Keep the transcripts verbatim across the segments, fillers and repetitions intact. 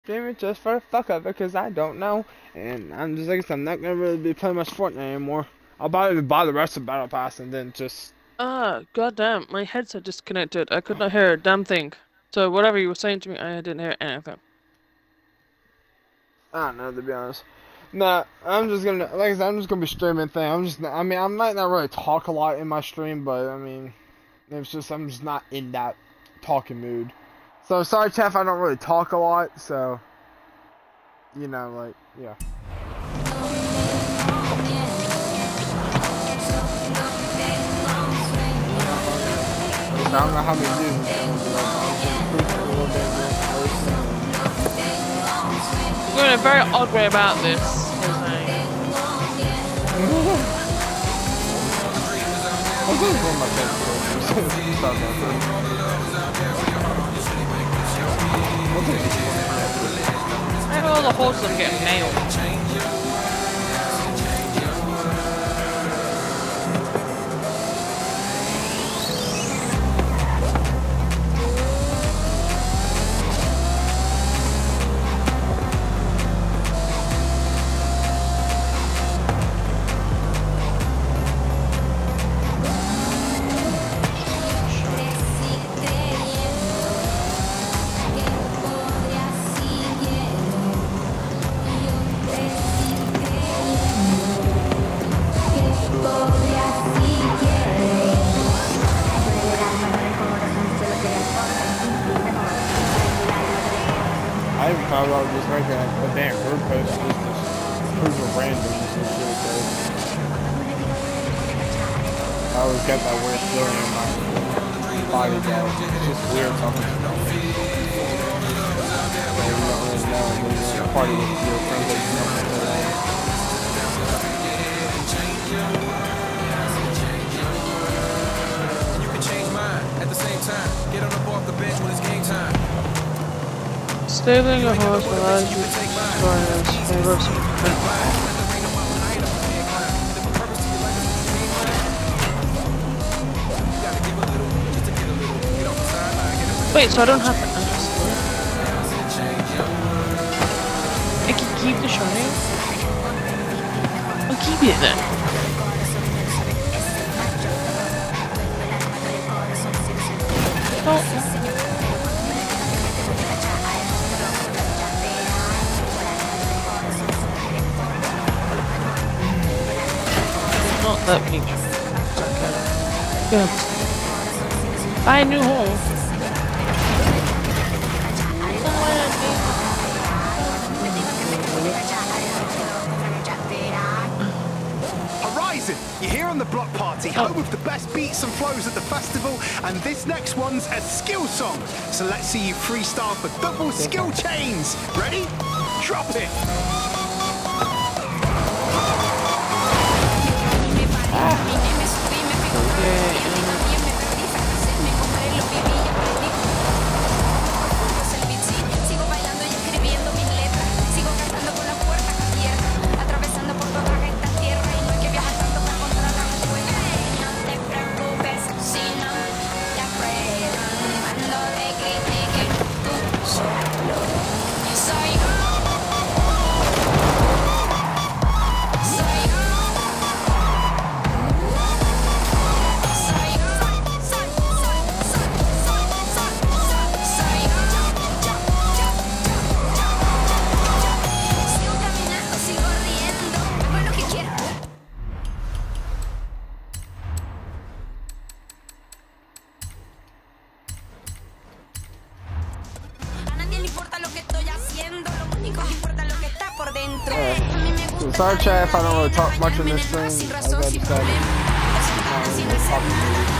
stream it just for the fuck of it because I don't know. And I'm just like, I'm not gonna really be playing much Fortnite anymore. I'll probably buy the rest of Battle Pass and then just. Ah, goddamn! My headset disconnected. I could not hear a damn thing. So whatever you were saying to me, I didn't hear anything. I don't know, to be honest. Nah, I'm just gonna, like I said, I'm just gonna be streaming thing. I'm just, I mean, I might not really talk a lot in my stream, but I mean, it's just, I'm just not in that talking mood. So sorry, Chef, I don't really talk a lot, so, you know, like, yeah. I don't know how many views it's gonna be. A little bit You're going a very odd way about this. I have all the horses are getting nailed. I even thought about just making a, a damn group post just to prove a random and shit. So I always got that weird feeling in my body that it's just weird talking to people. So you don't really know when you're in a party with your friends that you don't really know. You can change mine at the same time. Get on up off the bench when it's game time. Stabling a horse allows you to destroy a Wait, so I don't have to I can keep the shiny? I'll keep it then. Oh. Not that big. Okay. Yeah. Buy a new hole. Horizon, you're here on the block party, home of the best beats and flows at the festival, and this next one's a skill song. So let's see you freestyle for double skill chains. Ready? Drop it. Sorry, chat, if I don't really talk much in this stream. As I decided, I'm not really talking to you.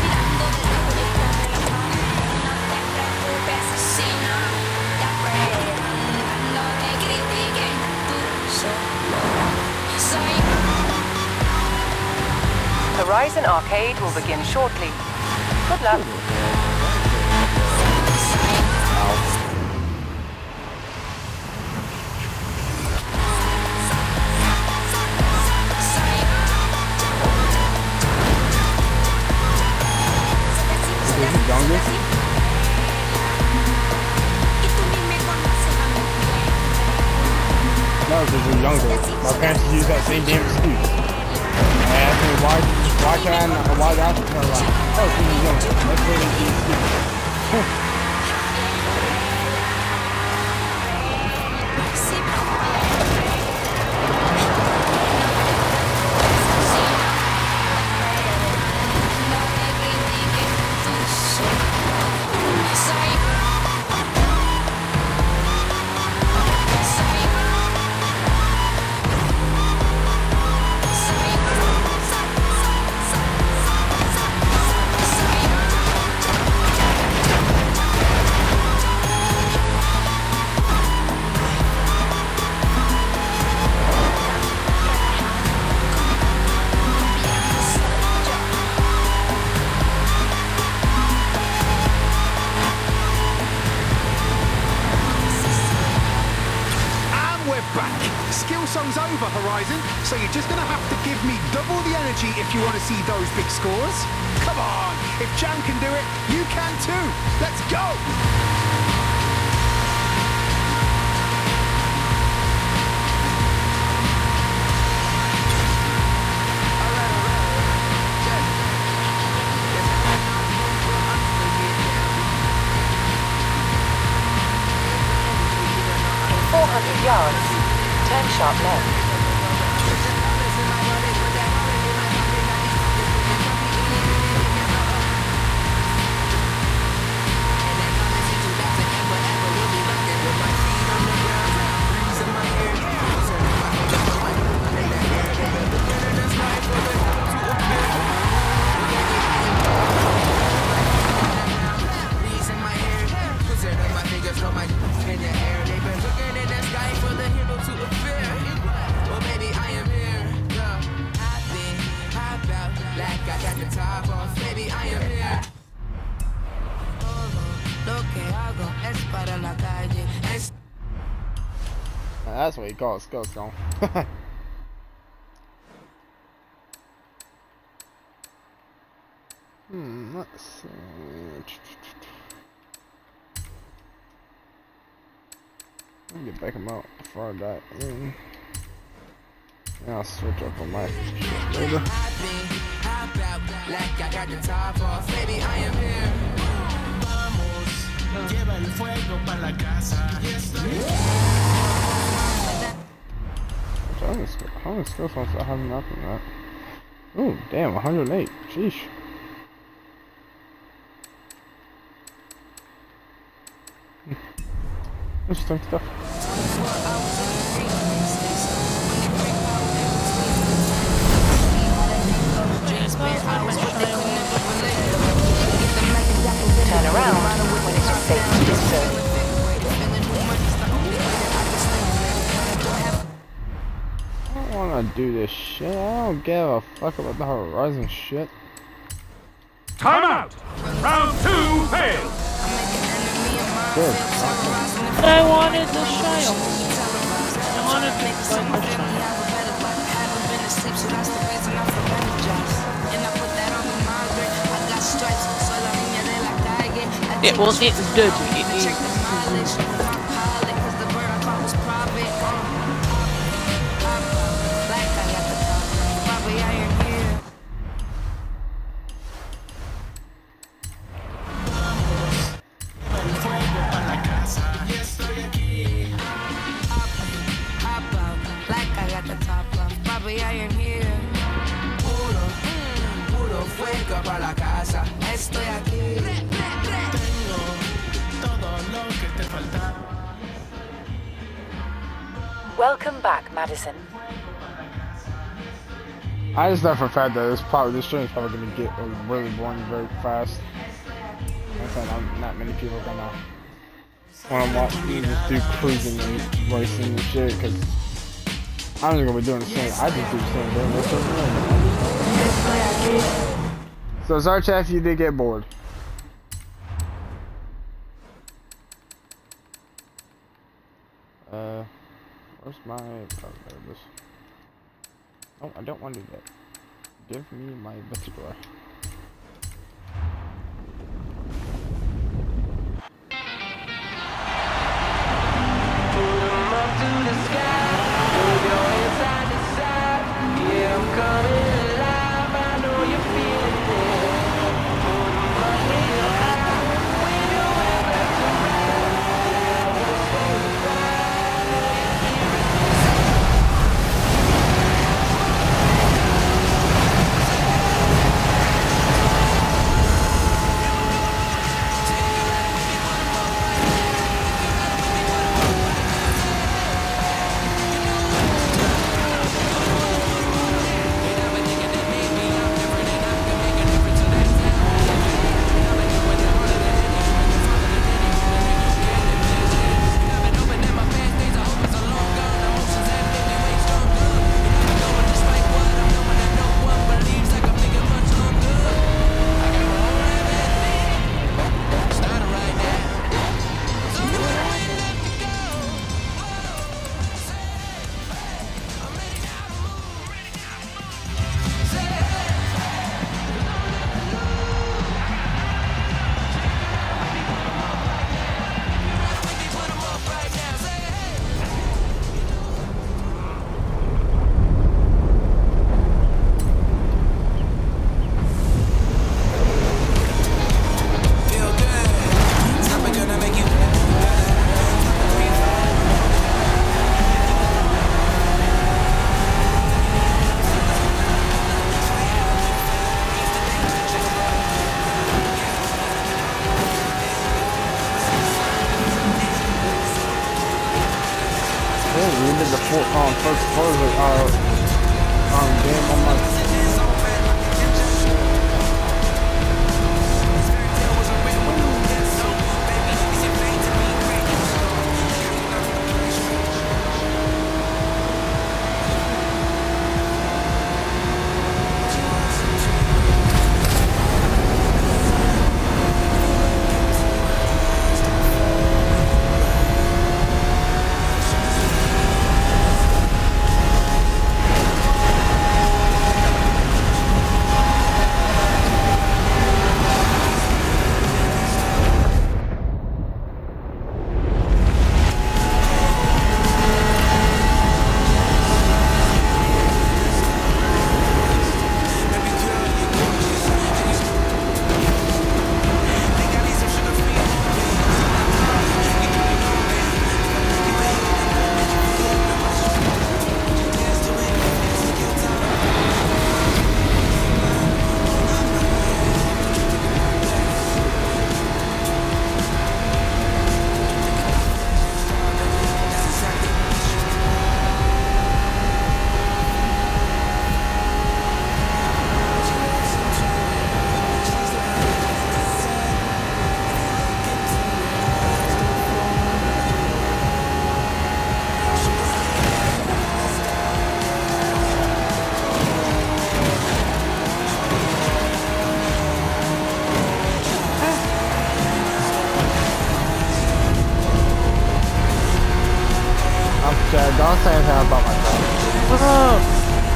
Horizon Arcade will begin shortly. Good luck. No, because we're younger. My parents use that same damn excuse. They ask me why, why can I not, why that's not like, oh, because you're younger. That's literally the excuse. Song's over, Horizon, so you're just gonna have to give me double the energy if you want to see those big scores. Come on, if Jam can do it, you can too. Let's go! four hundred yards. Turn sharp left. That's what he calls Ghost Gone. Hmm, let's see. Let me get back him out before I die in. And I'll switch up on my shit later. How many skill, how many skill songs do I have nothing that? Ooh, damn, one hundred eight. Sheesh. Interesting stuff. Turn around when it is safe to do so. I don't wanna do this shit. I don't give a fuck about the Horizon shit. Time out! Round two failed! Good. But I wanted the shell. I wanted to find the shell. Yeah, well, it's dirty. It is. Welcome back, Madison. I just know for a fact that this probably this stream is probably gonna get really boring very fast. I said not, not many people are gonna wanna watch me just do cruising and racing and shit, because I'm just gonna be doing the same. I just do the same thing. That's what so sorry, chat, if you did get bored. Uh, where's my? Oh, there it is. Oh, I don't want to do that. Give me my vestibular. Put 'em up to the sky. think we did the full, um, first Forza uh, um, game on my. Chad, don't say anything about my dog. What's up?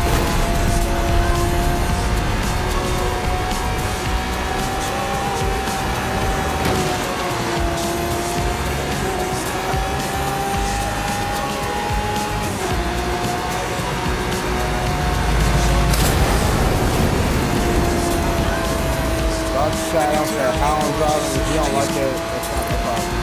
Don't say, I don't care how I'm driving, if you don't like it, that's not the problem.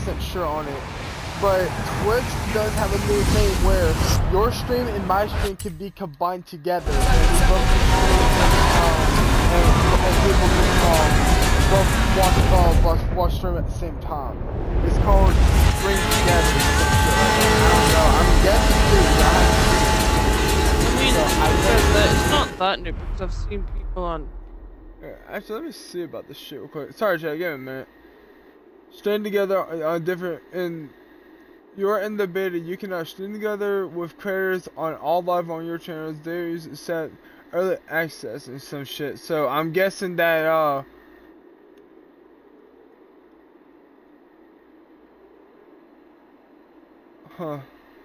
percent sure on it. But Twitch does have a new thing where your stream and my stream can be combined together. And we both can stream, um, and, and people can um, both watch, uh, watch, watch stream at the same time. It's called Stream Together. I don't know. I'm guessing too. I haven't seen it. I mean, So I because, uh, it's not that new because I've seen people on. Yeah, actually, let me see about this shit real quick. Sorry, Jay, give me a minute. Stream together on different in. You're in the beta. You cannot stream together with creators on all live on your channels. There is set early access and some shit. So I'm guessing that uh. Huh.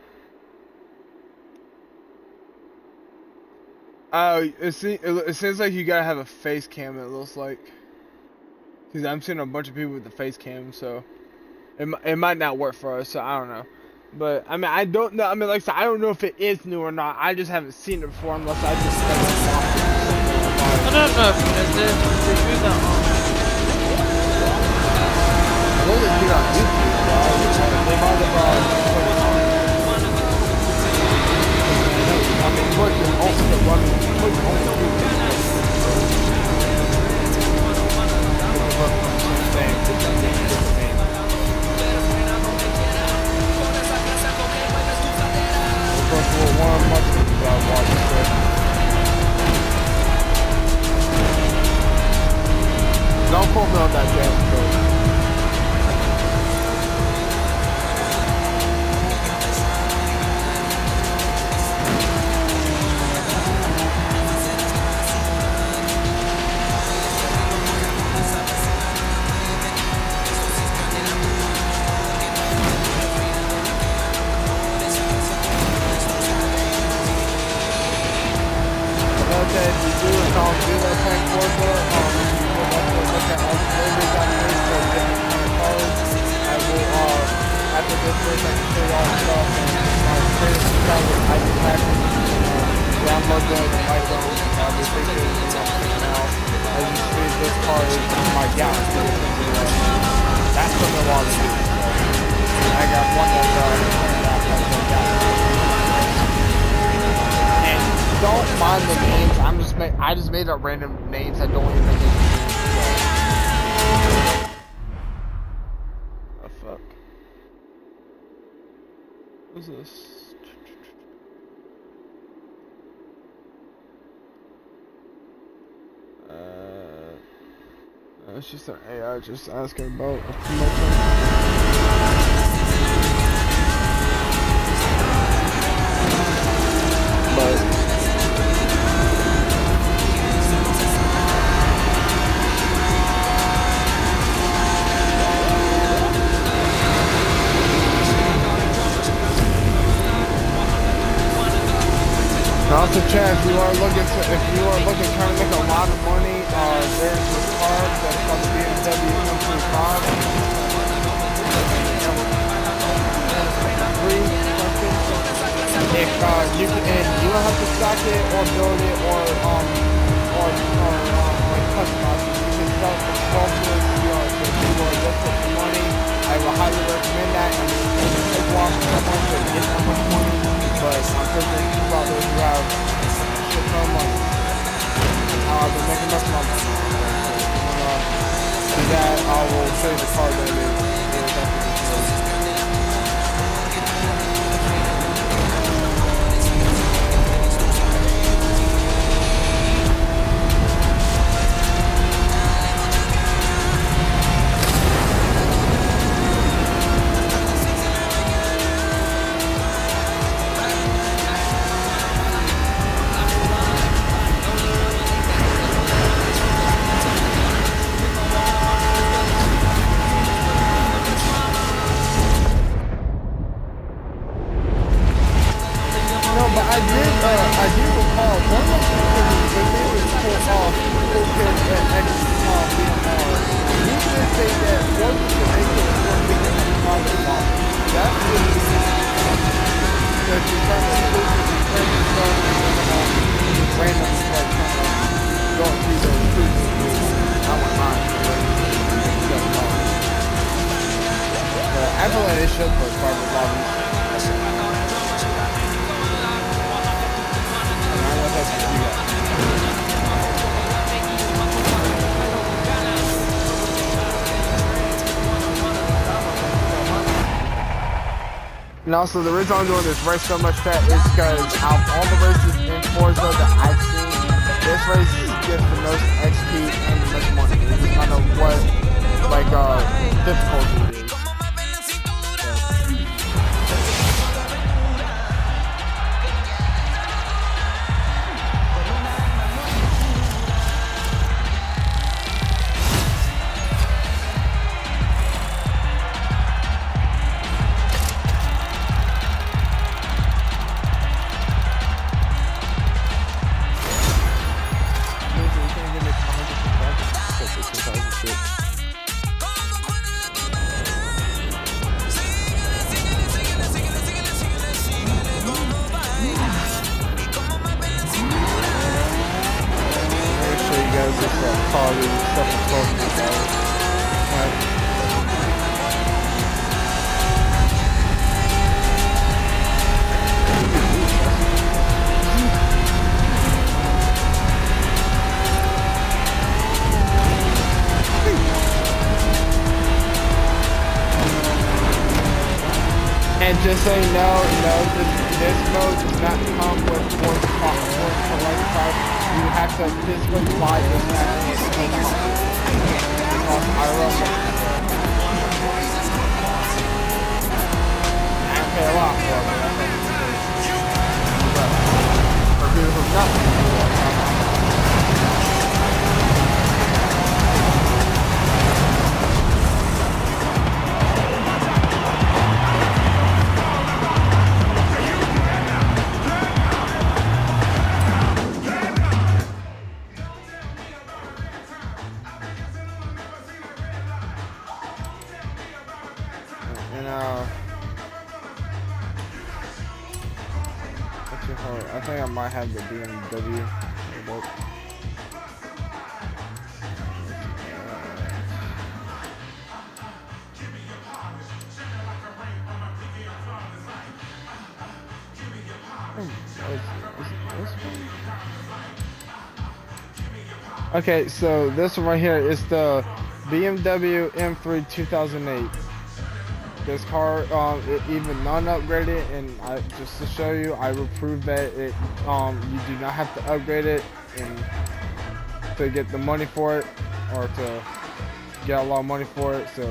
Uh, it, se it seems like you gotta have a face cam, it looks like. Because I'm seeing a bunch of people with the face cam, so. It, it might not work for us, so I don't know. But, I mean, I don't know. I mean, like I said, I don't know if it is new or not. I just haven't seen it before unless I just like, I don't know if it is. They do that on. I know they do it on YouTube, bro. They might have uh, put it on. I mean, Twitch is also running. Twitch only YouTube. One month ago, I watched it. Don't quote me on that, James. If you do it, I'll do that playing Forza. Um, if you would like to look at all the flavors I made for different kind of cars, I will, uh, after this race, I can show you all the stuff and my favorite stuff with I D packing, uh, download those and like those, and I'll be thinking, you know, checking out. As you see, this car is my galaxy. That's from the water. I got one that's, uh, turned out like the galaxy. Don't mind the names. I'm just make. I just made up random names that don't even make any sense. Oh fuck. What's this? Uh, it's just an A I just asking about a promotion. But. Also, Chad, if you are looking to, if you are looking trying to make a lot of money, uh, there's this car that's called the B M W M twenty-five. Free, if uh, you can, and you don't have to stock it or build it or um or or um, like customize it. You can sell it for twelve months. You are if you are desperate for money, I will highly recommend that. I mean, it can take a while for someone to get that much money. But I'm pretty sure you probably have shit ton of money. And how I've been making much money. So if you wanna see that, I will show you the car that it is. It is actually I feel like they should put private lobbies. I don't know if that's what you got. And also, the reason I'm doing this race so much that is because out of all the races in Forza that I've seen, this race gives the most X P and the most money. It doesn't matter what, like, uh, difficulty it is. And just so you know, you know, this, this mode does not come with Forza Horizon Five. You have to physically buy this pack. I love it. I pay a lot for it. For people who've not been I think I might have the B M W. Okay, so this one right here is the B M W M three two thousand eight. This car, um, it even non-upgraded, and I, just to show you, I will prove that it, um, you do not have to upgrade it and to get the money for it, or to get a lot of money for it. So,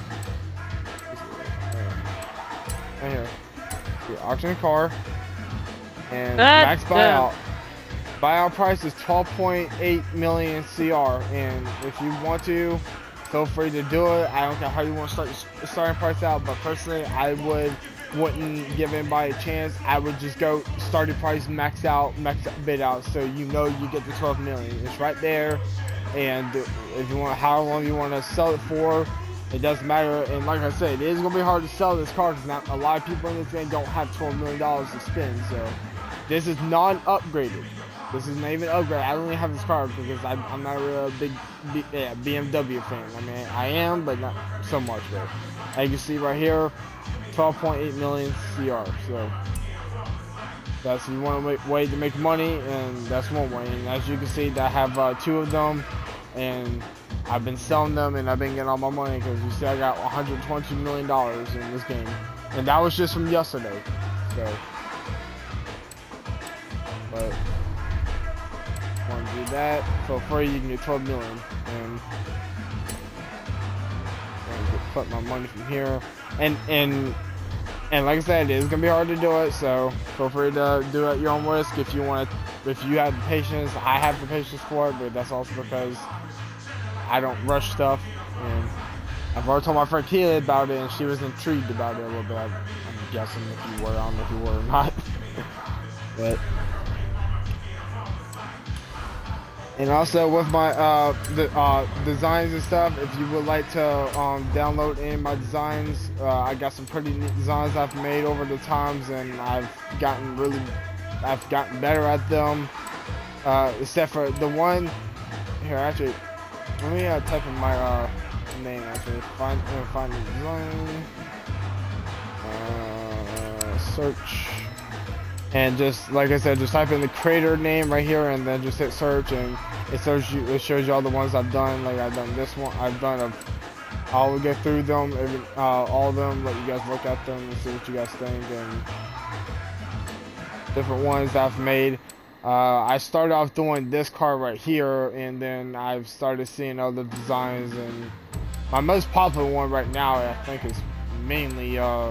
right here, you auction a car, and max buyout. Buyout price is twelve point eight million C R, and if you want to, feel free to do it. I don't care how you want to start the starting price out, but personally, I would wouldn't give anybody a chance. I would just go starting price, max out, max bid out, so you know you get the twelve million. It's right there, and if you want, how long you want to sell it for, it doesn't matter. And like I said, it is gonna be hard to sell this car because not a lot of people in this thing don't have twelve million dollars to spend. So this is non-upgraded. This is not even upgrade. I only have this car because I, I'm not a real big B, yeah, B M W fan. I mean, I am, but not so much. Though. As you can see right here, twelve point eight million C R. So that's you want a way to make money, and that's one way. And as you can see, I have uh, two of them, and I've been selling them, and I've been getting all my money because you see, I got one hundred twenty million dollars in this game, and that was just from yesterday. So, but. Want to do that for free, you can get twelve million, and I'm gonna put my money from here, and and and like I said, it's gonna be hard to do it, so feel free to do it at your own risk if you want to. If you have the patience, I have the patience for it, but that's also because I don't rush stuff, and I've already told my friend Keely about it, and she was intrigued about it a little bit. I'm guessing if you were, I don't know if you were or not, but. And also with my uh, the, uh, designs and stuff, if you would like to um, download any of my designs, uh, I got some pretty neat designs I've made over the times, and I've gotten really, I've gotten better at them. Uh, except for the one here, actually, let me uh, type in my uh, name actually. Find uh, find the design. uh, search, and just like I said, just type in the creator name right here, and then just hit search, and it shows you it shows you all the ones I've done. Like I've done this one, I've done a. I'll get through them, every, uh, all of them, let you guys look at them and see what you guys think, and different ones that I've made. Uh, I started off doing this car right here, and then I've started seeing other designs, and my most popular one right now, I think, is mainly, uh,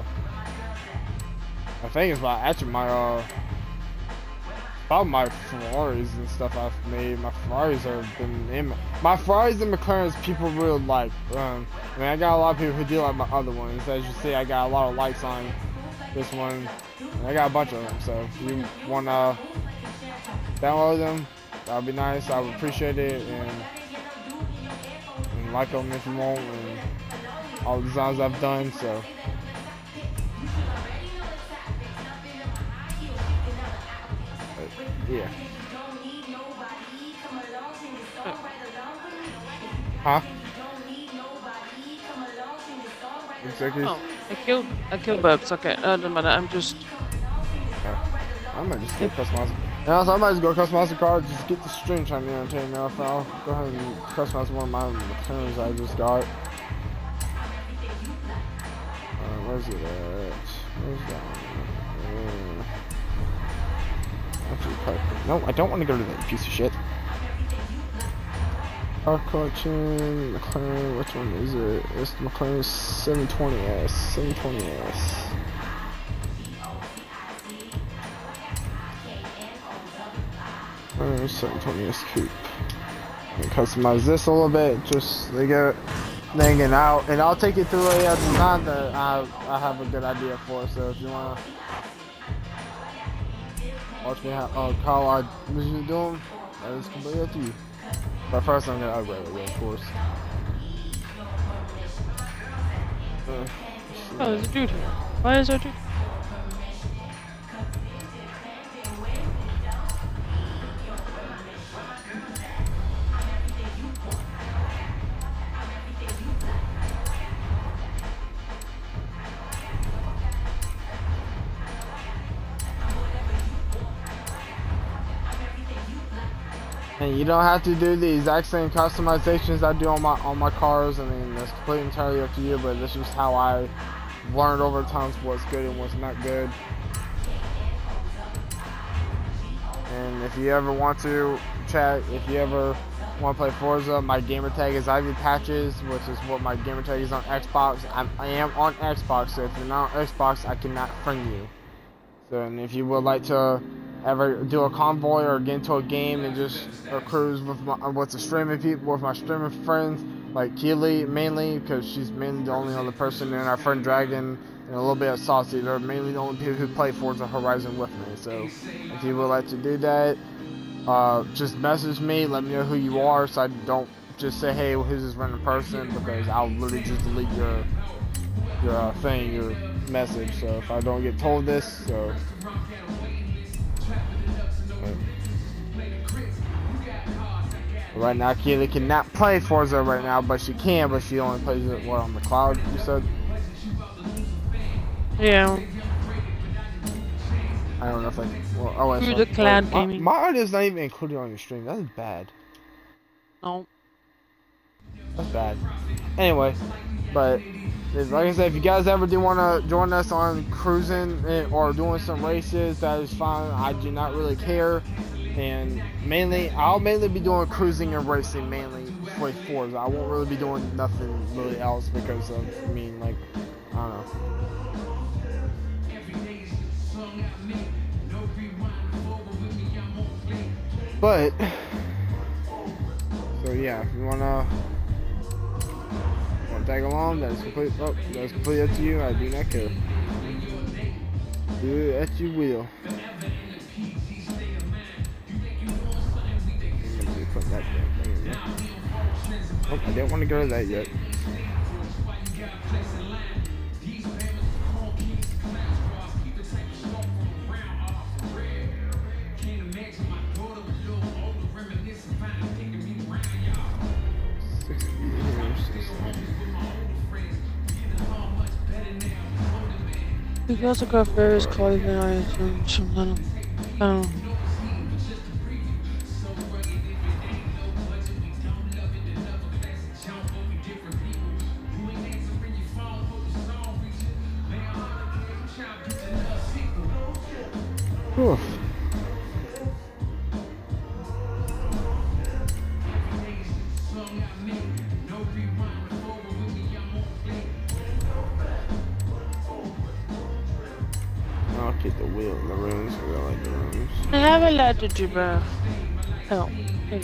I think it's my, actually my, uh, about my Ferraris and stuff I've made. My Ferraris have been in my, my Ferraris and McLarens people really like. Um, I mean, I got a lot of people who do like my other ones. As you see, I got a lot of likes on this one. And I got a bunch of them. So if you wanna download them, that would be nice. I would appreciate it, and, and like them if you want, and all the designs I've done. So. Yeah. Huh? Exactly. Oh, I killed, I killed Bubs. Okay, uh, doesn't matter. I'm just. Okay. I might just go customize. Yeah, so I might just go customize the car. Just get the stream trying to entertain now. So I'll go ahead and customize one of my McLarens I just got. Uh, where's it at? Where's that one? Uh, Actually, no, I don't want to go to that piece of shit. Car collection, McLaren, which one is it? It's the McLaren seven twenty S, seven twenty S. McLaren seven twenty S coupe. And customize this a little bit, just to get it hanging out, and I'll take you through a design that I I have a good idea for. So if you wanna. Watch me how, uh, how I was you doing. That is completely up to you. But first, I'm gonna upgrade it, of course. Uh, Oh, there's a dude here. Why is there a dude? And you don't have to do the exact same customizations I do on my on my cars. I mean, that's completely entirely up to you, but this is just how I learned over time what's good and what's not good. And if you ever want to chat, if you ever want to play Forza, my gamer tag is Ivy Patches, which is what my gamer tag is on Xbox. I'm, I am on Xbox, so if you're not on Xbox, I cannot friend you. So, and if you would like to ever do a convoy or get into a game and just or cruise with my with the streaming people, with my streaming friends, like Keely mainly, because she's mainly the only other person, and our friend Dragon and a little bit of Saucy. They're mainly the only people who play Forza Horizon with me. So if you would like to do that, uh, just message me, let me know who you are, so I don't just say, hey, who's this random person, because I'll literally just delete your your uh, thing, your message. So if I don't get told this, so. Right now, Keely cannot play Forza right now, but she can, but she only plays it, what, on the cloud, you said? Yeah. I don't know if I can, well, oh, wait, Through so, the cloud my, gaming. my audio is not even included on your stream, that is bad. No. That's bad. Anyway, but, like I said, if you guys ever do want to join us on cruising or doing some races, that is fine, I do not really care. And mainly, I'll mainly be doing cruising and racing mainly with Forza. I won't really be doing nothing really else because of, I mean, like, I don't know. But, so yeah, if you wanna, wanna tag along, that is complete. Oh, that is completely up to you. I do not care. Do it as you will. Put that damn thing in there. Oh, I didn't want to go to that yet. sixty years. We can also craft various clothing items from them. Oh. Oof. I'll keep the wheel in the rooms. I really like the rooms. I have a letter to bear. Help. Hey.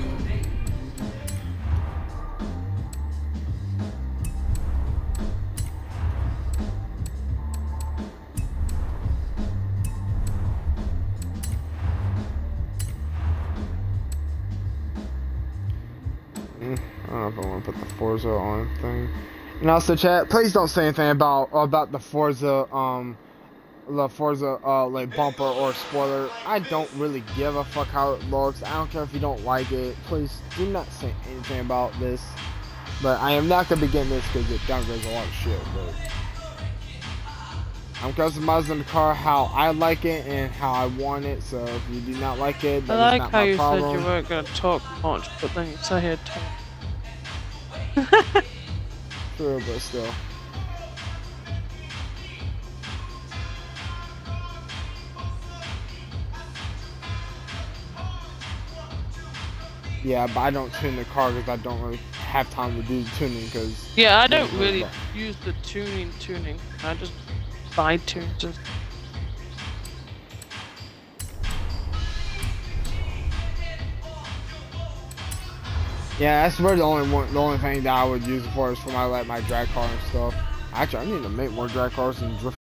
Mm, I don't know if I want to put the Forza on thing. And also, chat, please don't say anything about about the Forza, um, the Forza, uh, like bumper or spoiler. I don't really give a fuck how it looks. I don't care if you don't like it. Please do not say anything about this. But I am not gonna be getting this because it downgrades a lot of shit. But I'm customizing the car how I like it and how I want it. So if you do not like it, I that is like not how my you problem. said you weren't gonna talk much, but then you say here talk. True, but still. Yeah, but I don't tune the car because I don't really have time to do tuning because. Yeah, I don't really use the tuning tuning. I just buy tunes and Yeah, that's really the only one, the only thing that I would use it for is for my like my drag car and stuff. Actually, I need to make more drag cars and drift.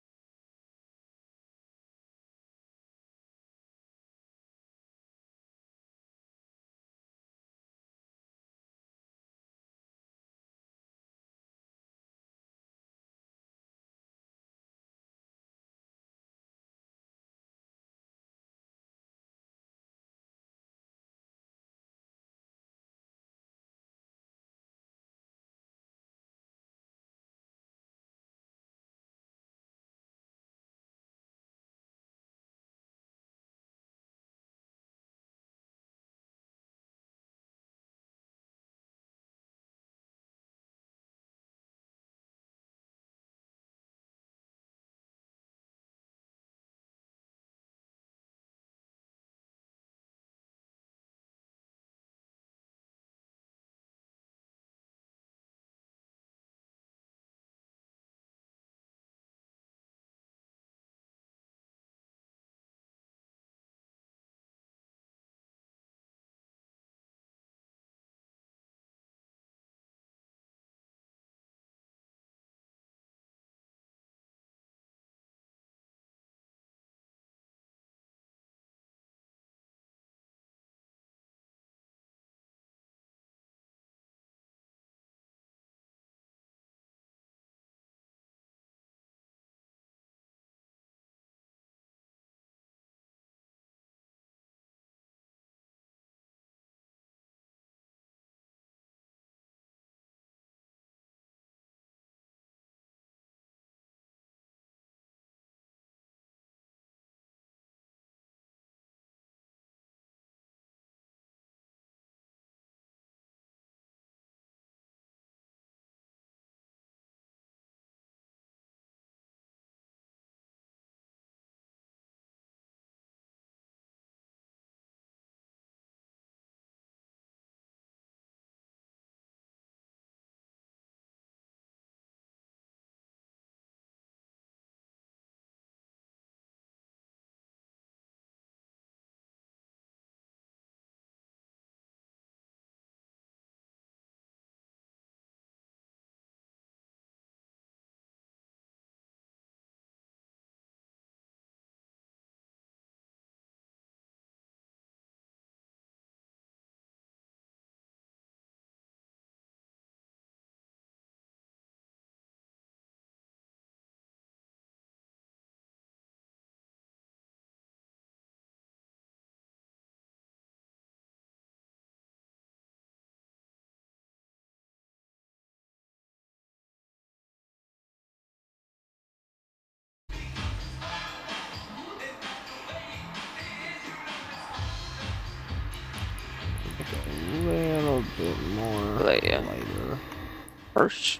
harsh.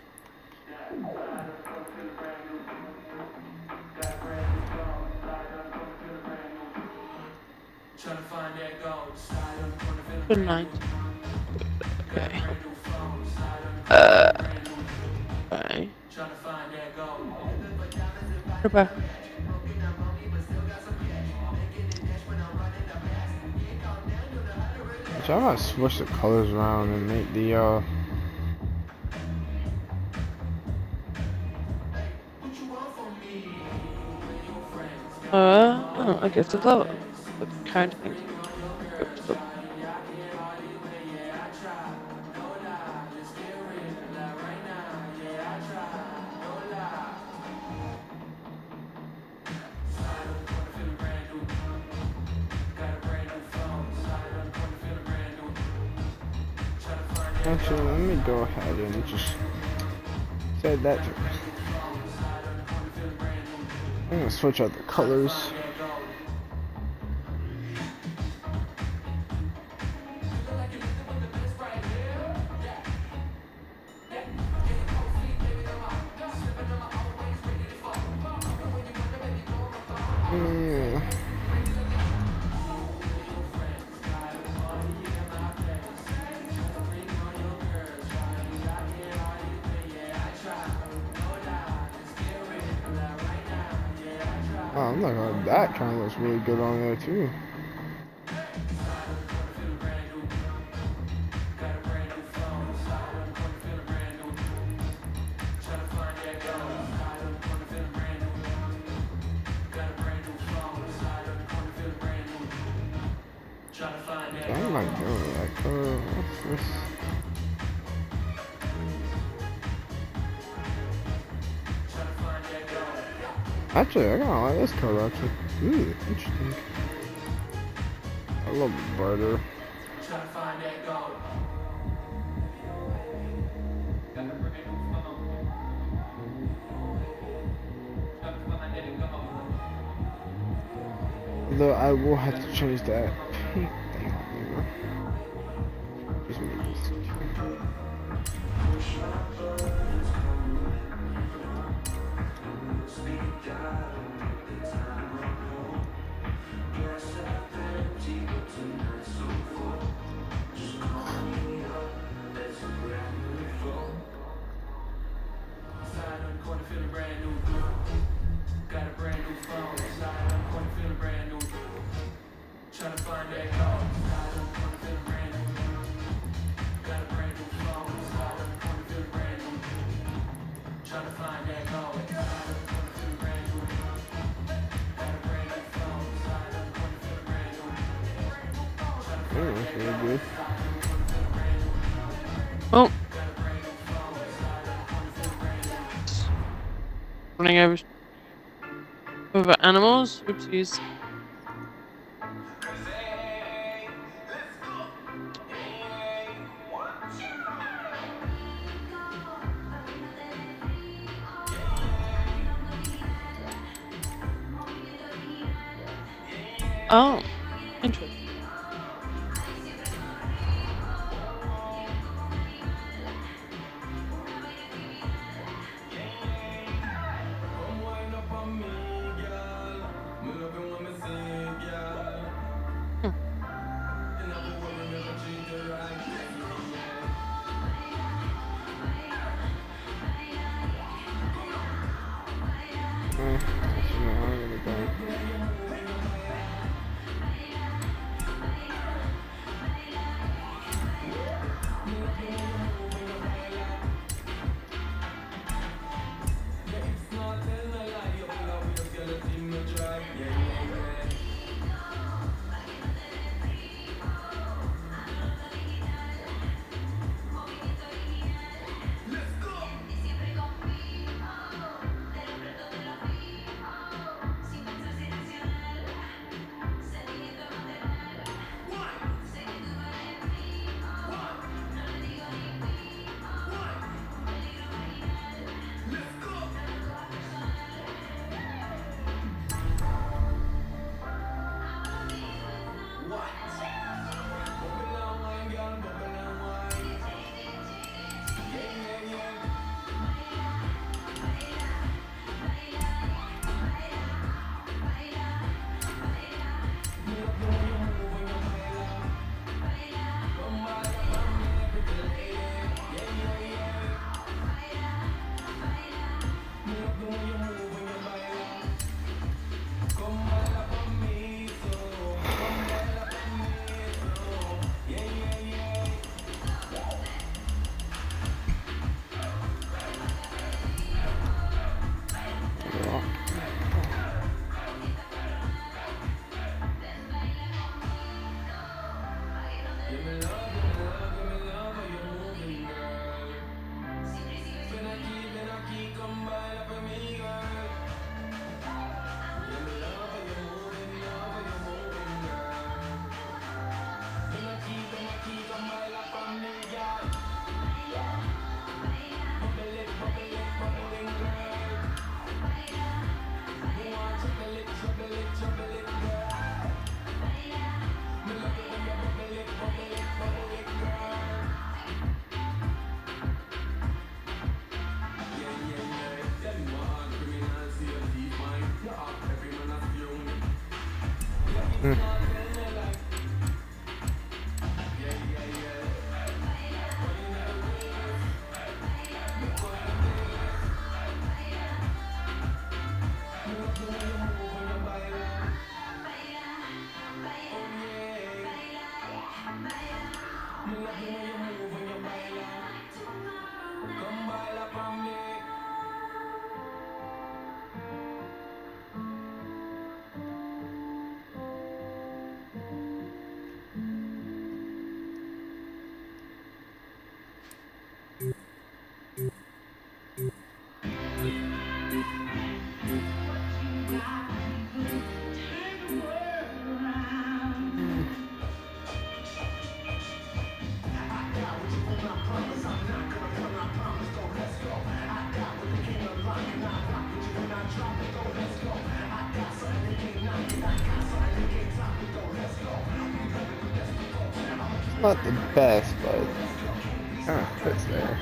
Good night. Okay. Uh. Okay. Goodbye. So I might switch the colors around and make the uh. Uh, oh, I guess it's love. The kind of thing. Actually, let me go ahead and just say that. I'm gonna switch out the colors. Yeah. Oh, I'm not gonna. That kind of looks really good on there too. I'm not doing that color. What's this? Actually, I kinda like this color actually. Ooh, interesting. A little bit brighter. Although I will have to change that pink thing on there. Just make this cute. Oh, that's really good. Oh. Running over over animals. Oopsies. Oh, interesting. Eh, actually, no, I'm gonna go. Not the best, but ah, it's there.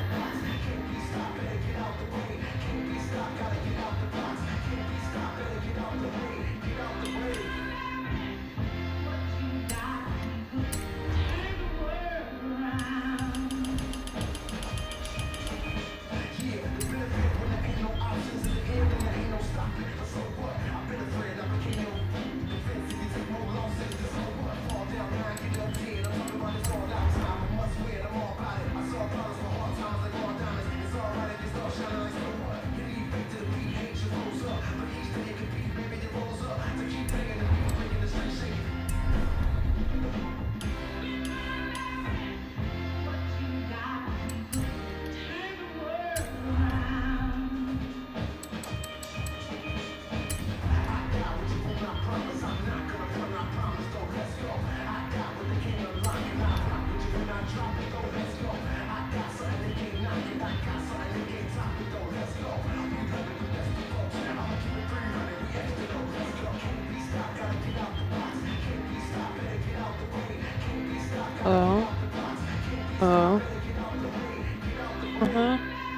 Oh. Oh. Uh-huh.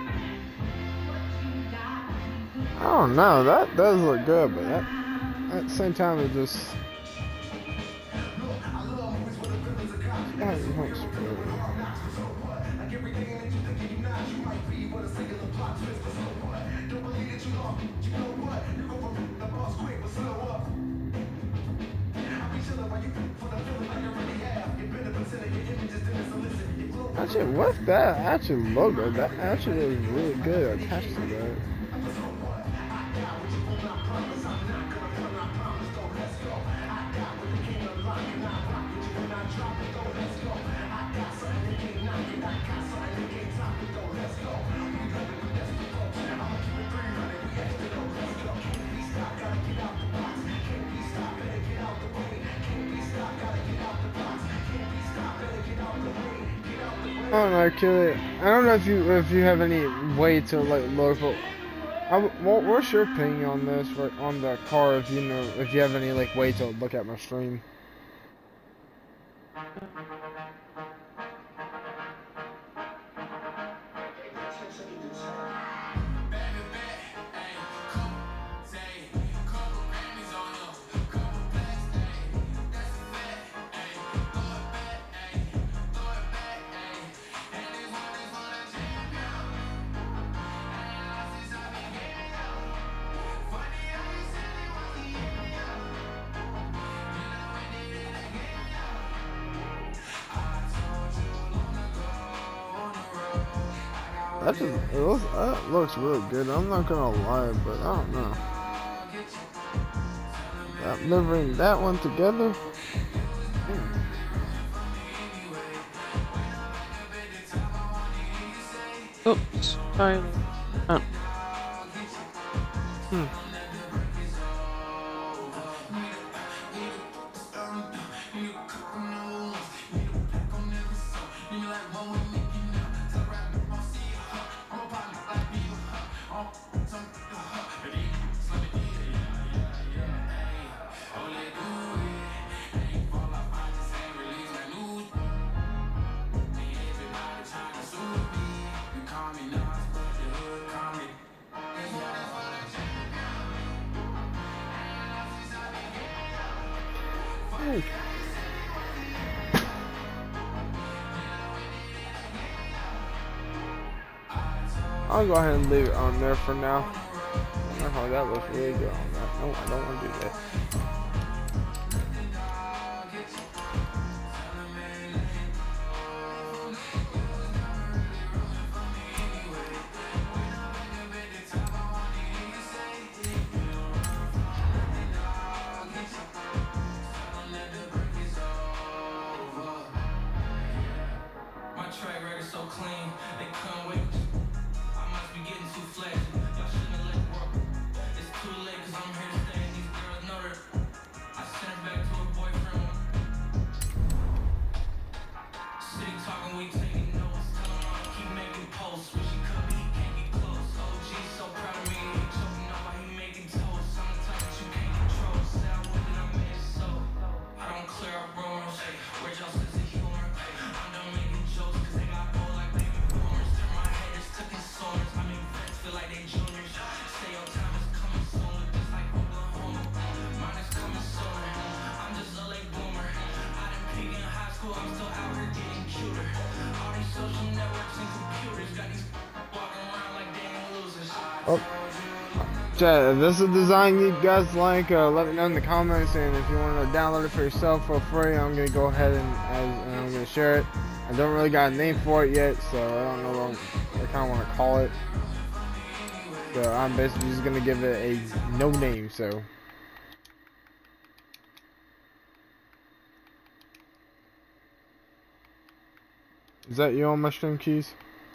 I don't know. That does look good, but that, at the same time, it just. Yeah, it looks good. Actually, what's that actually logo? That actually is really good attached to that. I don't know, Kelly. I don't know if you if you have any way to like look. But I, what, what's your opinion on this? For, on the car? If you know, if you have any like way to look at my stream. That just it looks, that looks really good. I'm not gonna lie, but I don't know. That livering that one together. Hmm. Oops. Sorry. Oh. Hmm. think. I'll go ahead and leave it on there for now. Oh, that looks really good on that. No, I don't want to do that. My track record so clean, they couldn't wait. I must be getting too flashy. Y'all shouldn't have let it work. It's too late cause I'm here to stay and these girls know that. I sent her back to her boyfriend. City talking, we taking notes. Tell him I'ma keep making posts. Wish he could, but he can't get close. O G so proud of me, he choking up while he making toast. I'm the type that you can't control. Say I would and I made it so. I don't clear up rumors. Where's y'all sense of humor? I'm done making jokes cause they got old like baby boomers. Turn my head just to consumers. I mean vets feel like they juniors. Say your time is coming soon, just like Oklahoma. Mine is coming sooner. I'm just a late boomer. I didn't peak in high school, I'm still out here getting cuter. All these social networks and computers got these walking around like they ain't losers. Oh. Chat, if this is a design you guys like, uh, let me know in the comments, and if you want to download it for yourself for free, I'm going to go ahead and, as, and I'm going to share it. I don't really got a name for it yet, so I don't know what I'm, I kind of want to call it. So I'm basically just going to give it a no name, so. Is that you on my stream, Keys?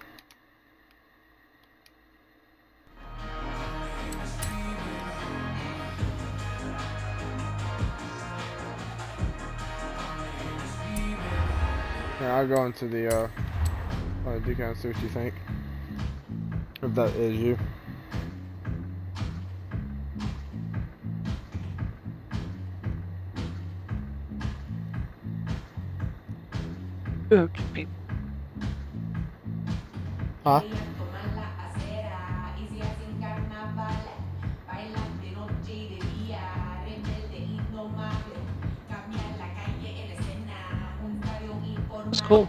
Yeah, I'll go into the uh, uh decon and see what you think. If that is you. Okay. Huh? It's cool.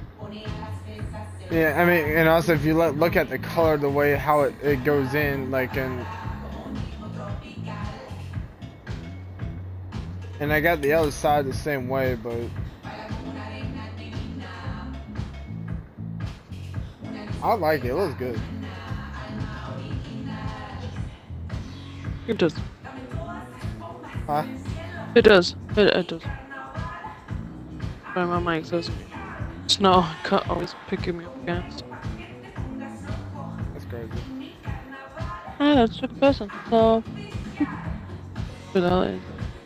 Yeah, I mean, and also if you look look at the color, the way how it, it goes in, like, and and I got the other side the same way, but I like it. It looks good. It does. Huh? It does. It, it does. Sorry, my mic says snow cut always picking me up against. That's crazy. Ah, that's a good person. So, without it.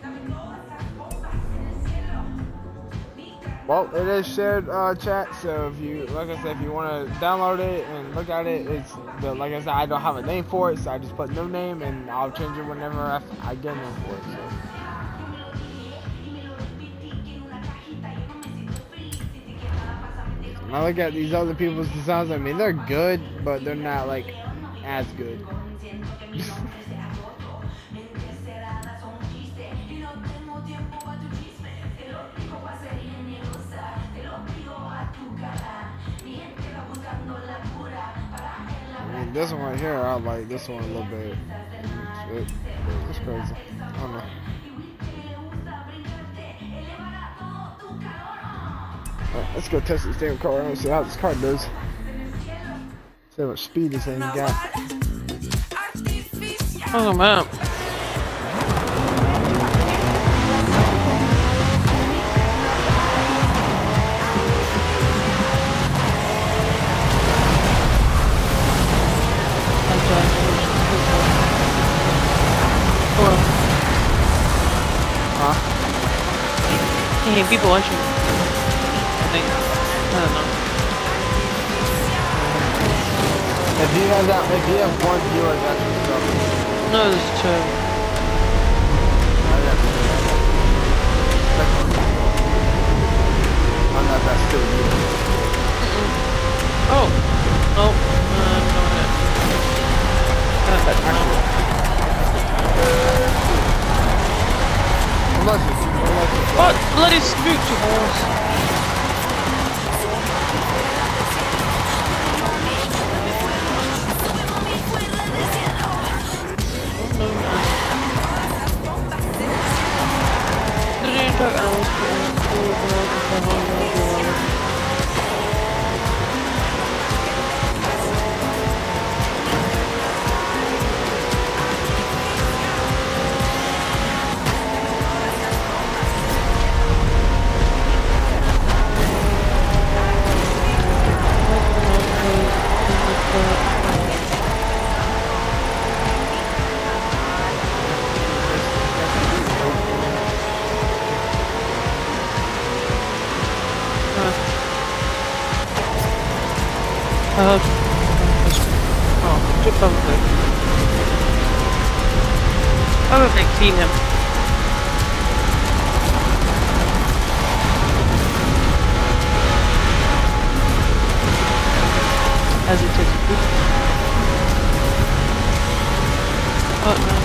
Well, it is shared uh, chat, so if you, like I said, if you want to download it and look at it, it's the, like I said, I don't have a name for it, so I just put no name, and I'll change it whenever I, I get a name for it. So. When I look at these other people's designs, I mean, they're good, but they're not like as good. I mean, this one right here, I like this one a little bit. It's, it, it's crazy. I don't know. Right, let's go test this damn car and see how this car does. See how much speed this thing got. Oh man. Huh? Hey, people watching. I think. I don't know. If you have that, if you have one viewer, that's what's up. No, there's two. I'm not that still you. Oh. Oh. Uh, no, no. Uh, Actually. Unless it's, unless it's What? Bloody spooked you horse. Uh, oh, should probably. I haven't seen him. Hesitant. Oh no.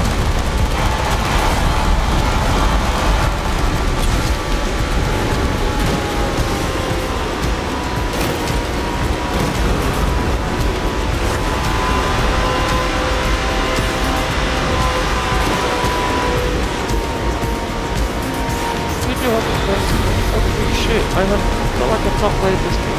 Holy shit, I have felt like I've not played this game.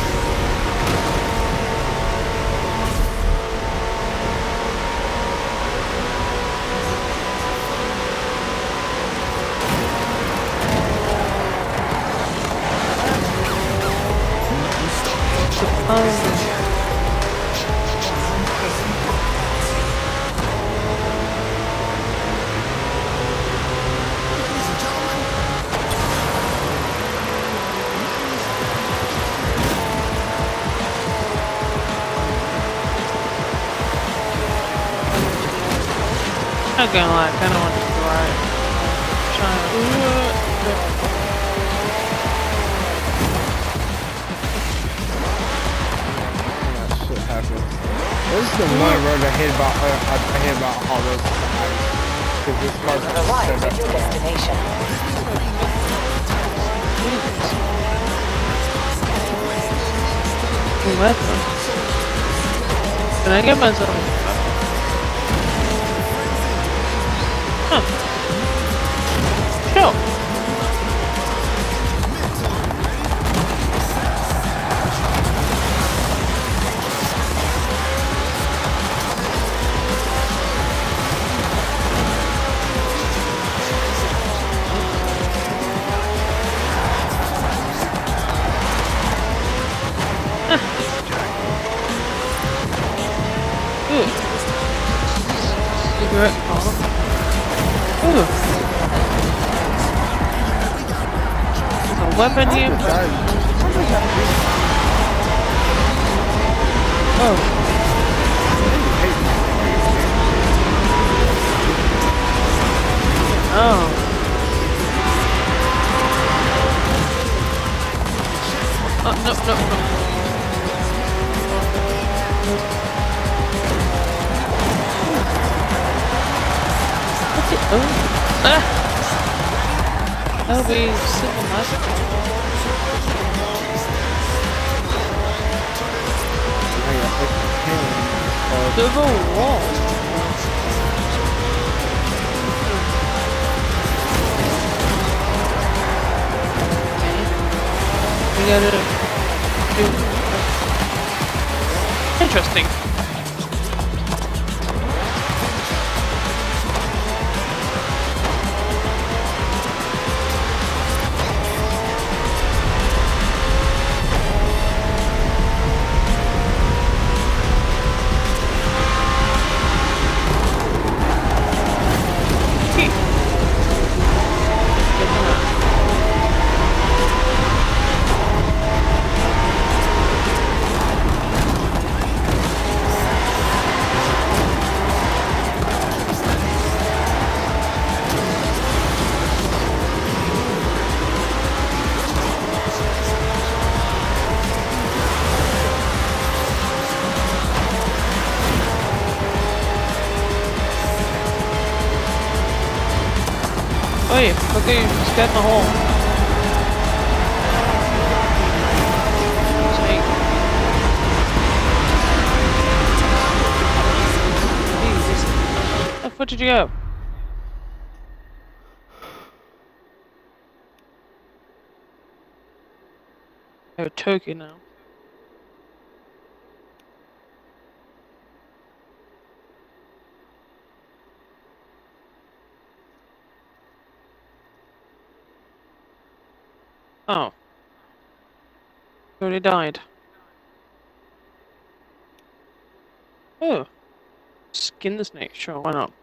Surprising. I'm not gonna lie, I kinda want to go right. Trying to. that shit happens. This is the one road I hate about. Uh, I, I hate about Hollow. Because this car's You have arrived at your destination. Weapon. Can I get myself? Huh. Sure. Ooh. Cigarette ball. Ooh. There's a weapon here. Oh. Oh. Oh, no, no, no. Oh. Ah! That'll be simple massacre. There's a wall. We gotta do. Interesting. Hey, look at you, just get in the hole. Snake. Jesus. How far did you go? I have a turkey now. Oh. Already died. Oh. Skin the snake, sure, why not?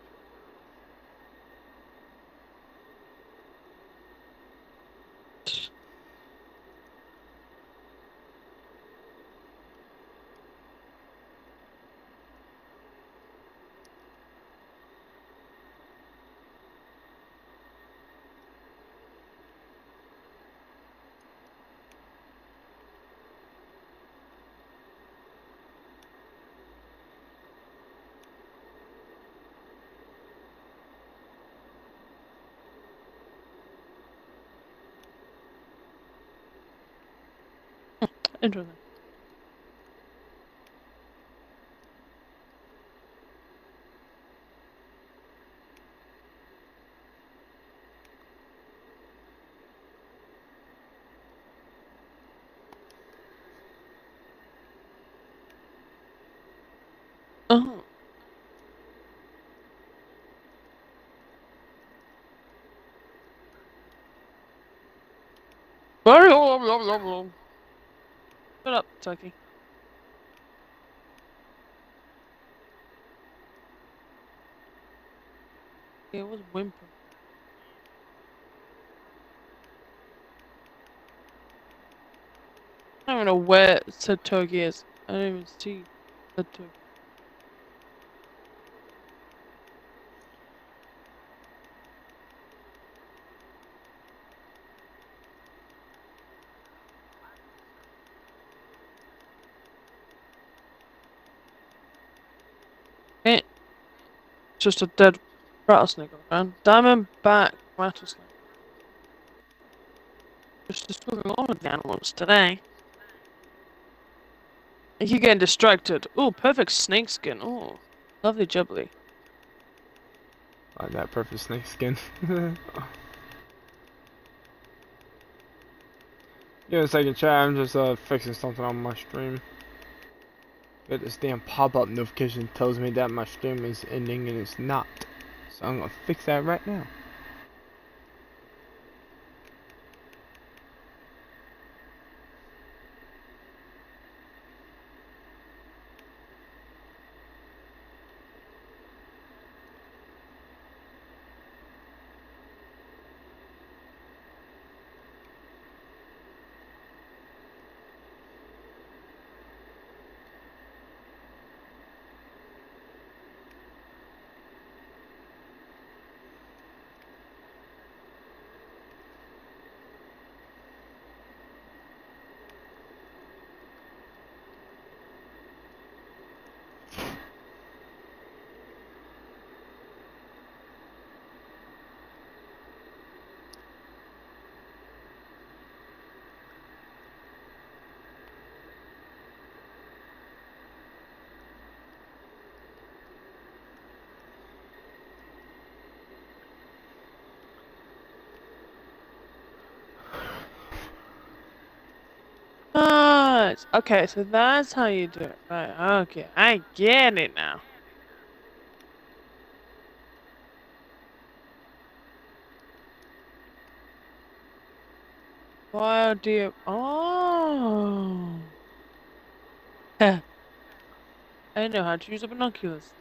Interesting. Oh. Shut up, turkey. Yeah, it was whimpering. I don't know where said turkey is. I don't even see the turkey. Eh, just a dead rattlesnake around. Diamondback rattlesnake. Just destroying all of the animals today. You're getting distracted. Oh, perfect snake skin. Oh, lovely jubbly. Like that perfect snake skin. Give me a second, chat. I'm just uh, fixing something on my stream. Get this damn pop-up notification tells me that my stream is ending and it's not. So I'm gonna fix that right now. Ah, okay, so that's how you do it. Right, okay, I get it now. Why do you... Oh. I know how to use the binoculars.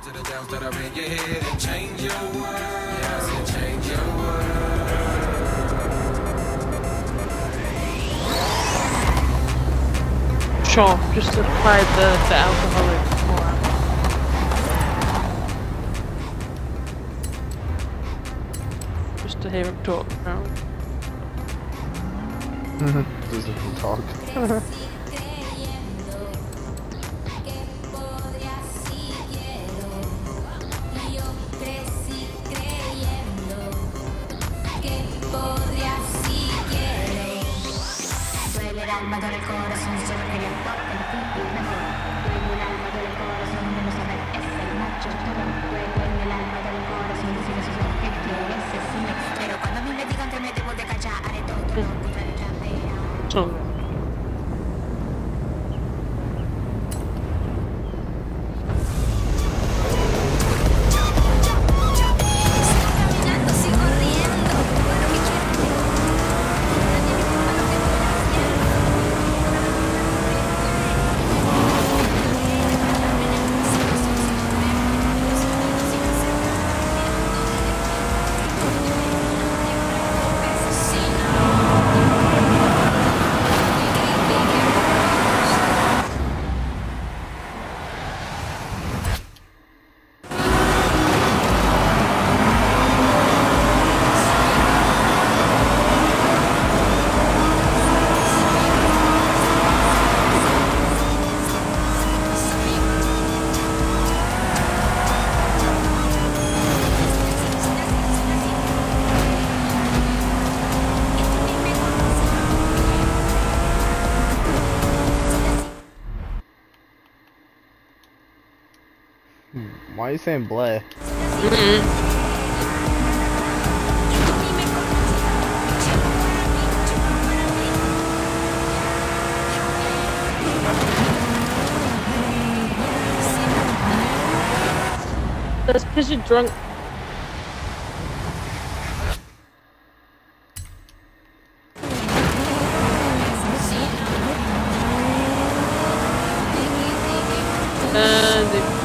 to the downs that are in your head and change your world. Yeah, I said change your world. Sure, just apply the, the alcoholic more. Just to hear him talk now. Just if you talk. El alma del corazón solo quería pop, el tipo mejor. Duele el alma del corazón de no saber es el macho todo. Duele en el alma del corazón si no sabes qué quieres es sin ex. Pero cuando a mí me digan que me debo de callar, haré todo lo contrario ya verán. So. Why are you saying bleh? Mm-hmm. That's because you're drunk. And it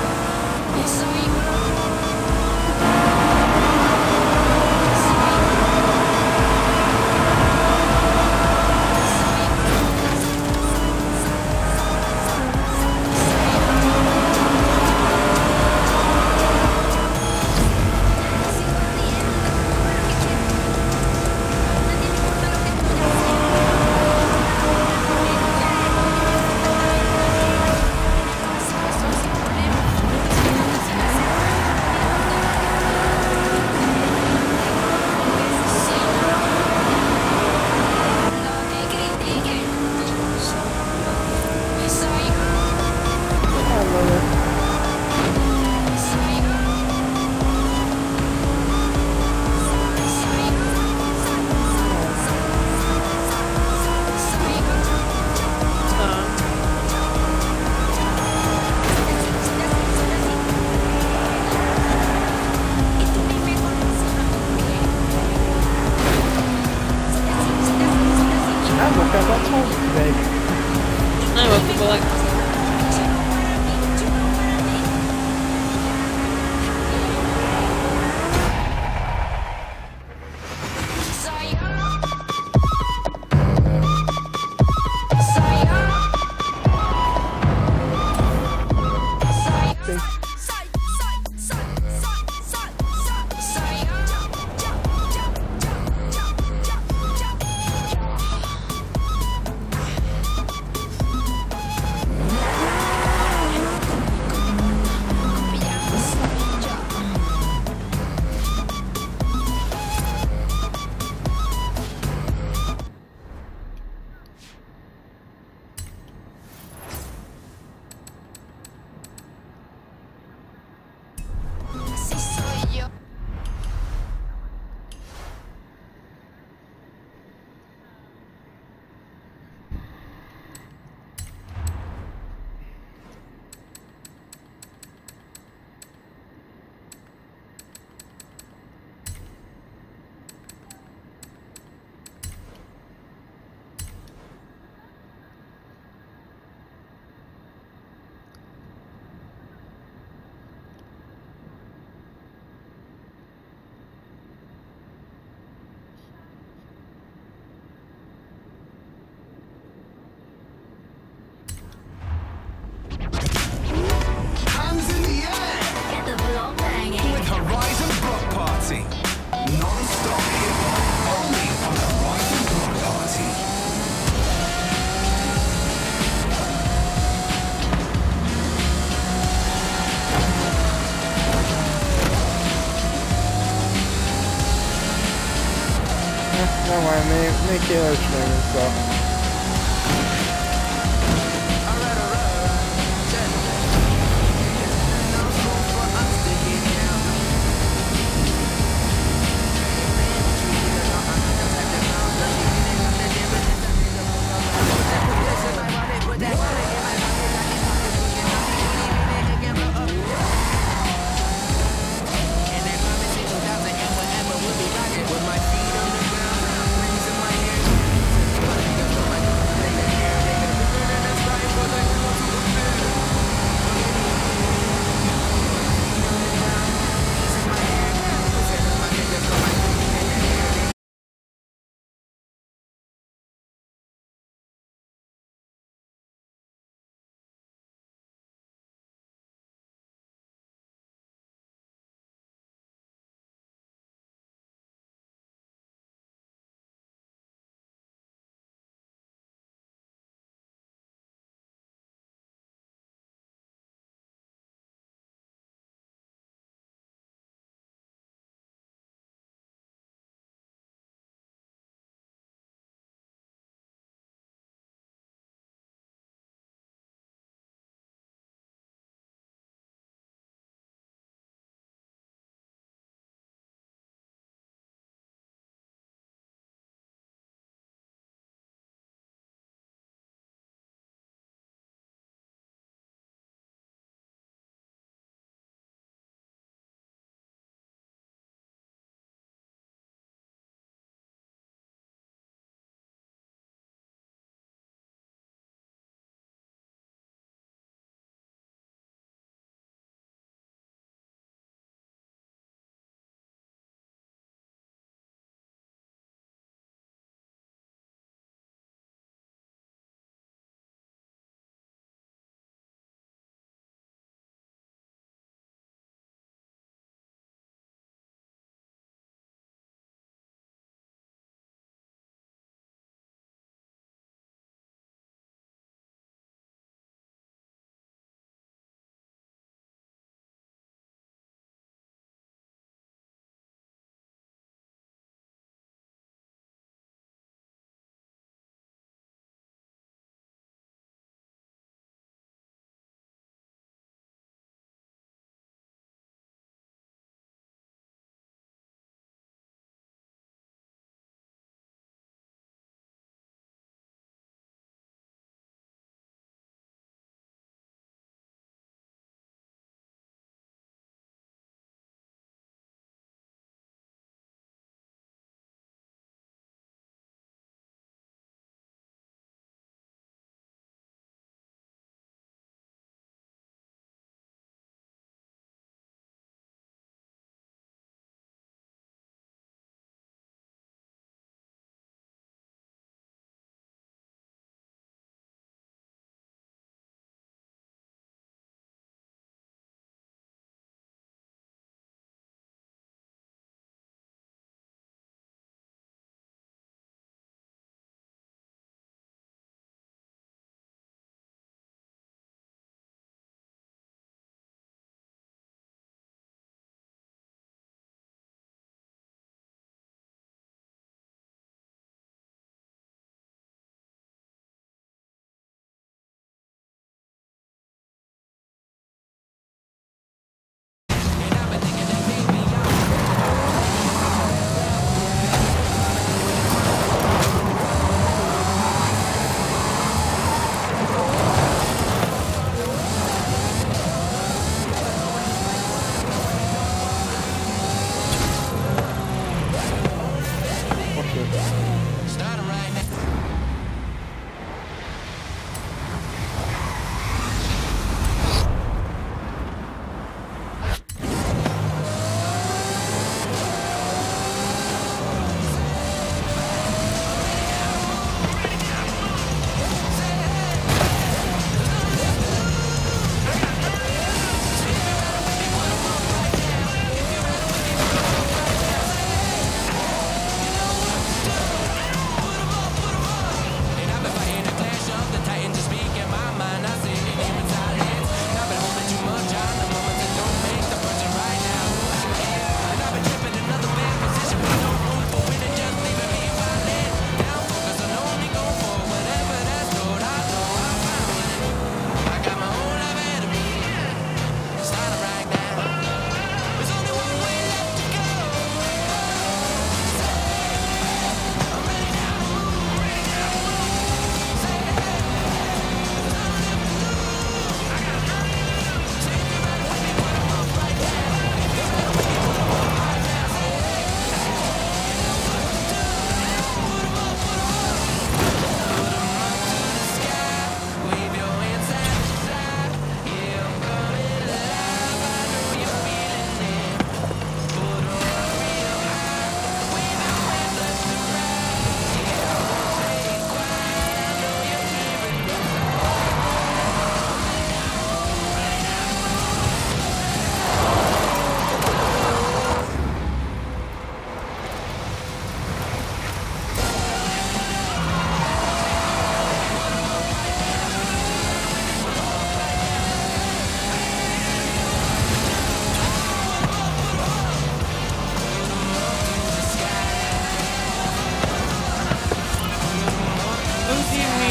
Don't worry, me, me and Kayla are streaming, so.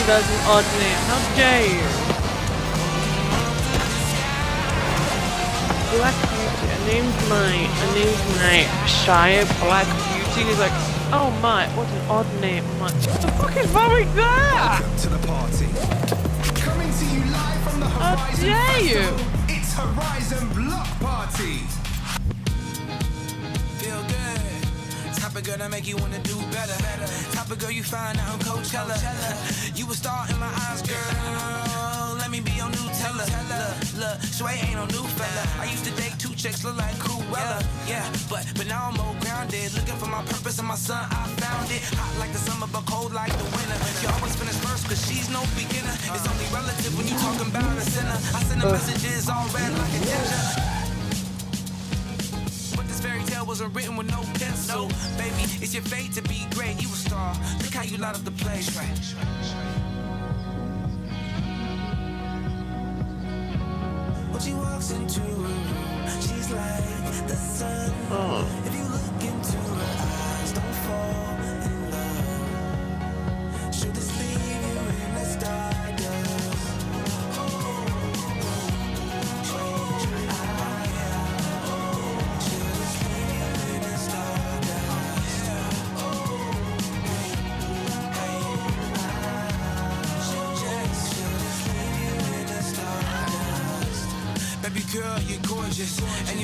as an odd name. How dare you? Black Beauty. I named my I named my Shire Black Beauty. He's like, oh my, what an odd name. I'm like, what the fuck is wrong with that? Welcome to the party. Coming to you live from the How Horizon dare Festival. you? It's Horizon Block Party. Feel good. Type of girl that make you wanna do better. Type of girl you find out on Coachella. You a star in my eyes, girl. Let me be your Nutella. Look, look, Sway ain't no new fella. I used to date two chicks, look like Cruella. Yeah, but but now I'm more grounded. Looking for my purpose and my son, I found it. Hot like the summer, but cold like the winter. You always finish first, cause she's no beginner. It's only relative when you talking about a sinner. I send her messages all red like a ninja. Fairy tale wasn't written with no pencil. No, baby, it's your fate to be great. You a star. Look how you light up the place. Right. When she walks into a room, she's like the sun. Oh. If you look into her eyes, don't fall in love. She'll just leave you in the stardust. Girl, you're gorgeous, and you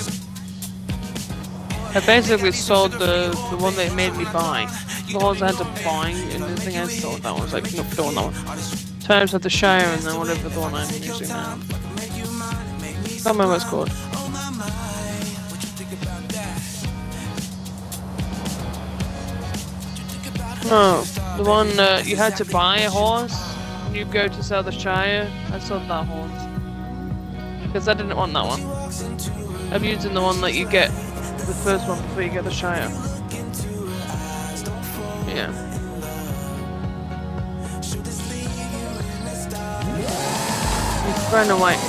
I basically sold the the one that made me buy. The ones I had to buy, and the thing I sold that one was like, nope, don't want that one. Times at the Shire, and then whatever the one I'm using now. Can't remember what it's called. No, the one uh, you had to buy a horse, and you go to sell the Shire. I sold that horse. Because I didn't want that one. I'm using the one that you get, the first one before you get the Shire. Yeah. It's brown and white.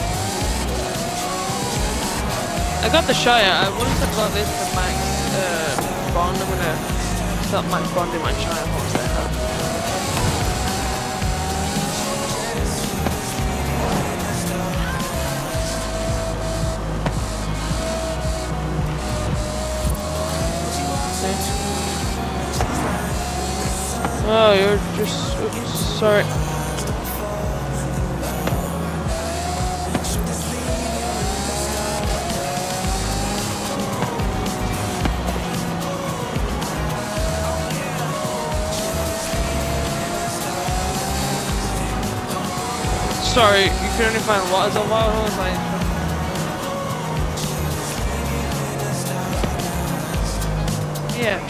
I got the Shire. I once I got this for Max uh, Bond. I'm gonna start Max Bonding my Shire horse there. Oh, you're just oops, sorry. Sorry, you can only find what as a wild horse. Like, yeah.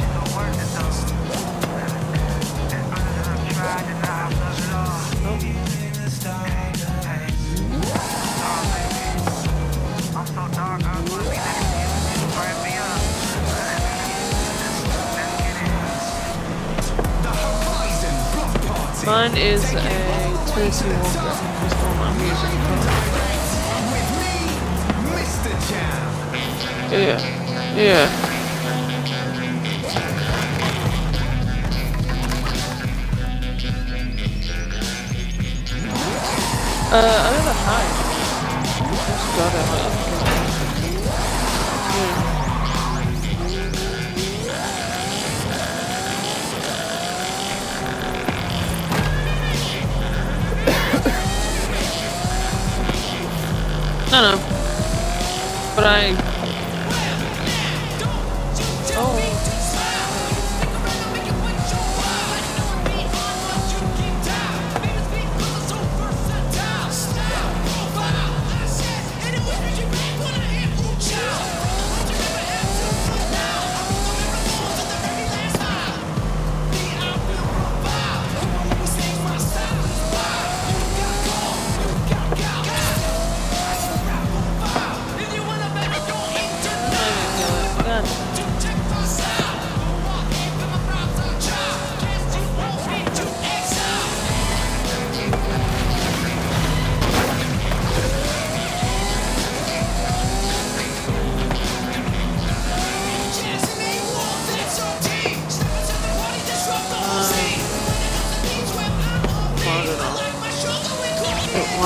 Mine is a Tennessee Walker. That's the one I'm using. Yeah. Yeah. Uh, I don't know how. Just got it. Yeah. No, no. But I... Oh.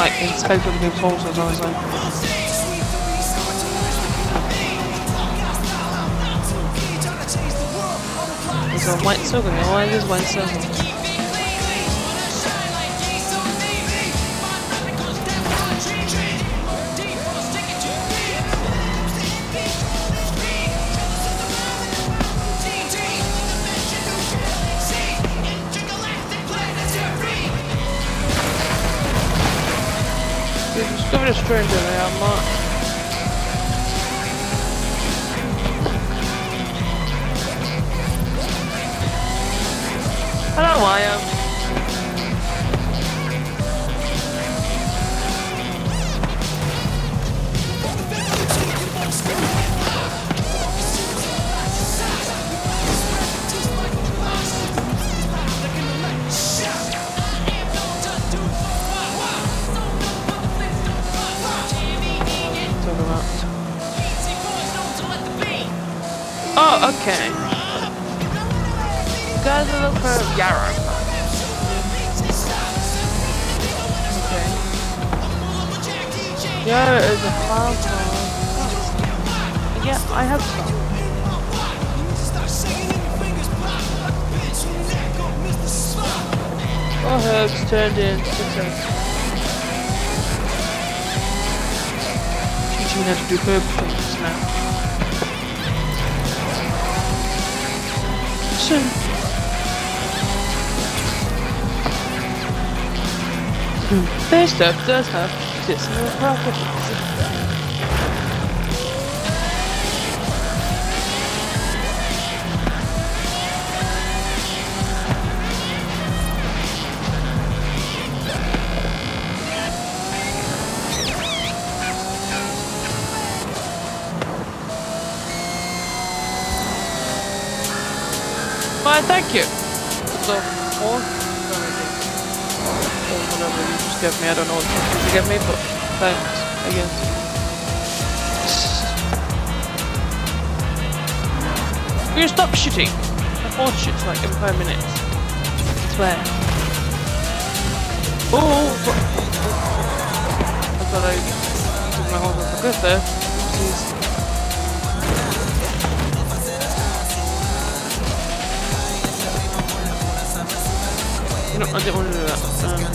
like inspect other people's horses, honestly. There's a white circle here. Why is this white circle? Discovered a stranger there, I'm not. Hello, I am. Oh, okay. You guys are looking for Yarrow. Okay. Yarrow is a farm farm. Yeah, I have some. Oh, herbs turned in success. Teaching me how to do herb things now. Their stuff does have medicinal properties. Why, thank you. So, or whatever you just gave me, I don't know what you gave me, but thanks, I guess. Will you stop shitting? I bought shit like in five minutes. I swear. Oh! I thought I took my horse off the cliff there. Jeez. No, I didn't want to do that. Um,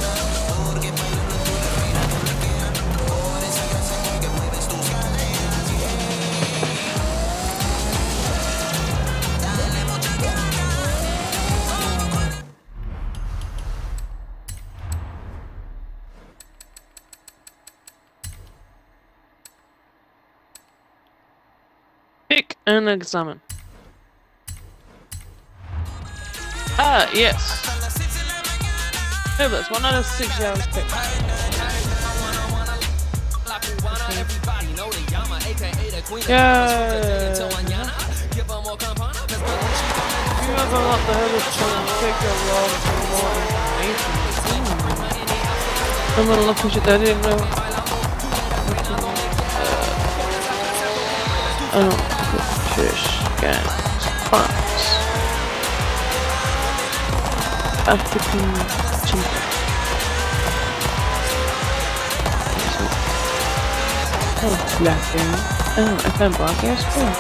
pick and examine. Ah, yes. No, that's one out of six hours pick. Yeah. You have a lot the hurdles to pick a lot more information. I'm gonna look at shit that I didn't know. Uh, I don't put fish, gas, plants. African. Oh, blackberry. Oh, I found blackberry. Cool.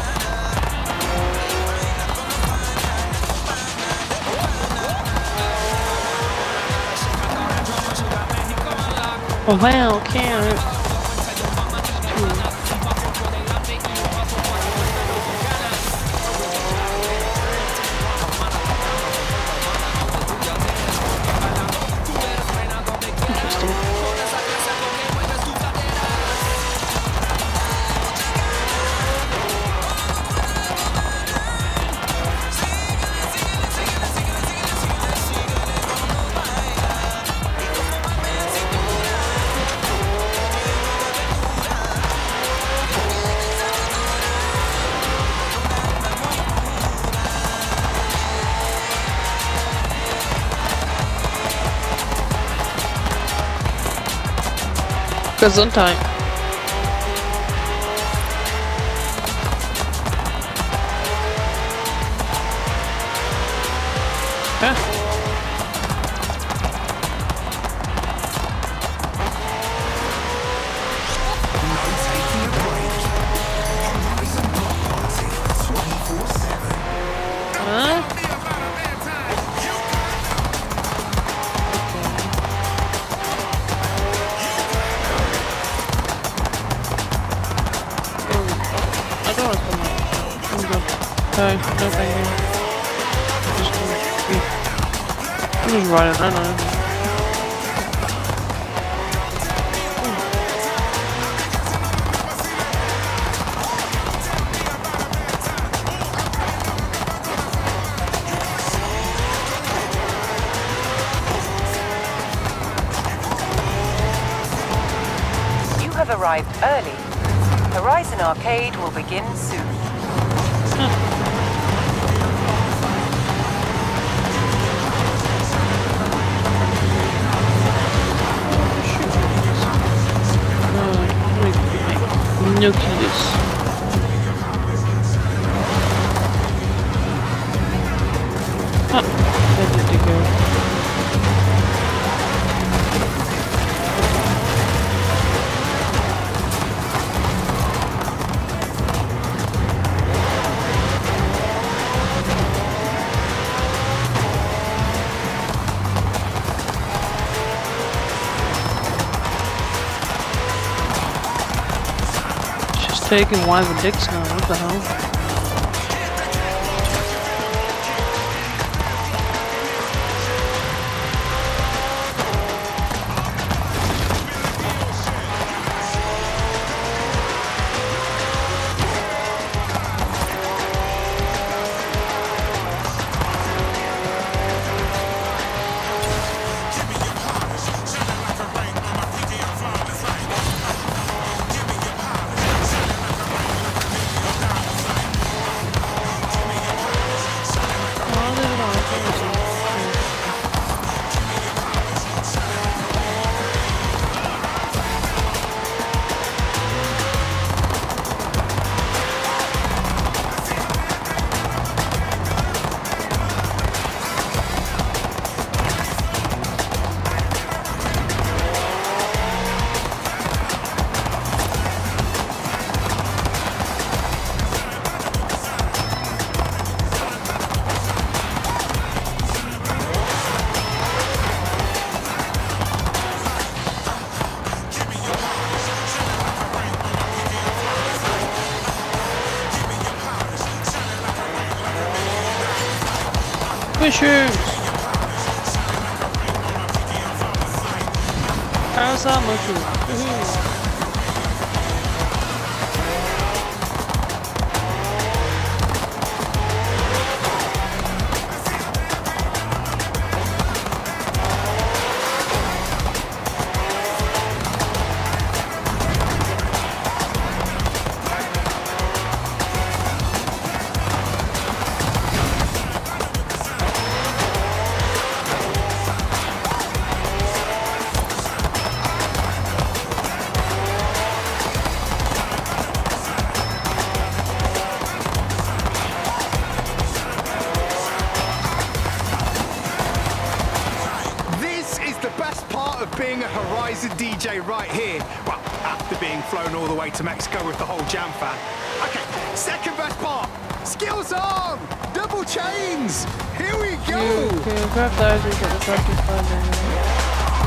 Oh wow, carrot. Gesundheit. Okay. I don't want to spend money. I'm good. No, no thank you. I'm just gonna... I'm just riding, I know. Have arrived early. Horizon Arcade will begin soon. Nucleus. Ah, where did it go? Taking wives and dicks now, what the hell? Issues! How's that looking? Being a Horizon D J right here. Well, after being flown all the way to Mexico with the whole jam fan. Okay, second best part. Skills on! Double chains! Here we go! Okay, grab those and get the practice fun.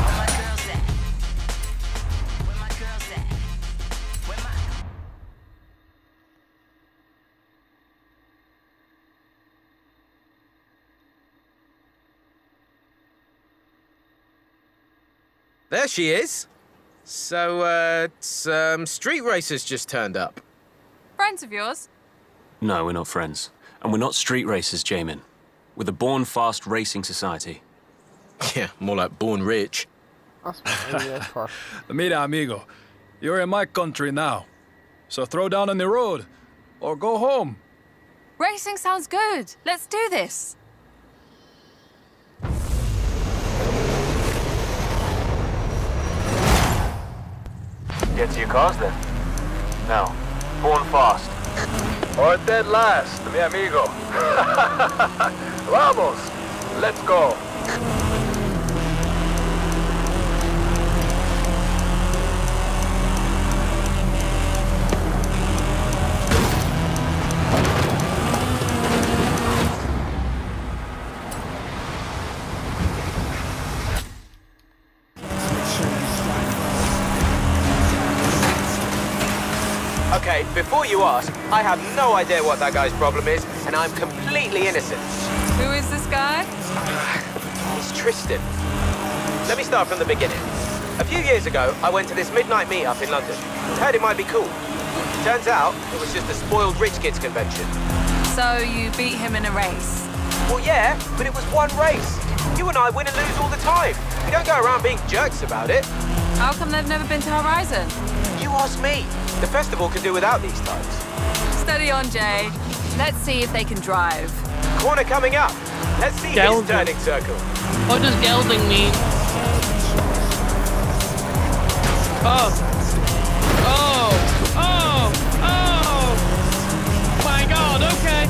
There she is. So, uh, some street racers just turned up. Friends of yours? No, we're not friends. And we're not street racers, Jamin. We're the Born Fast Racing Society. Yeah, more like Born Rich. Mira, amigo. You're in my country now. So throw down on the road. Or go home. Racing sounds good. Let's do this. Get to your cars then. Now, born fast. Or dead last, mi amigo. Vamos, let's go. Okay, before before you ask, I have no idea what that guy's problem is, and I'm completely innocent. Who is this guy? It's Tristan. Let me start from the beginning. A few years ago, I went to this midnight meetup in London. Heard it might be cool. Turns out, it was just a spoiled rich kids convention. So you beat him in a race? Well, yeah, but it was one race. You and I win and lose all the time. We don't go around being jerks about it. How come they've never been to Horizon? You ask me. The festival could do without these types. Steady on, Jay. Let's see if they can drive. Corner coming up. Let's see Gelding. his turning circle. What does gelding mean? Oh. Oh. Oh. Oh. My God, okay.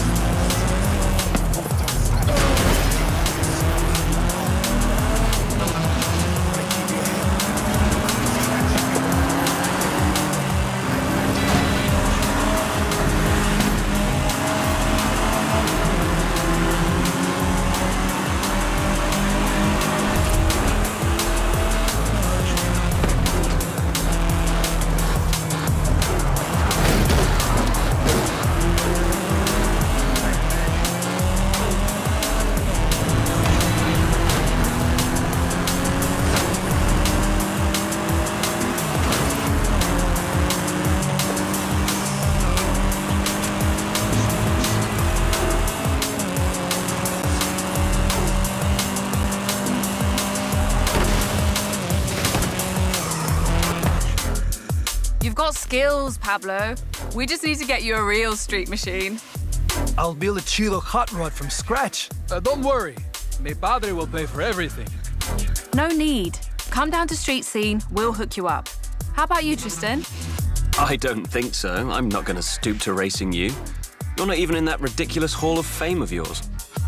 You've got skills, Pablo. We just need to get you a real street machine. I'll build a chido hot rod from scratch. Uh, don't worry. Mi padre will pay for everything. No need. Come down to Street Scene, we'll hook you up. How about you, Tristan? I don't think so. I'm not going to stoop to racing you. You're not even in that ridiculous Hall of Fame of yours.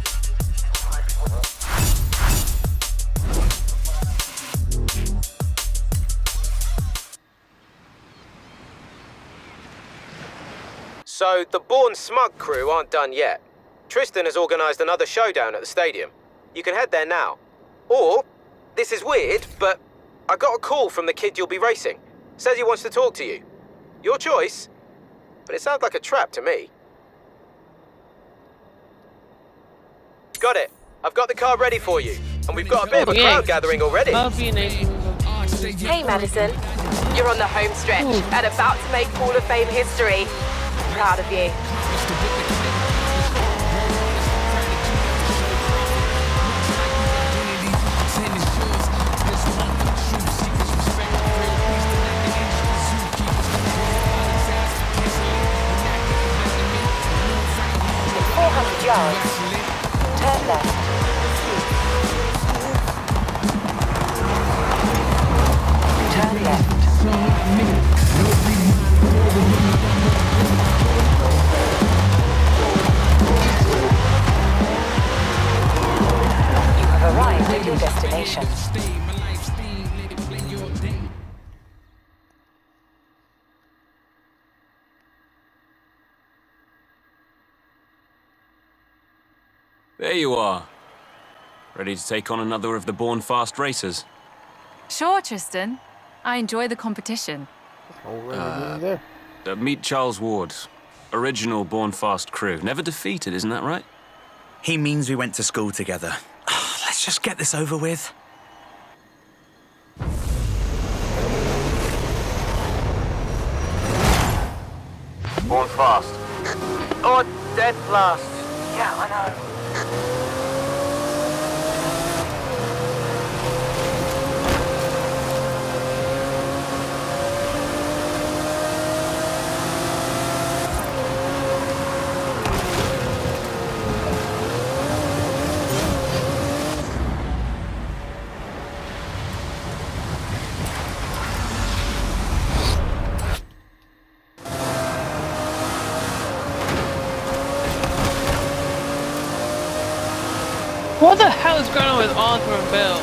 So, the Born Smug crew aren't done yet. Tristan has organised another showdown at the stadium. You can head there now. Or, this is weird, but I got a call from the kid you'll be racing. Says he wants to talk to you. Your choice, but it sounds like a trap to me. Got it. I've got the car ready for you. And we've got a bit of a Yeah. crowd gathering already. I'll be an angel. Hey, Madison. You're on the home stretch and about to make Hall of Fame history. Proud of you. In four hundred yards, turn left. Turn left. You have arrived at your destination. There you are. Ready to take on another of the Born Fast racers? Sure, Tristan. I enjoy the competition. Uh, uh, meet Charles Ward. Original Born Fast crew. Never defeated, isn't that right? He means we went to school together. Let's just get this over with. Born Fast. Or dead blast. Yeah, I know. What the hell is going on with Arthur and Bill?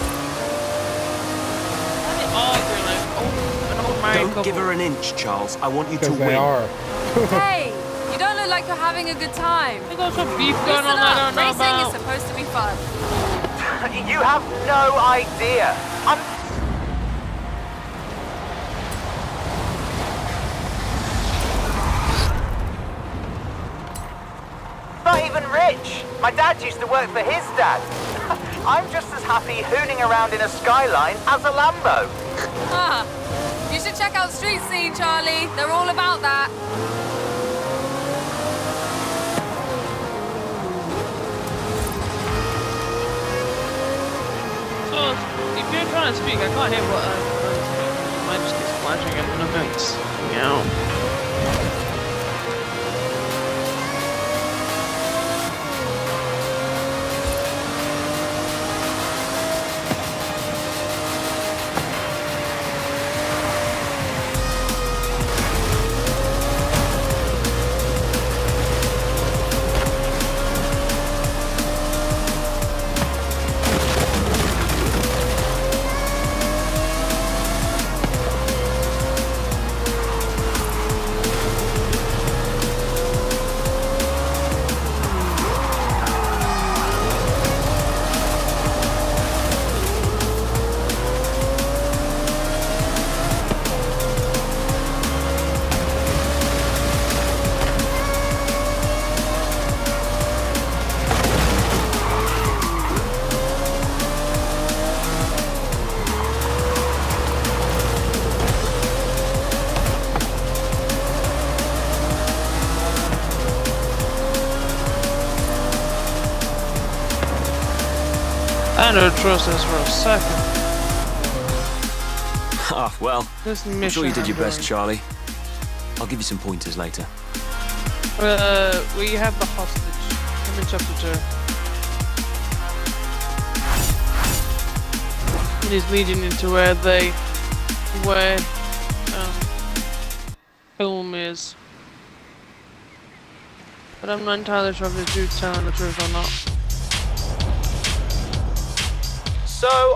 Why are they arguing like oh, an old married Don't couple? give her an inch, Charles. I want you to Because win. they are. Hey, you don't look like you're having a good time. They got some beef going Listen on I up, don't know racing about. is supposed to be fun. You have no idea. I'm... even rich. My dad used to work for his dad. I'm just as happy hooning around in a Skyline as a Lambo. Ah, you should check out Street Scene, Charlie. They're all about that. So, if you're trying to speak, I can't hear what I'm trying to speak. You might just be splashing up in the vents. Meow. I don't trust this for a second. Ah, well, This I'm sure you did your I'm best, doing. Charlie. I'll give you some pointers later. Uh, we have the hostage. I'm in chapter two. It is leading into where they, where, um, film is. But I'm not entirely sure if this dude's telling the truth or not. So,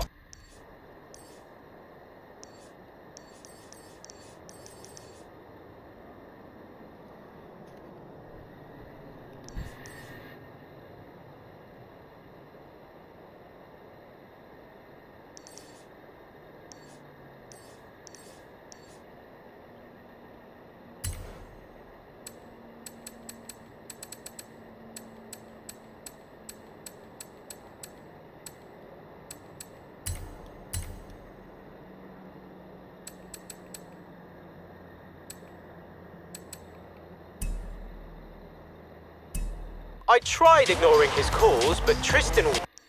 I tried ignoring his calls, but Tristan...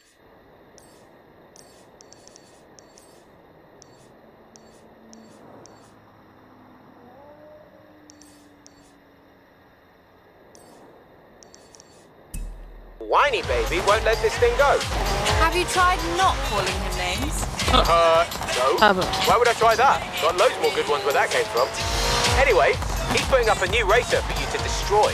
Whiny baby won't let this thing go. Have you tried not calling him names? Uh, no. Haven't. Why would I try that? Got loads more good ones where that came from. Anyway, he's putting up a new racer for you to destroy.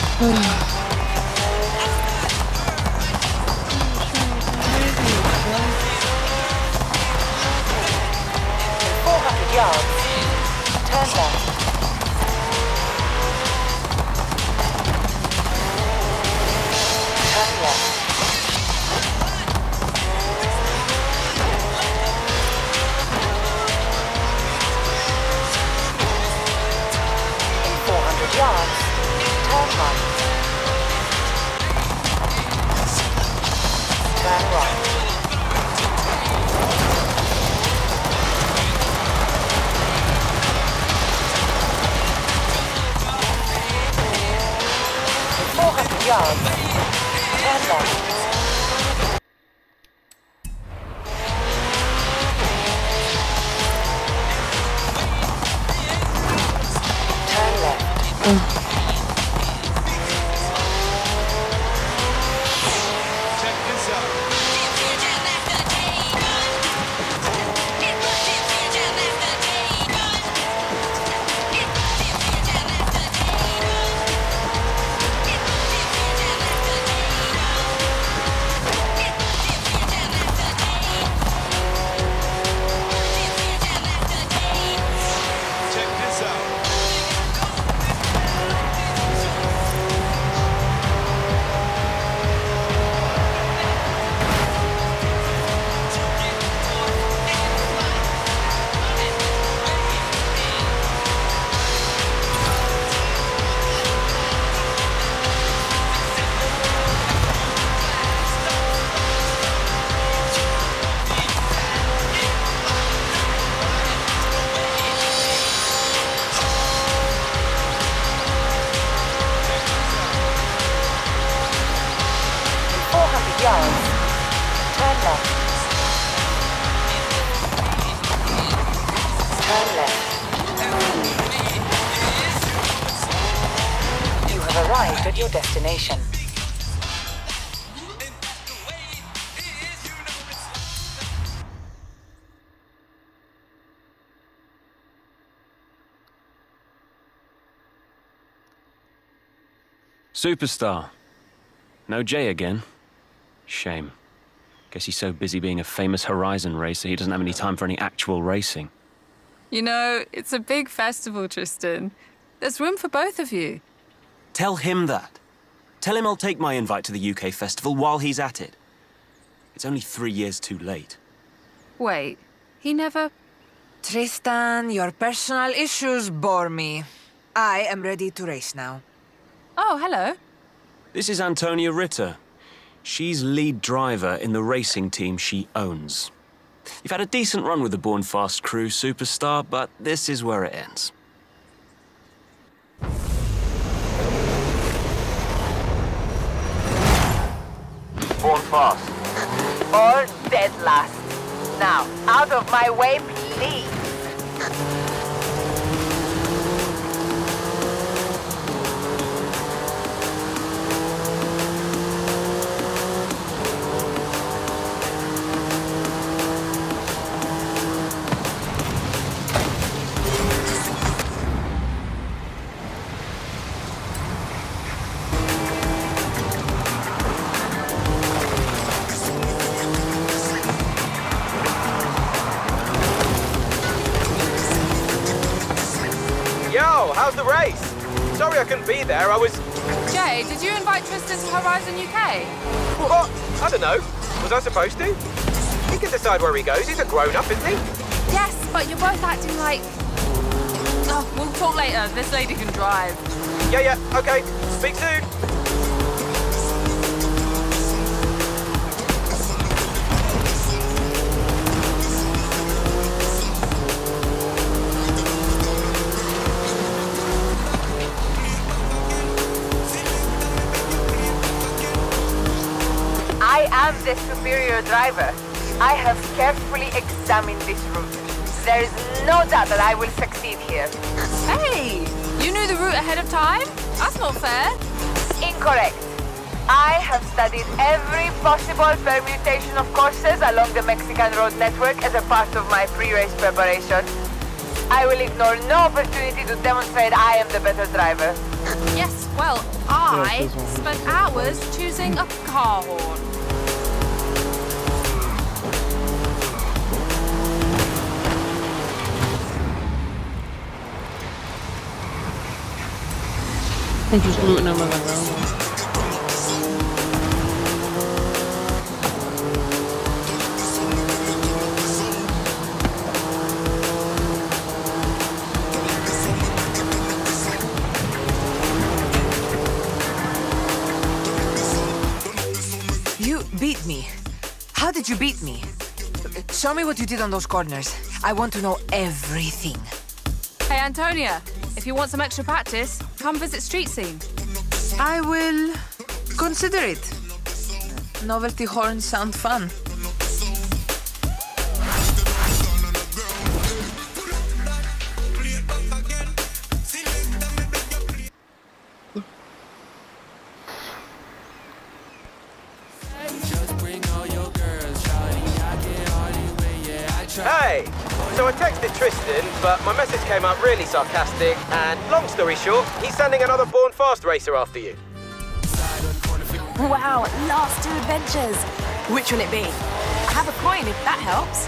four hundred yards. Turn left. Turn left. In four hundred yards, turn right. Turn right. four hundred yards. Turn left. Turn left. Check this out. Check this out. arrived at your destination. Superstar. No Jay again. Shame. Guess he's so busy being a famous Horizon racer he doesn't have any time for any actual racing. You know, it's a big festival, Tristan. There's room for both of you. Tell him that. Tell him I'll take my invite to the U K festival while he's at it. It's only three years too late. Wait, he never... Tristan, your personal issues bore me. I am ready to race now. Oh, hello. This is Antonia Ritter. She's lead driver in the racing team she owns. You've had a decent run with the Born Fast crew, Superstar, but this is where it ends. Born Fast. Or dead last. Now, out of my way, please. How's the race? Sorry I couldn't be there, I was... Jay, did you invite Tristan to Horizon U K? What? I don't know. Was I supposed to? He can decide where he goes, he's a grown-up, isn't he? Yes, but you're both acting like... Oh, we'll talk later. This lady can drive. Yeah, yeah, okay. Speak soon. I am the superior driver. I have carefully examined this route. There is no doubt that I will succeed here. Hey! You knew the route ahead of time? That's not fair. Incorrect. I have studied every possible permutation of courses along the Mexican road network as a part of my pre-race preparation. I will ignore no opportunity to demonstrate I am the better driver. Yes, well, I spent hours choosing a car horn. I'm just looting them around. You beat me. How did you beat me? Show me what you did on those corners. I want to know everything. Hey, Antonia, if you want some extra practice, come visit Street Scene. I will consider it. Novelty horns sound fun. Hey! So I texted Tristan, but my message came out really sarcastic, and long story short, he's sending another Born Fast racer after you. Wow, last two adventures. Which will it be? I have a coin if that helps.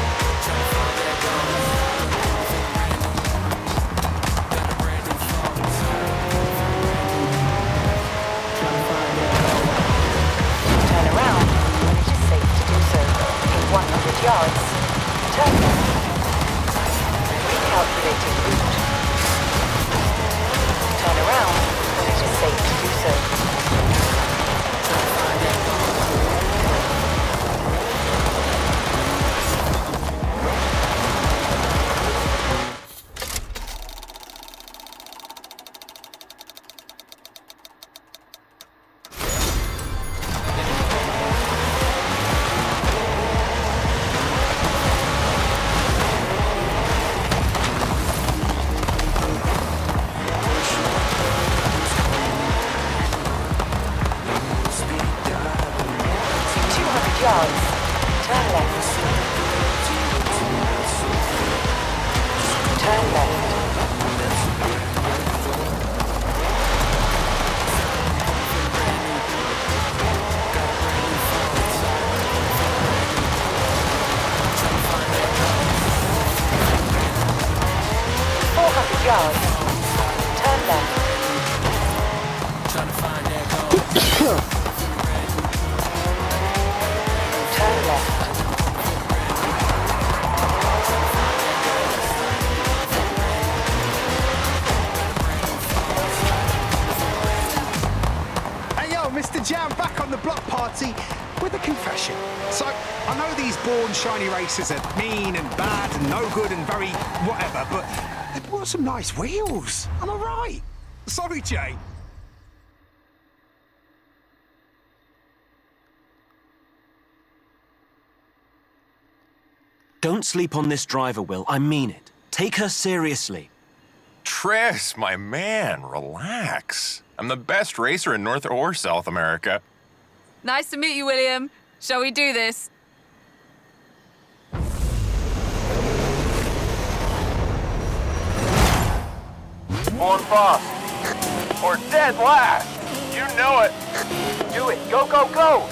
Turn around when it is safe to do so. In one hundred yards. Turn left. Recalculating route. Turn around when it is safe to do so. block party with a confession. So, I know these born shiny racers are mean and bad and no good and very whatever, but they bought some nice wheels. Am I right? Sorry, Jay. Don't sleep on this driver, Will. I mean it. Take her seriously. Tris, my man, relax. I'm the best racer in North or South America. Nice to meet you, William. Shall we do this? On fast. Or dead last. You know it. Do it. Go, go, go.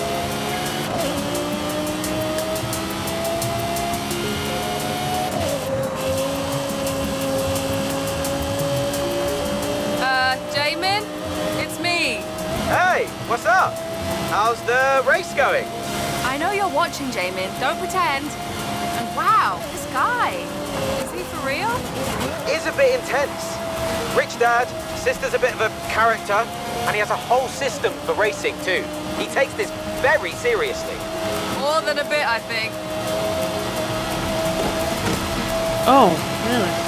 Uh, Jamin? It's me. Hey, what's up? How's the race going? I know you're watching, Jamin. Don't pretend. And wow, this guy. Is he for real? Is a bit intense. Rich dad, sister's a bit of a character, and he has a whole system for racing too. He takes this very seriously. More than a bit, I think. Oh, really?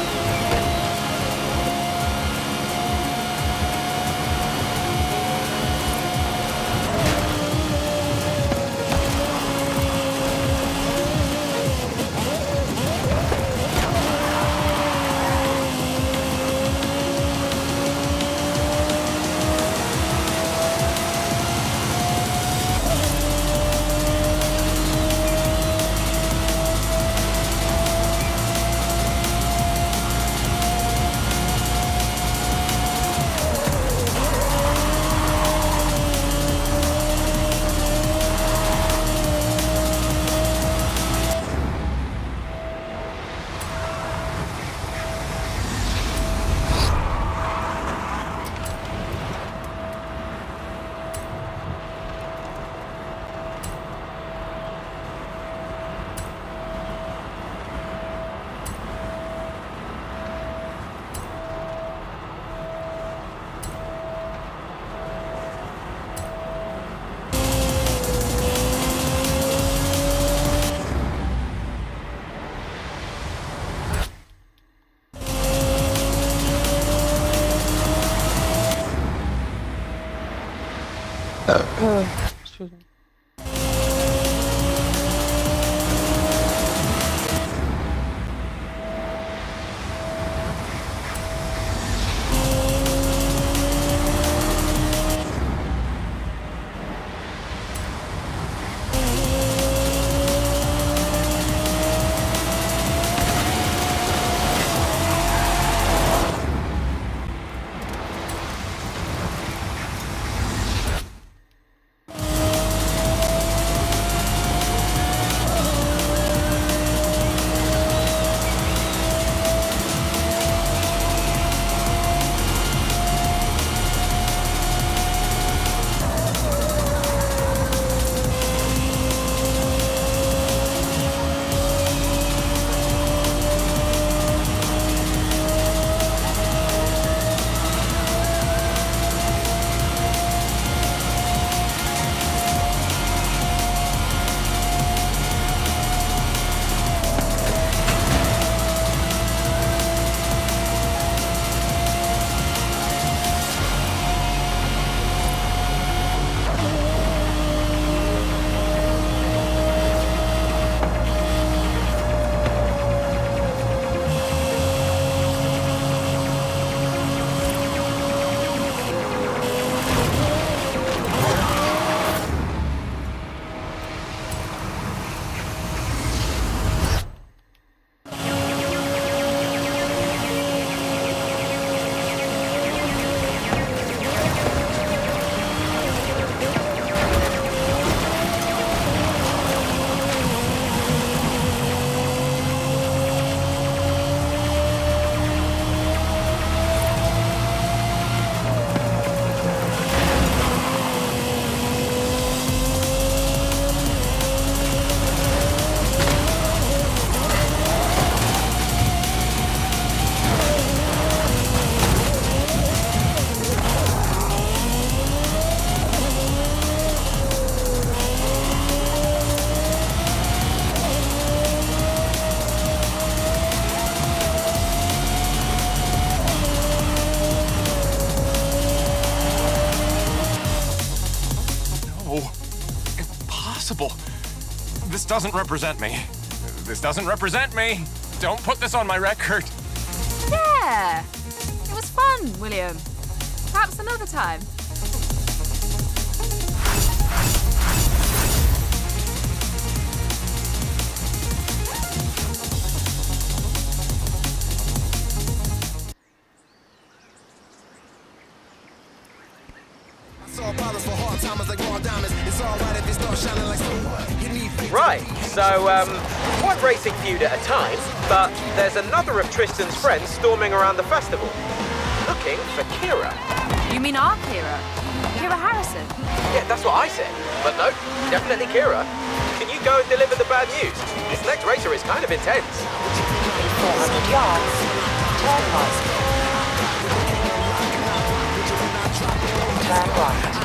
Uh, excuse me. possible? This doesn't represent me. This doesn't represent me. Don't put this on my record. Yeah. It was fun, William. Perhaps another time. Right, so, um, one racing feud at a time, but there's another of Tristan's friends storming around the festival, looking for Kira. You mean our Kira? Kira Harrison? Yeah, that's what I said. But no, definitely Kira. Can you go and deliver the bad news? This next racer is kind of intense. four hundred yards. Turn right. Turn right.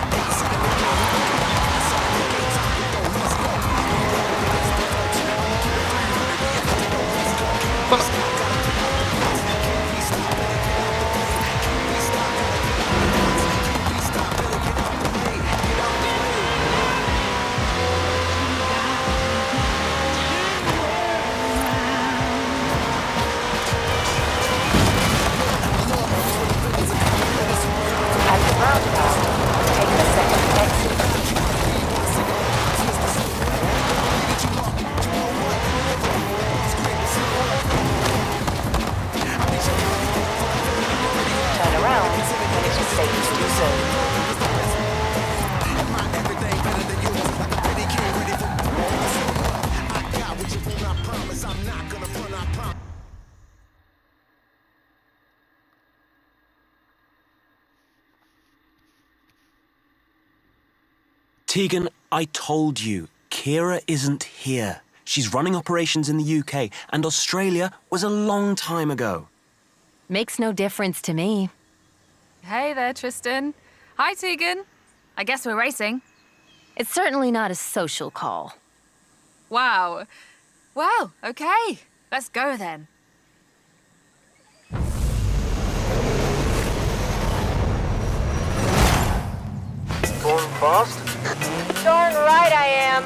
Tegan, I told you, Kira isn't here. She's running operations in the U K, and Australia was a long time ago. Makes no difference to me. Hey there, Tristan. Hi, Tegan. I guess we're racing. It's certainly not a social call. Wow. Well, okay. Let's go then. Going fast? Darn right I am.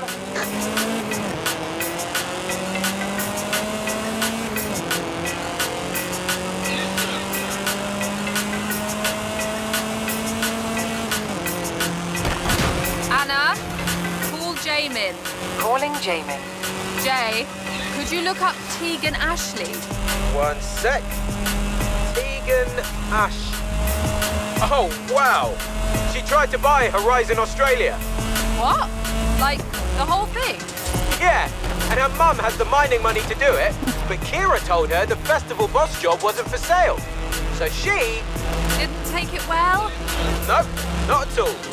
Anna, call Jamin. Calling Jamin. Jay, could you look up Tegan Ashley? One sec. Tegan Ash. Oh, wow. She tried to buy Horizon Australia. What? Like, the whole thing? Yeah, and her mum has the mining money to do it, but Kira told her the festival boss job wasn't for sale. So she... Didn't take it well? Nope, not at all.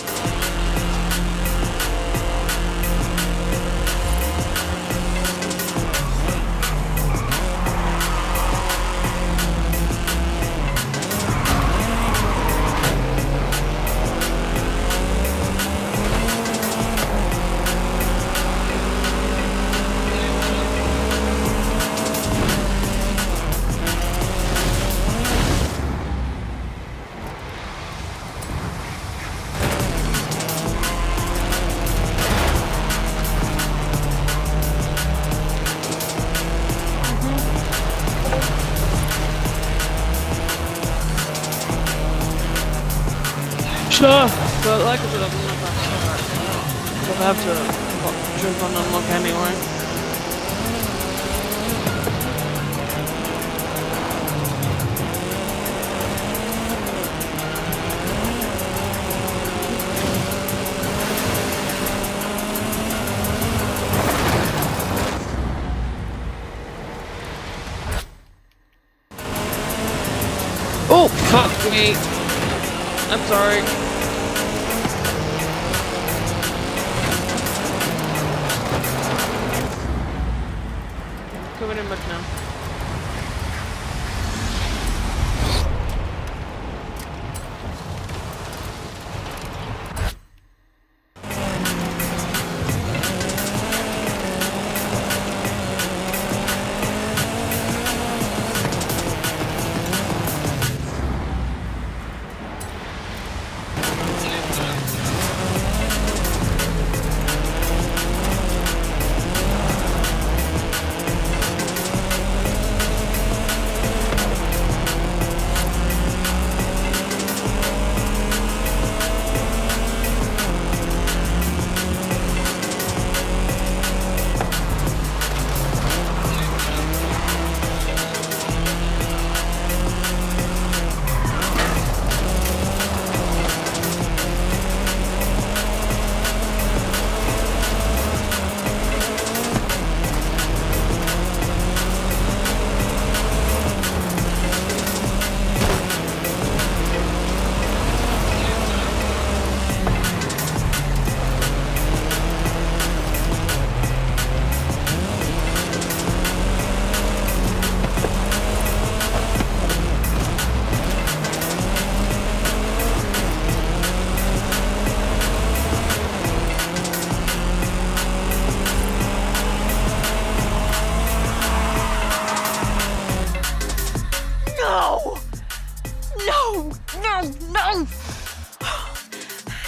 Sure, but like I said, I'm not that sure. So I have to drink on unlock anyway. Oh, fuck me. I'm sorry. Coming in much now.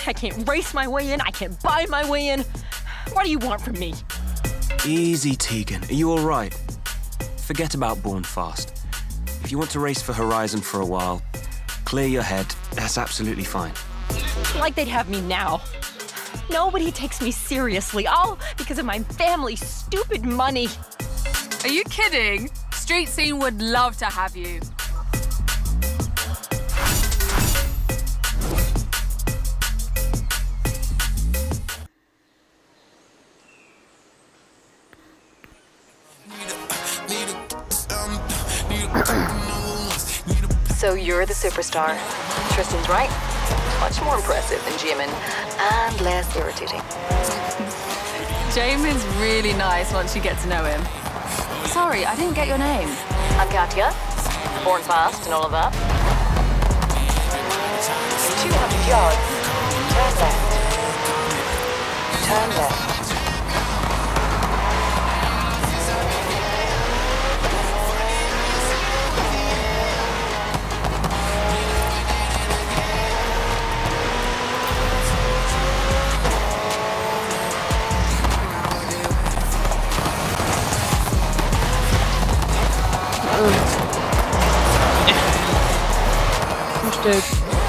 I can't race my way in. I can't buy my way in. What do you want from me? Easy, Tegan. Are you all right? Forget about Born Fast. If you want to race for Horizon for a while, clear your head. That's absolutely fine. Like they'd have me now. Nobody takes me seriously, all because of my family's stupid money. Are you kidding? Street Scene would love to have you. So you're the superstar. Tristan's right. Much more impressive than Jimin, and less irritating. Jamin's really nice once you get to know him. Sorry, I didn't get your name. I'm Katya. Born Fast and all of that. two hundred yards. Turn left. Turn left. Who's dead?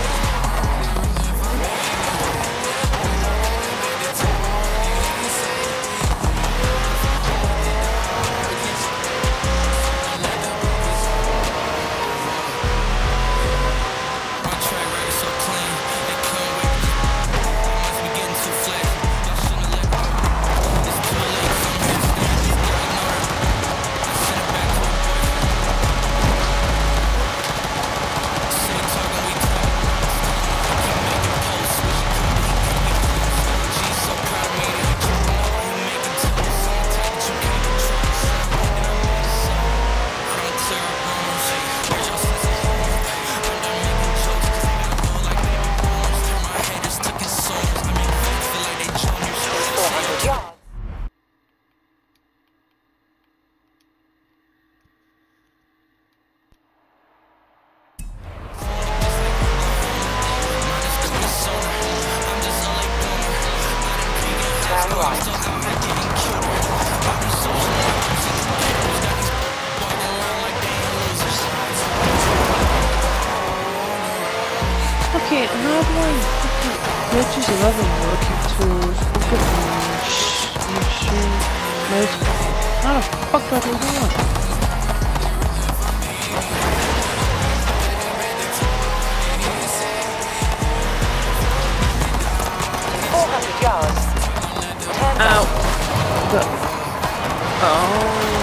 Okay, how do I purchase eleven working tools? Look at the machine. How the fuck do I do that? four hundred yards. Ow. The, oh.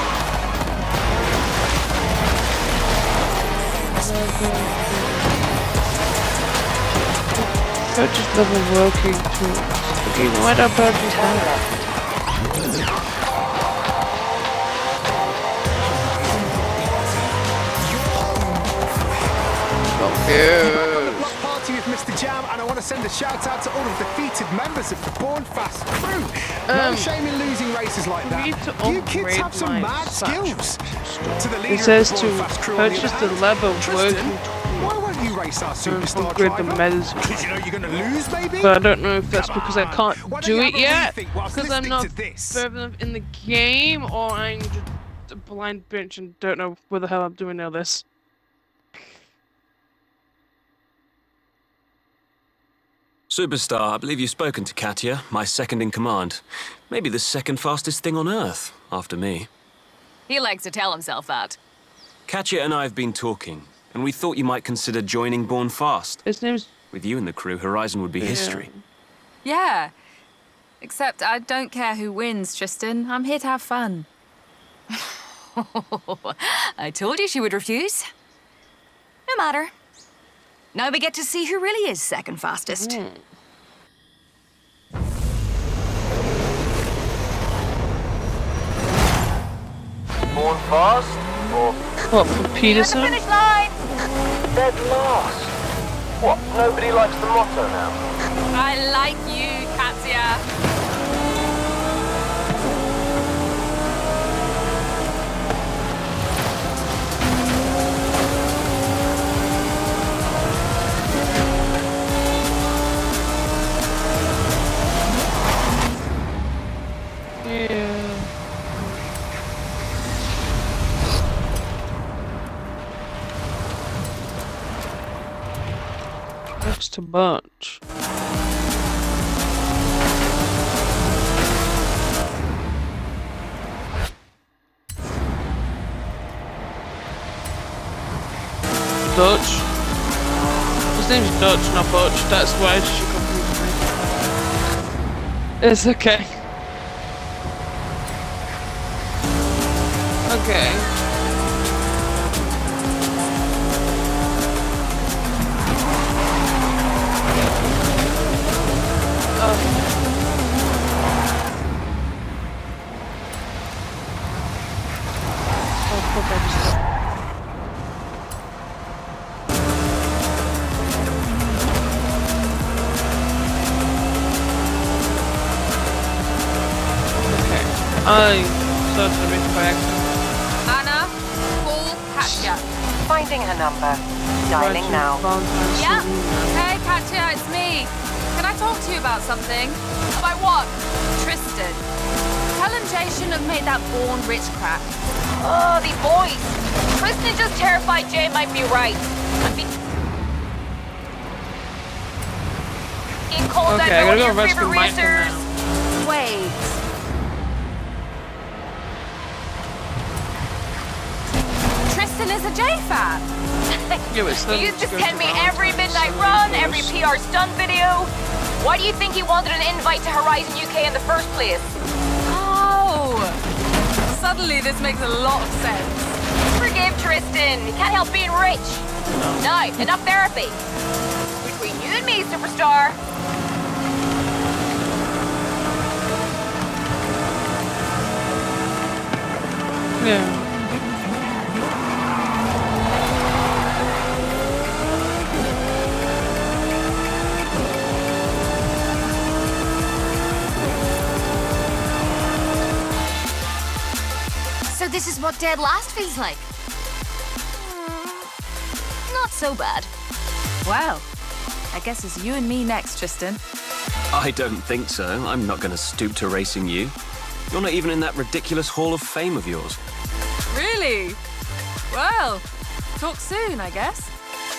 Purchase level working tools. Okay, why don't I purchase that? Party with Mister Jam, and I want to send a shout out to all of the defeated members of the Born Fast crew. No Um, shame in losing races like that. You kids have some mad skills. To the leader It says of to the Born Fast crew, on purchase other the hand, level Tristan, working why won't you race our superstar upgrade the driver? medals. Because you know you're going to lose, baby. But I don't know if that's because I can't Why don't do you it have a yet, rethink whilst because I'm listening not to this? further enough in the game, or I'm just a blind bitch and don't know where the hell I'm doing all this. Superstar, I believe you've spoken to Katya, my second in command. Maybe the second fastest thing on Earth, after me. He likes to tell himself that. Katya and I have been talking, and we thought you might consider joining Born Fast. His name's... With you in the crew, Horizon would be Yeah. history. Yeah. Except I don't care who wins, Tristan. I'm here to have fun. I told you she would refuse. No matter. Now we get to see who really is second fastest. Mm. Born Fast? Or What, for Peterson? Finish line! dead last? What, nobody likes the motto now? I like you, Katya. to Butch. Dutch. His name's Dutch, not Butch. That's why she confused me. It's okay. Okay. Oh. Oh, fuck off. I started to make by accident. Anna, call Katya. Finding her number. Dialing now. Yeah? Hey, Katya, it's me. Can I talk to you about something? About what? Tristan. Tell him Jay shouldn't have made that born rich crap. Oh, the boys. Tristan just terrified Jay might be right. I'm be being called Okay, out I gotta by go your favorite rescue Michael racers. now. Wait. Tristan is a J fan. He used to send me every midnight run, every P R stunt video. Why do you think he wanted an invite to Horizon U K in the first place? Oh. Suddenly this makes a lot of sense. Forgive Tristan. He can't help being rich. No, enough therapy. Between you and me, superstar. Yeah. So this is what dead last feels like. Mm, not so bad. Well, I guess it's you and me next, Tristan. I don't think so. I'm not going to stoop to racing you. You're not even in that ridiculous Hall of Fame of yours. Really? Well, talk soon, I guess.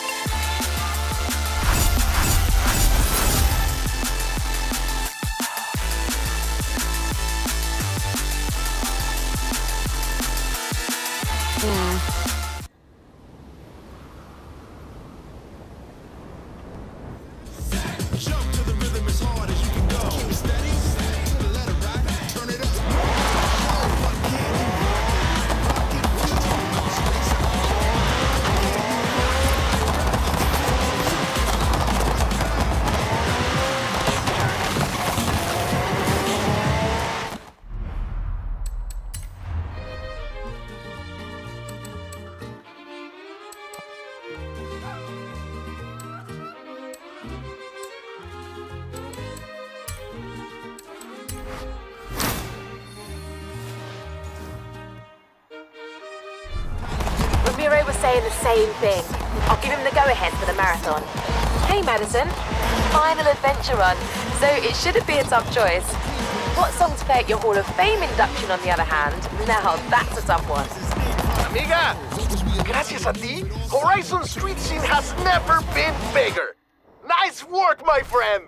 Ramiro was saying the same thing. I'll give him the go-ahead for the marathon. Hey, Madison. Final adventure run, so it shouldn't be a tough choice. What song to play at your Hall of Fame induction, on the other hand? Now, that's a tough one. Amiga, gracias a ti, Horizon street scene has never been bigger. Nice work, my friend.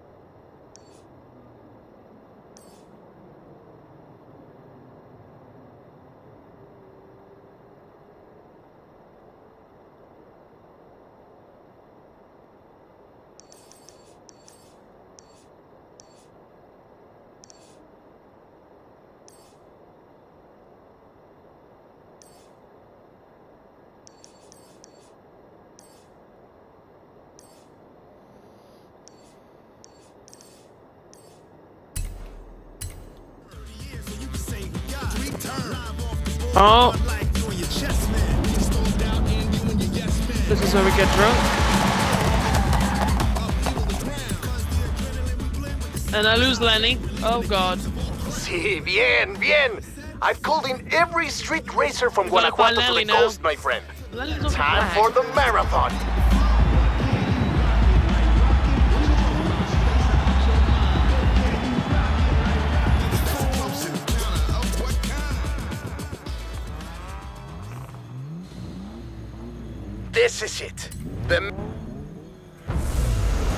Oh. This is where we get drunk. And I lose Lenny. Oh god. Sí, bien, bien. I've called in every street racer from Guanajuato to the coast, my friend. Time for the marathon. This is it. The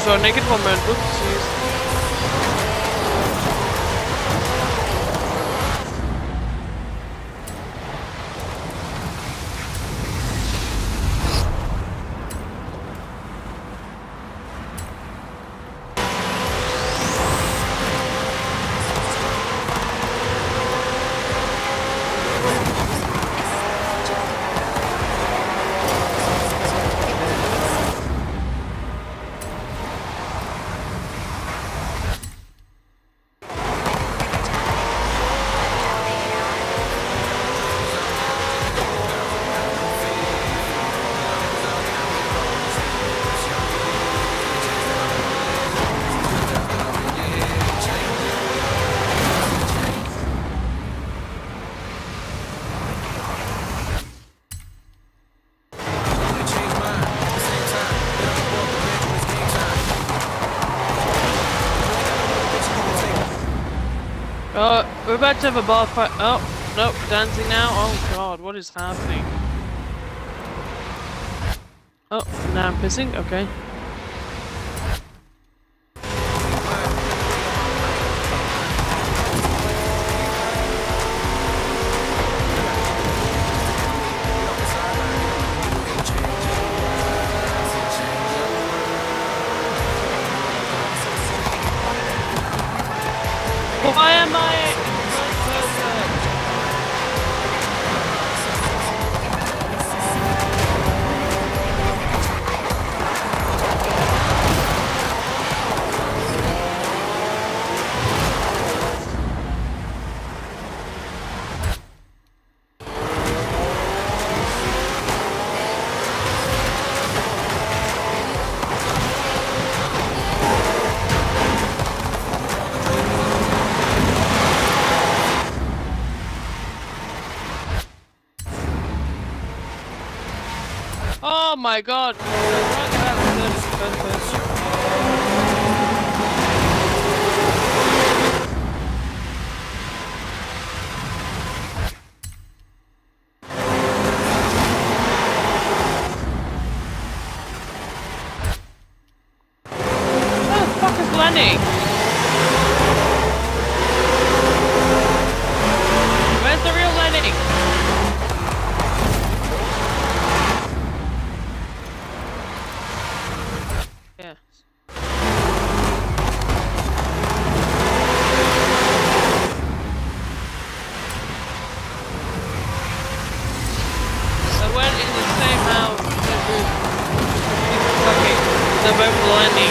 saw a naked woman. Oopsies. Oh, we're about to have a bar fight. Oh, nope, dancing now. Oh god, what is happening? Oh, now I'm pissing? Okay. Why am I? Oh my god! Where the fuck is Lenny? Where's the real Lenny? Yes. I went in the same house with fucking the both Lenny.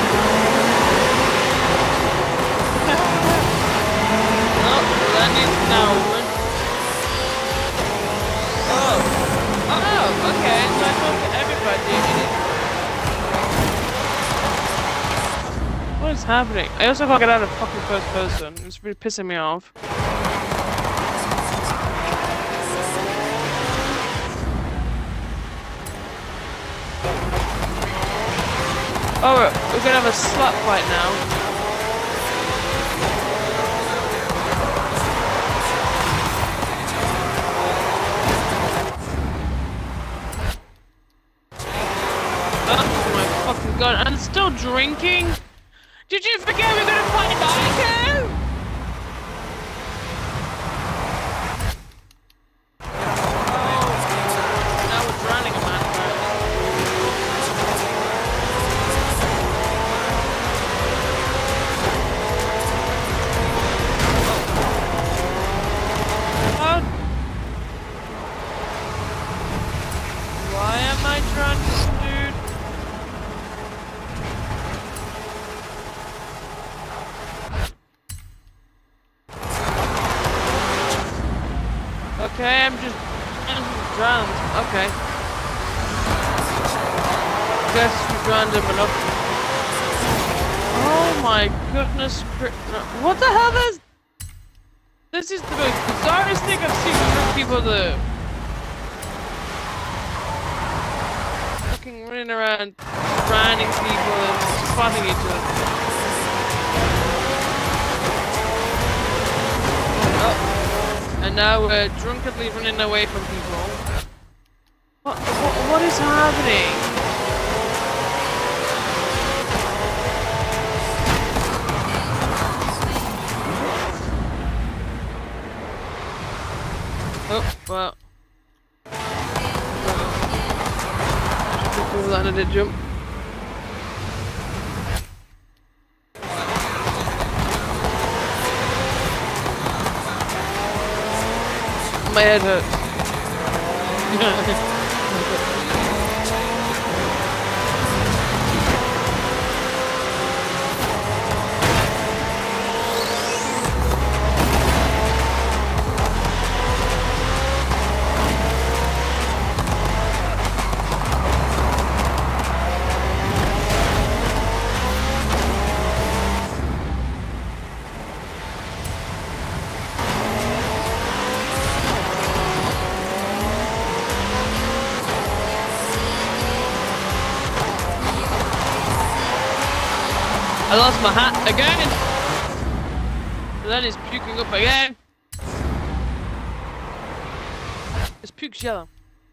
Oh, Lenny's now a woman. Oh. Oh, okay, so I talk to everybody. What is happening? I also can't get out of fucking first person. It's really pissing me off. Oh, we're gonna have a slap fight now. Oh my fucking god, I'm still drinking? Did you forget we were gonna fight Nico? Oh, now we're drowning a man. What? Why am I drunk, dude? Okay, I'm just, I'm just drowned. Okay. Guess we drowned him enough. Oh my goodness. What the hell is... This is the most bizarrest thing I've seen from people do. Fucking running around, drowning people and spotting each other. Oh. And now we're drunkenly running away from people. What, what, what is happening? Oh, well. That I did jump. My head hurts. I lost my hat again! And then it's puking up again! This puke's yellow.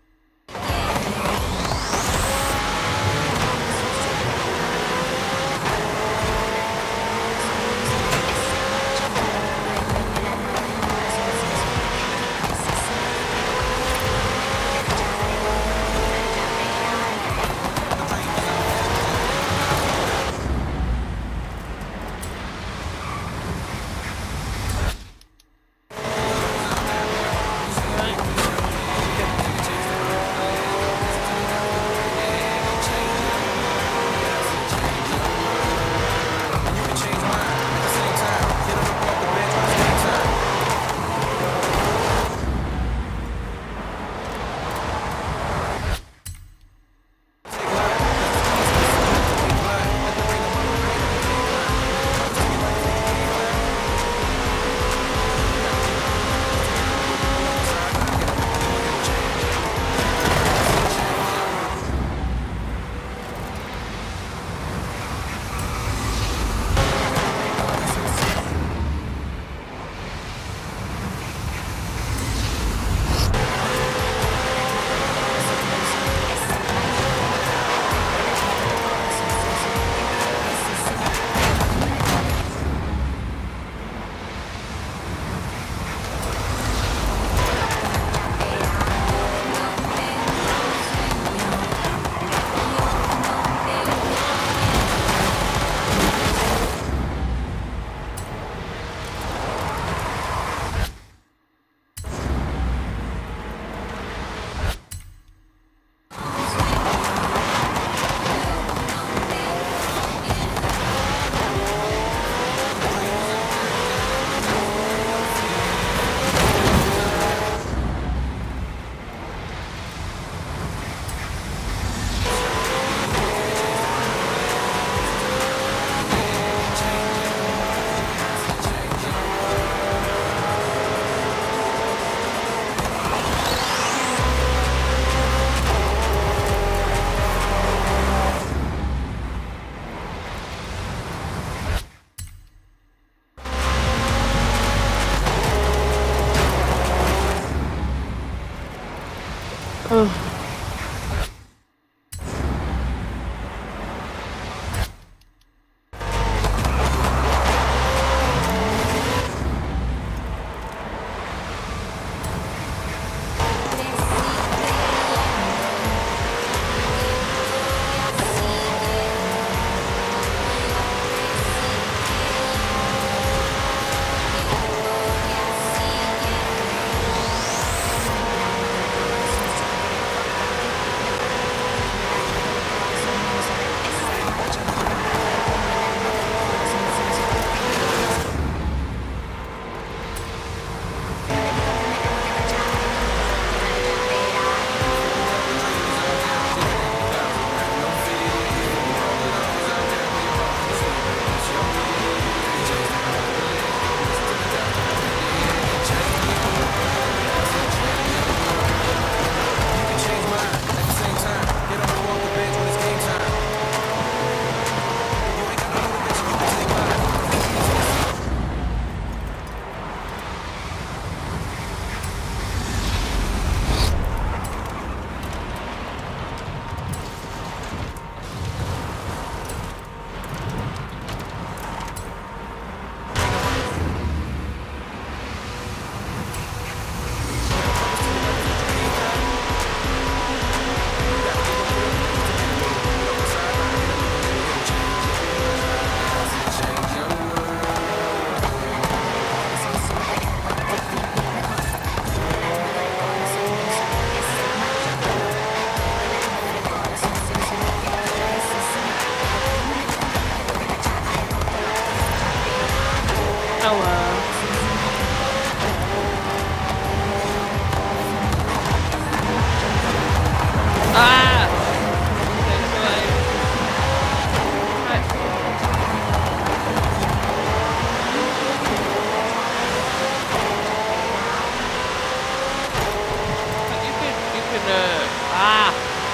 Oh.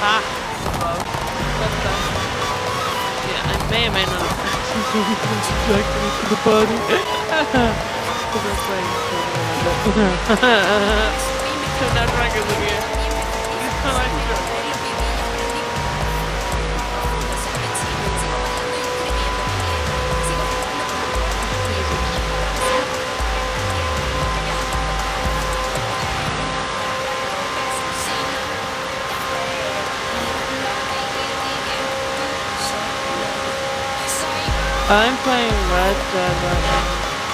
Ah, well, but, uh, yeah, I may or may not have subjected me to the party. Because I'm playing so now dragons again. I like dragons. I'm playing Red Dead right now.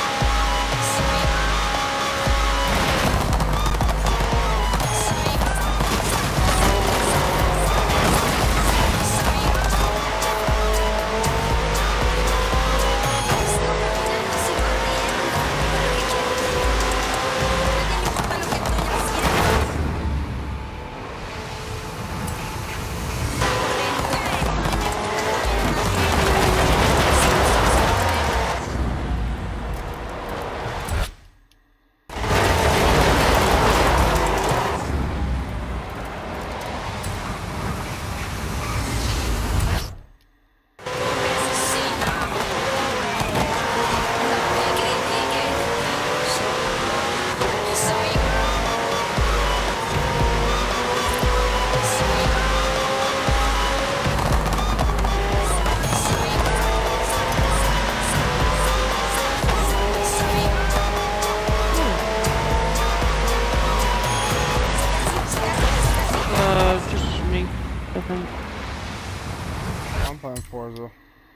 I'm playing Forza.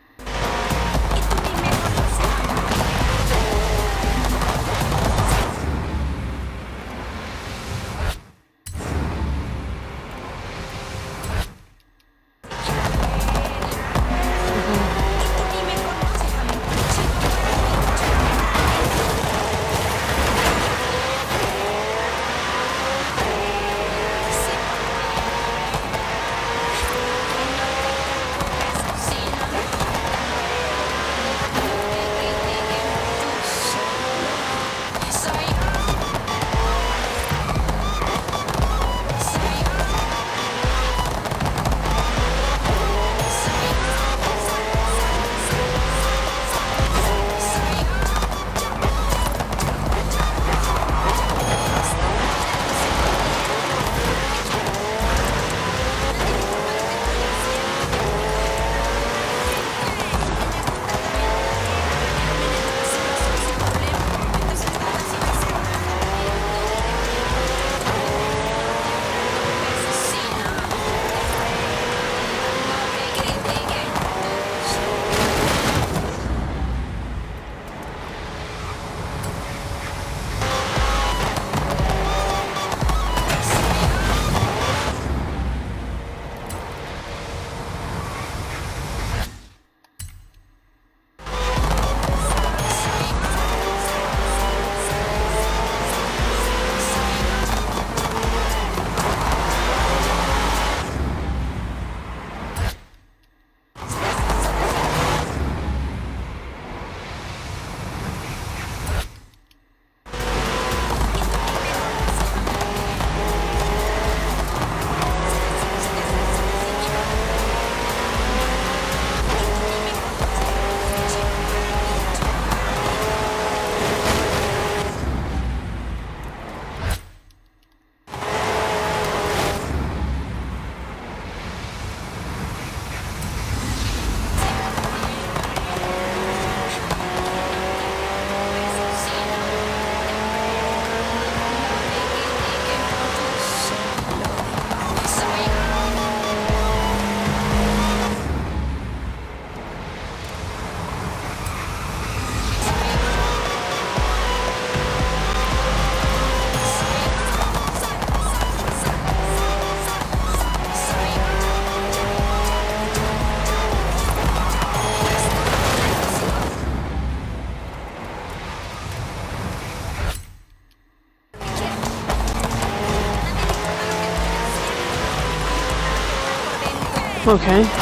Okay.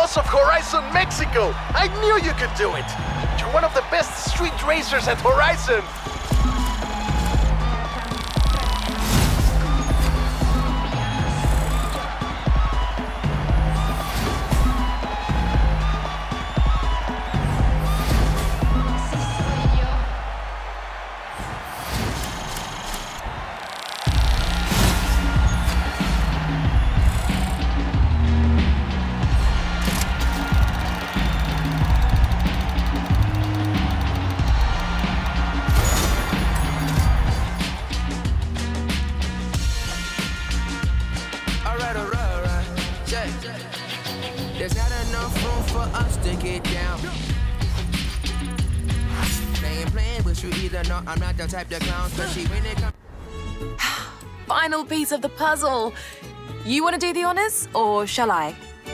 boss of Horizon Mexico! I knew you could do it! You're one of the best street racers at Horizon! There's not enough room for us to get down. Playing, playing, but you either know I'm not the type to clown, especially when it comes. Final piece of the puzzle. You want to do the honors, or shall I?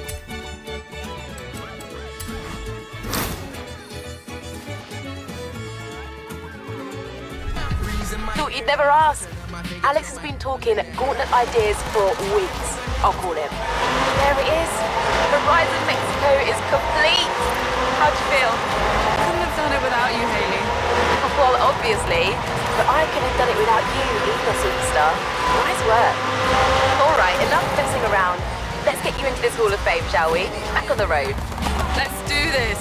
Thought you'd never ask. Alex has been talking gauntlet ideas for weeks, I'll call him. There it is. Horizon Mexico is complete. How'd you feel? Couldn't have done it without you, Haley. Well, obviously. But I couldn't have done it without you either, superstar. Nice work. All right, enough messing around. Let's get you into this Hall of Fame, shall we? Back on the road. Let's do this.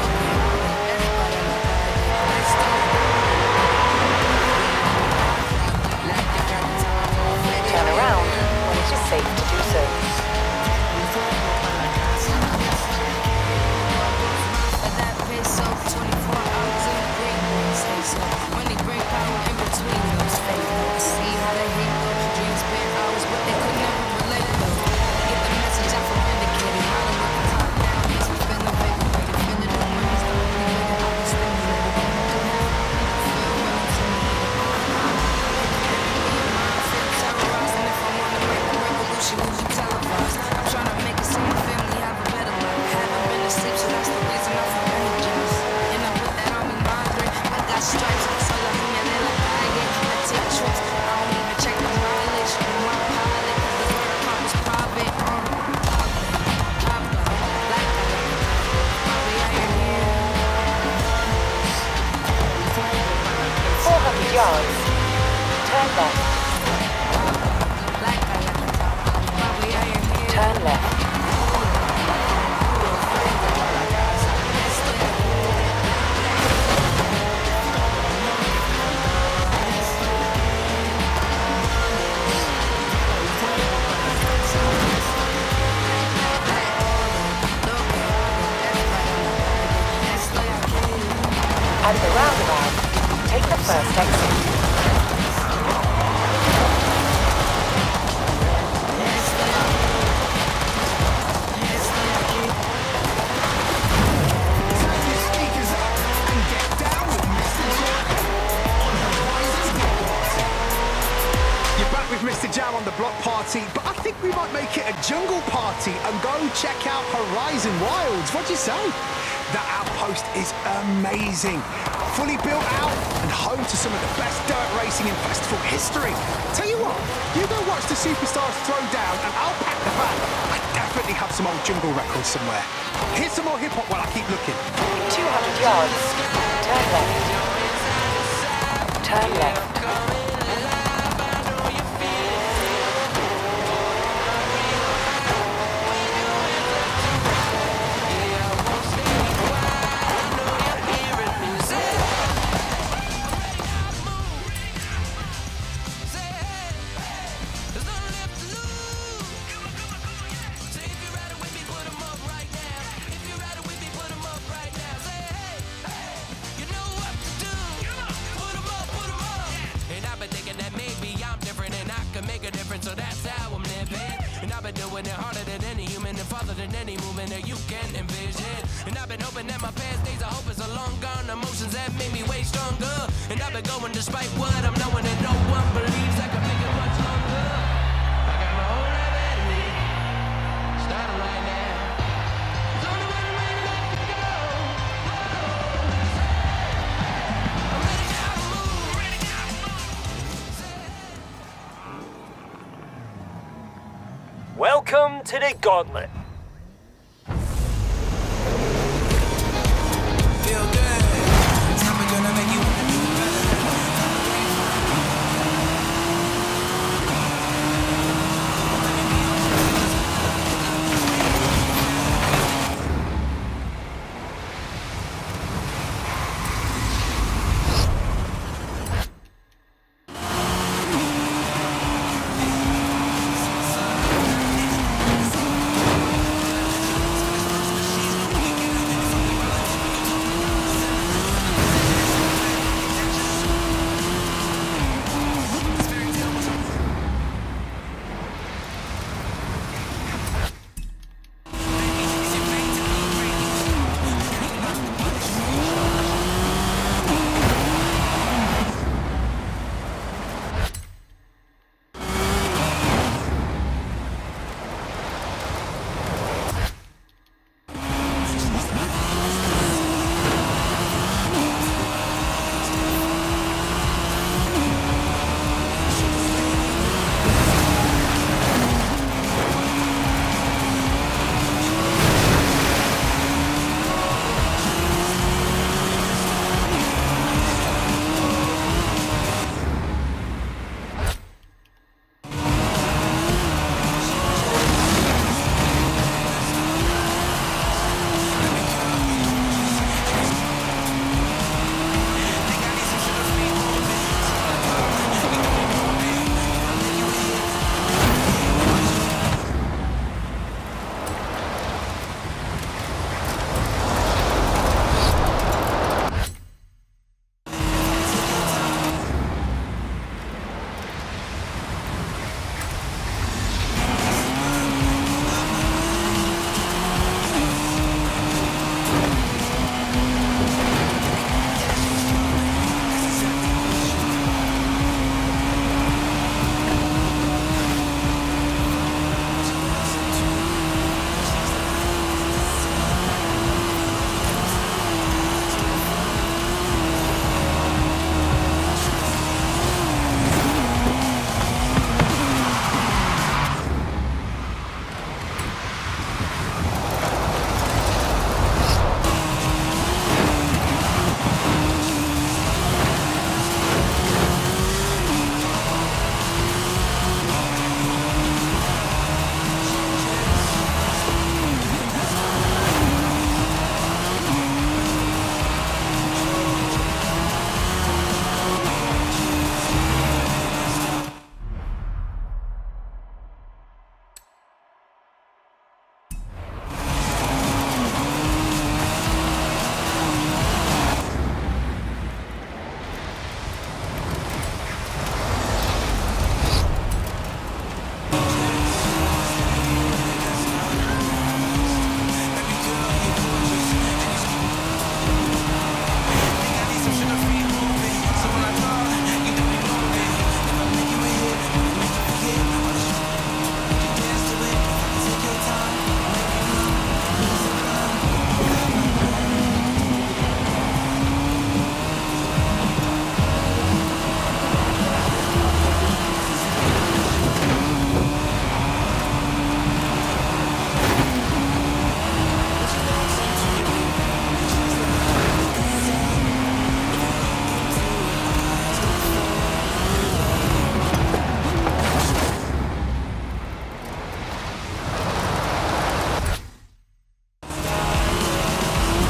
Turn around when it is safe to do so. When they bring power in between those favors. See how they hate those dreams, spend hours, but they could never relate though. Get the message out from indicated. Holler with the top down, makes me feel invigorated. Feeling the money's the only way that I can stimulate it. Feel when I'm stimulated. Me and mine feel terrorized, and if I wanna make a revolution, would you televise? I'm trying to make it so my family have a better life. Haven't been asleep, so that's the reason I feel energized. And I put that on me, madre. I got stripes, so la niña de la calle. I take trips, I don't even check the mileage. My pilot, the word pop is private. Um, Papa, like I got Bobby, I am here. four hundred yards. Turn left. Like I got Bobby, I am here. Turn left. At the roundabout, take the first exit. You're back with Mister Jam on the block party, but I think we might make it a jungle party and go check out Horizon Wilds. What'd you say? That outpost is amazing. Fully built out and home to some of the best dirt racing in festival history. Tell you what, you go watch the Superstars throw down and I'll pack the bag. I definitely have some old jungle records somewhere. Here's some more hip-hop while I keep looking. two hundred yards. Turn left. Turn left. Despite what I'm knowing and no one believes I can make it much longer. I got my whole life ahead of me, starting right now. There's only one way left to go. I'm ready now to move, ready now to move. Welcome to the Gauntlet.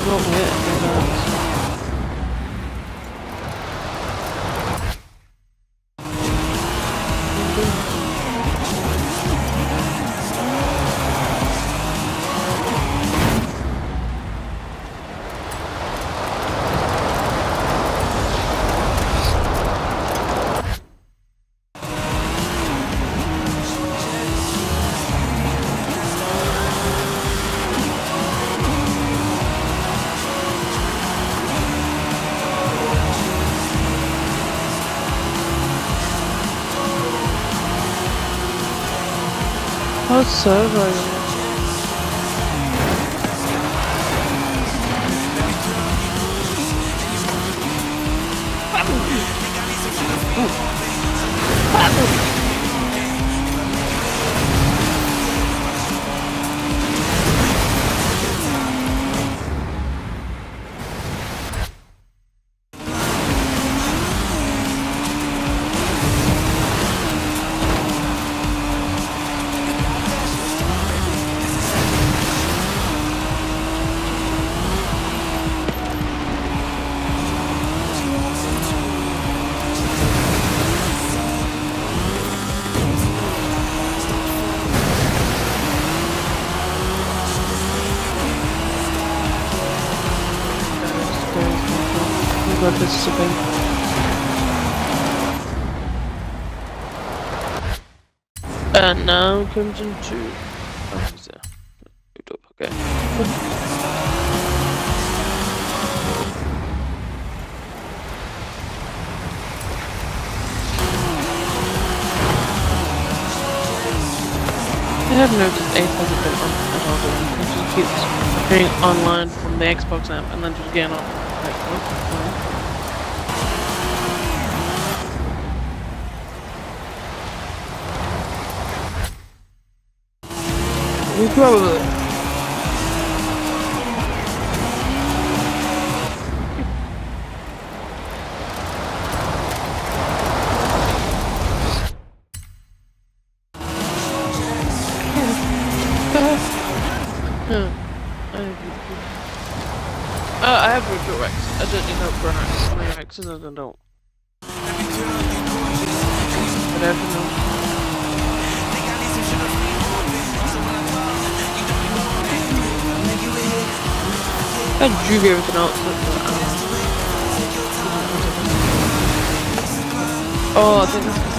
Not yet. How's server? Participate. And now comes into oh, he's there. Okay. I have noticed Ace hasn't been on at all. It just keeps appearing online from the Xbox app and then just getting off. Like, what? We probably. uh, I have Virtual Rex. I don't need help for Rex. My Rexes I don't. But I have to know. I drew everything else. Oh, I think this is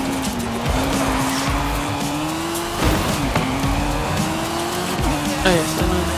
oh, yes, I know.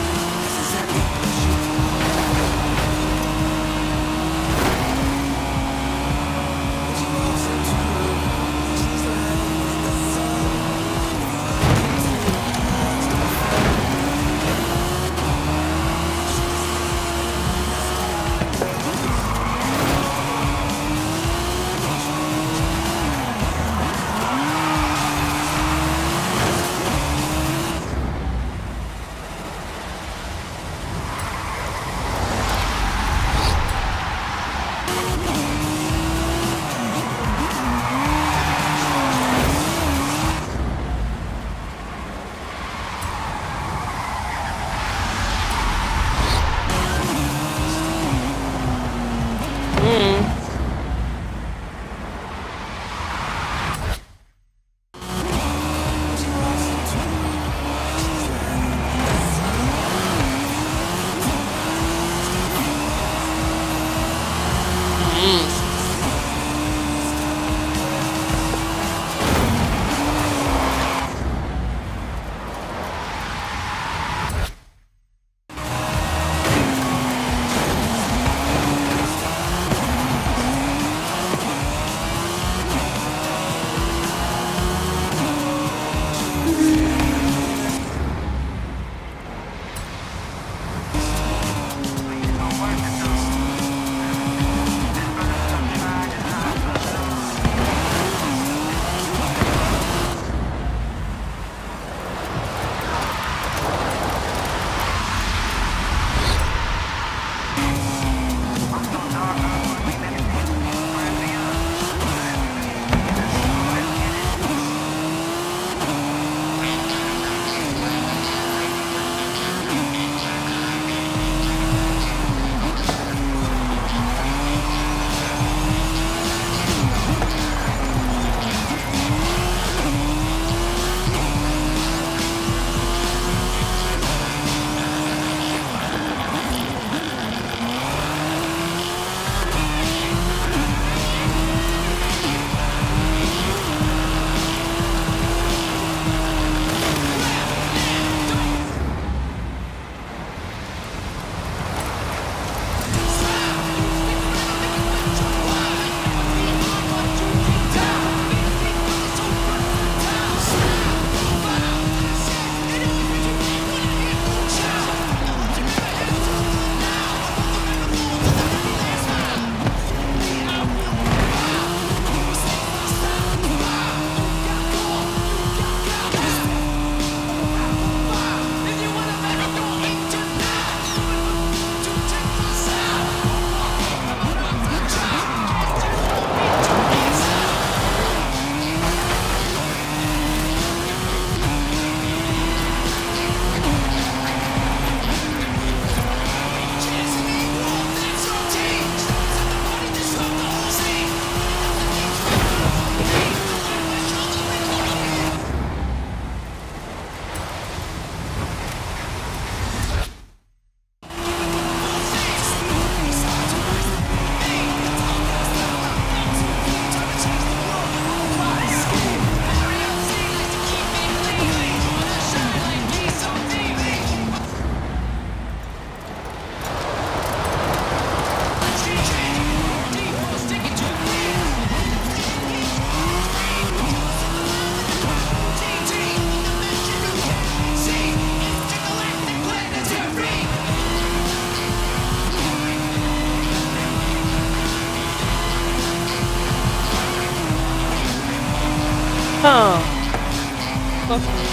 fucking...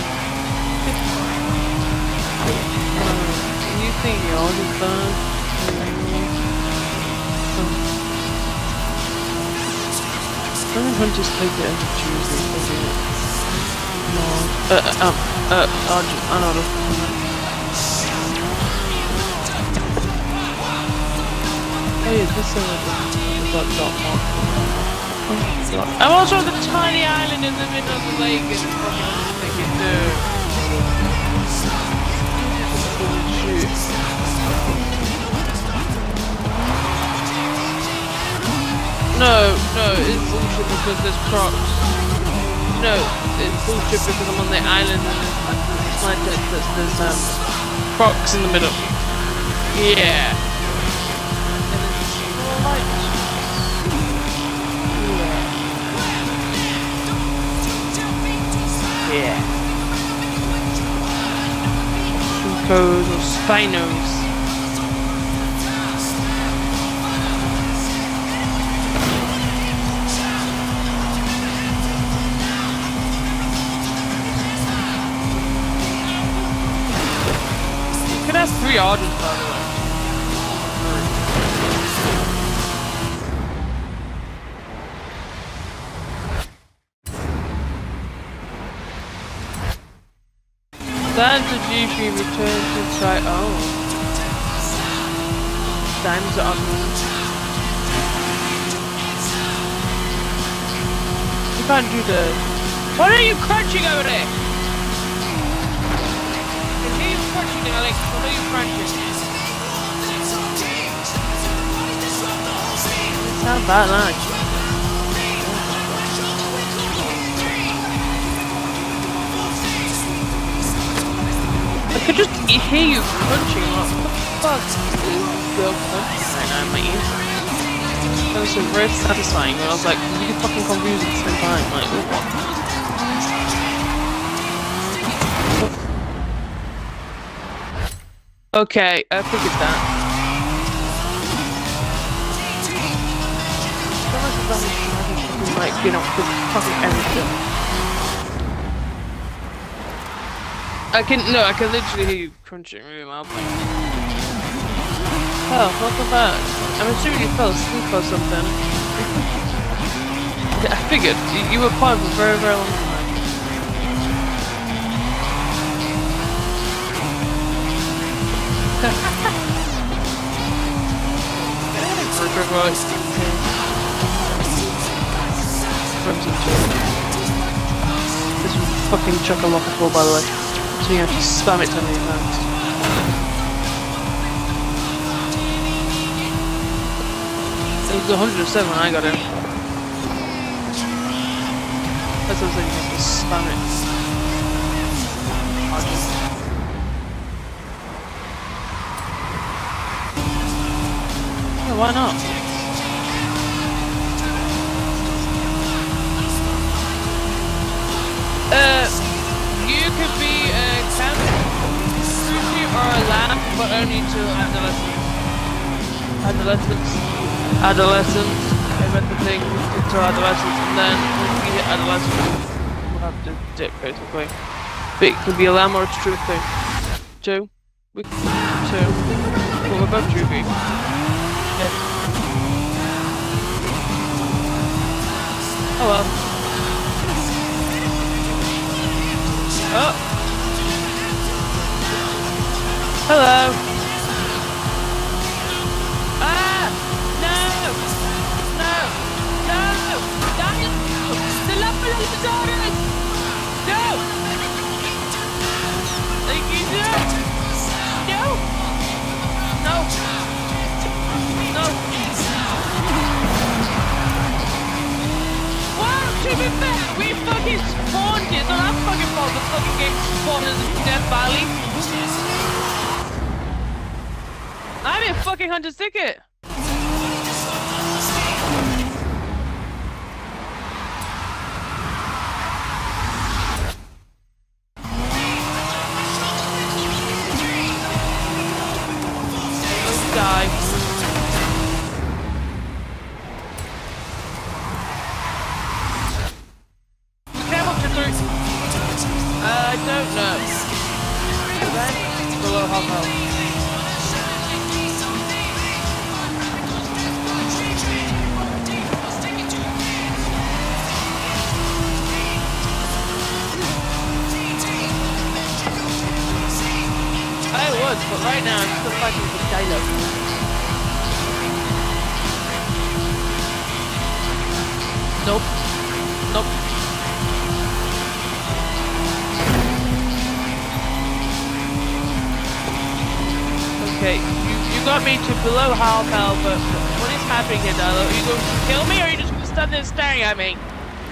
You think yours is done? I don't know just take it every Tuesday, doesn't it? No. Uh, uh, um, uh, I'll just, I know this. Oh yeah, this is a dot dot mark. I'm also on the tiny island in the middle of the lake and fucking thinking, dude. Bullshit. No, no, it's bullshit because there's crocs. No, it's bullshit because I'm on the island and there's my deck that's there's um crocs in the middle. Yeah. And it's light. Yeah. Chukos or Spinos. You could have three orders, by the way. Time to G P return to try. Oh. Time's up. You can't do that. What are you crunching over there? I hear you crunching, Alex. What are you crunching? It's not bad lunch. I could just hear you crunching. What the fuck is girl crunching right now in my ears? That was so very satisfying when I was like really fucking confused at the same time. Like, what? Okay, I figured that. Like, you know, fucking everything. I can, no, I can literally hear you crunching really loudly. Oh, welcome back. I'm assuming you fell asleep or something. I figured, you, you were quiet for a very, very long time. This is fucking chock-a-lock-a-full, by the way. So you have to spam it ten million times. It was one hundred seven when I got in. That's what I'm saying, you have to spam it. Yeah, why not? Uh, you could be a camp, or a lamb, but only to adolescents. Adolescents. Adolescents. I read the thing until adolescents, and then when you hit adolescents, we'll have to dip, basically. But it could be a lamb or a truth thing. Two. We two. Well, we're both truthy. Yeah. Oh well. Oh. Hello. Ah! No! No! No! Daniel! The love of the daughters! No! Thank you, no! No! No! No! Well, to be fair, we fucking spawned here. It's not our fucking fault the fucking game spawned in Death Valley. I'm in fucking Hunter's ticket. Let's die. Came up to three. Uh, now. I'm still fighting with Kylo. Nope. Nope. Okay, you, you got me to below half health, but what is happening here, Dilo? Are you going to kill me, or are you just going to stand there staring at me?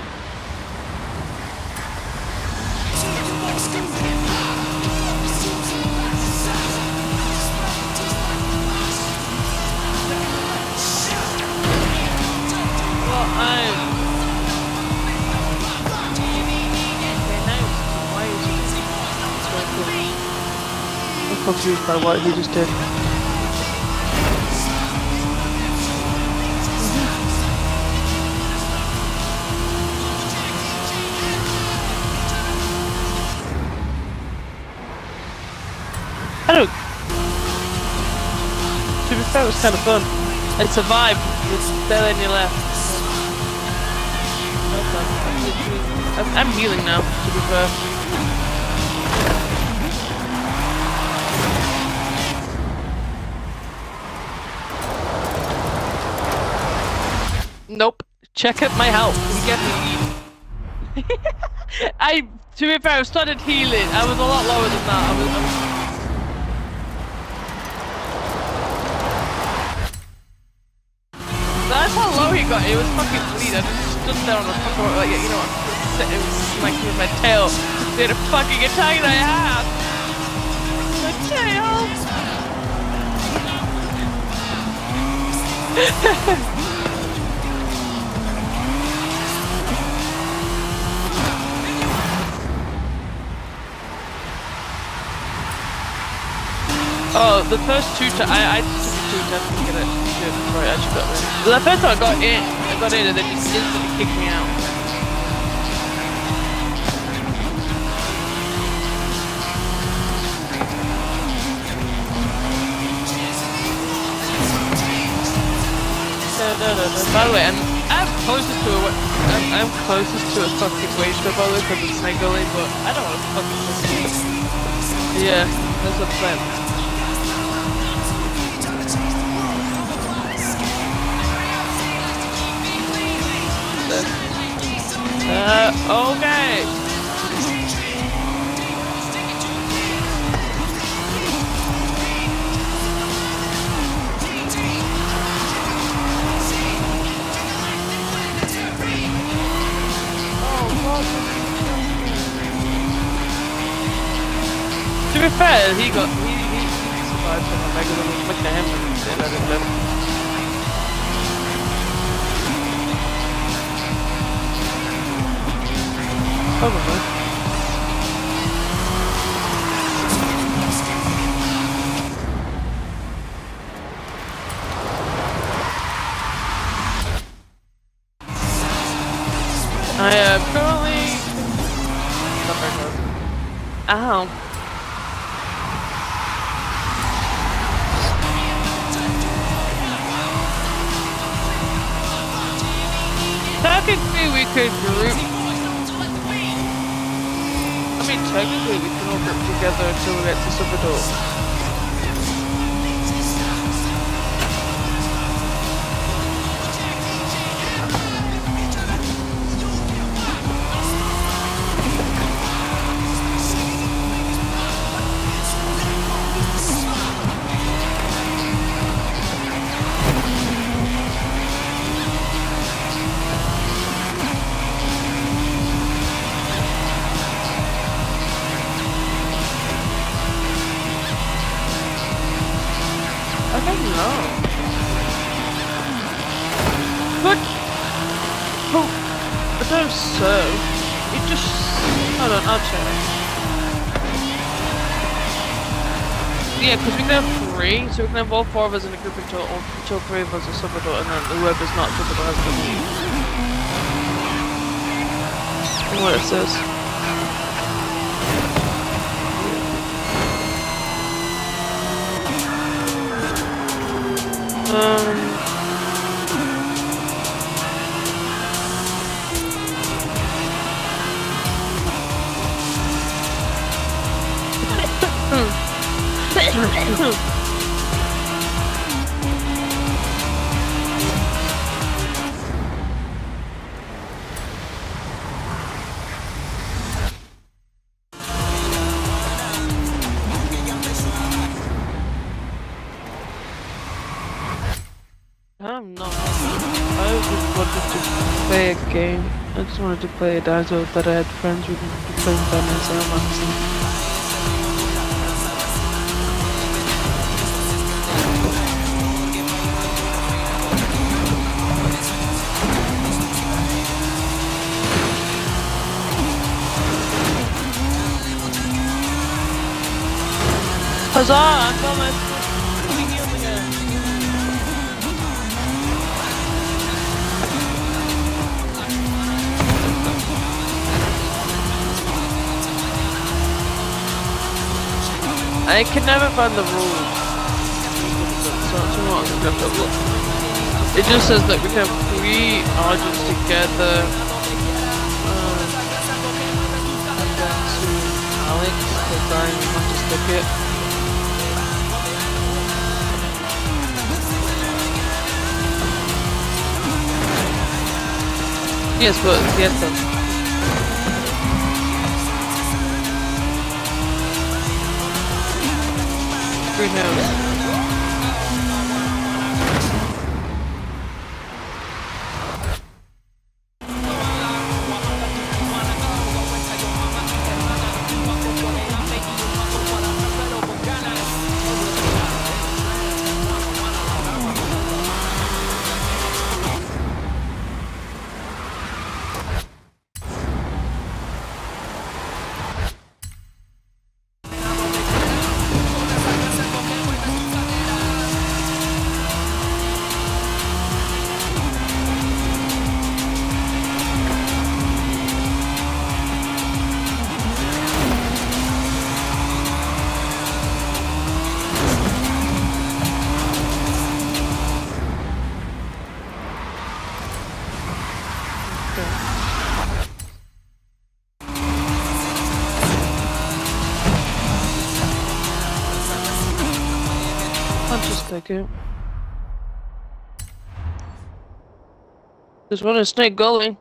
Well, I'm... I'm confused by what he just did. I don't... To be fair, it was kind of fun. I survived with barely any left. I'm, I'm healing now, to be fair. Nope. Check out my health. You get me. I, to be fair, I started healing. I was a lot lower than that. I was, I was... That's how low he got. It was fucking bleed. I just stood there on the fucking, like, you know, it was smacking with my tail. Did a fucking attack that I had. My tail. Oh, the first two times, I, I took two times to get it, get it before I actually got in. The first time I got in, I got in and then he instantly kicked me out. No, no, no, no. By the way, I'm, I'm closest to a, I'm, I'm closest to a fucking wage by the way, because it's my gully, but I don't want to fucking push it. Yeah, that's what's fun. Uh, okay. To be fair, he got he, he survived from a mega one. Look at him and let him live. Probably. I am currently not very close. Ow. Technically we could group I mean, technically, we can all group together until we get to Superdome. So, it just... Hold on, I'll check. Yeah, because we can have three, so we can have all four of us in a group until, until three of us are Superdome, and then whoever's not Superdome has to leave. And what it says. Um... I'm not. I just wanted to play a game. I just wanted to play a dinosaur that I had friends with and to play by myself, honestly. Huzzah! I got my fucking healed again. I can never find the rules. So it's not difficult. It just says that we can have three audience together. Um, and then to Alex, because I want to stick it. Yes, but yes, then. Greenhouse. Second. This one is Snake Gully.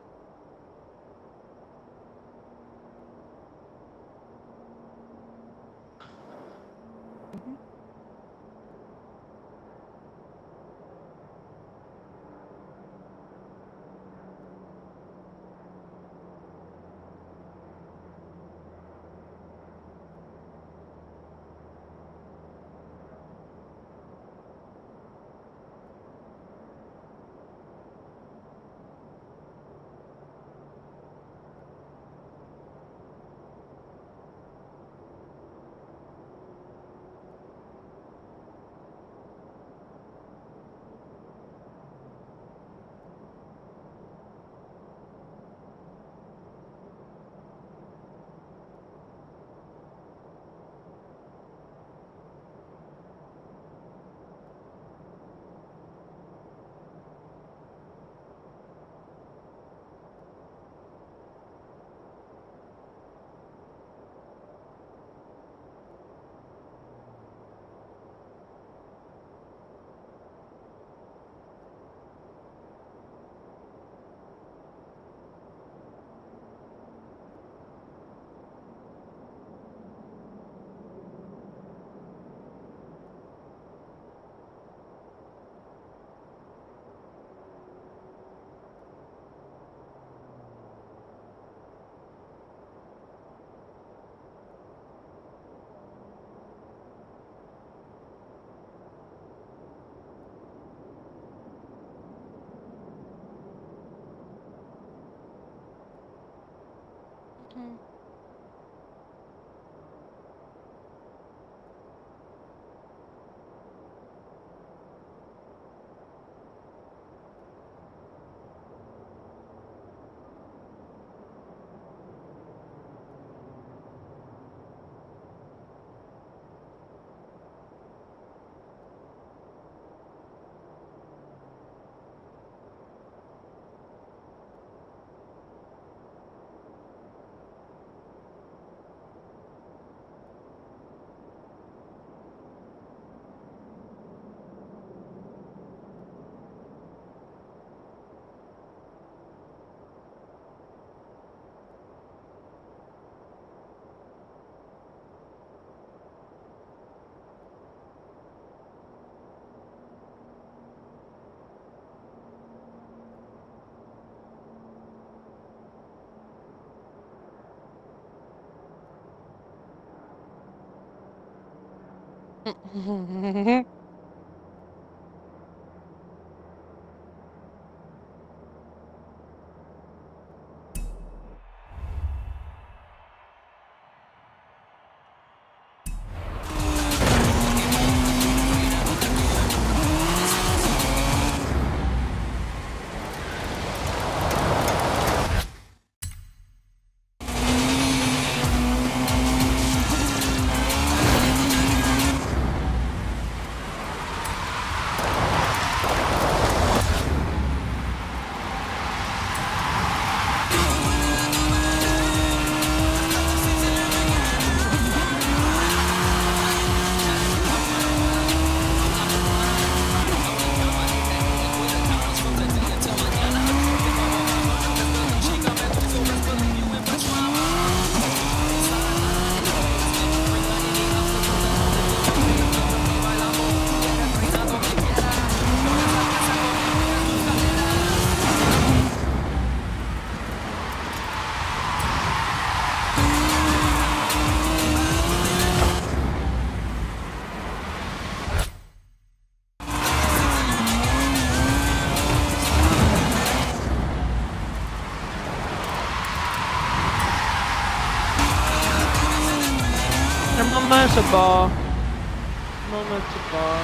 It's a bar. No, no, it's a bar.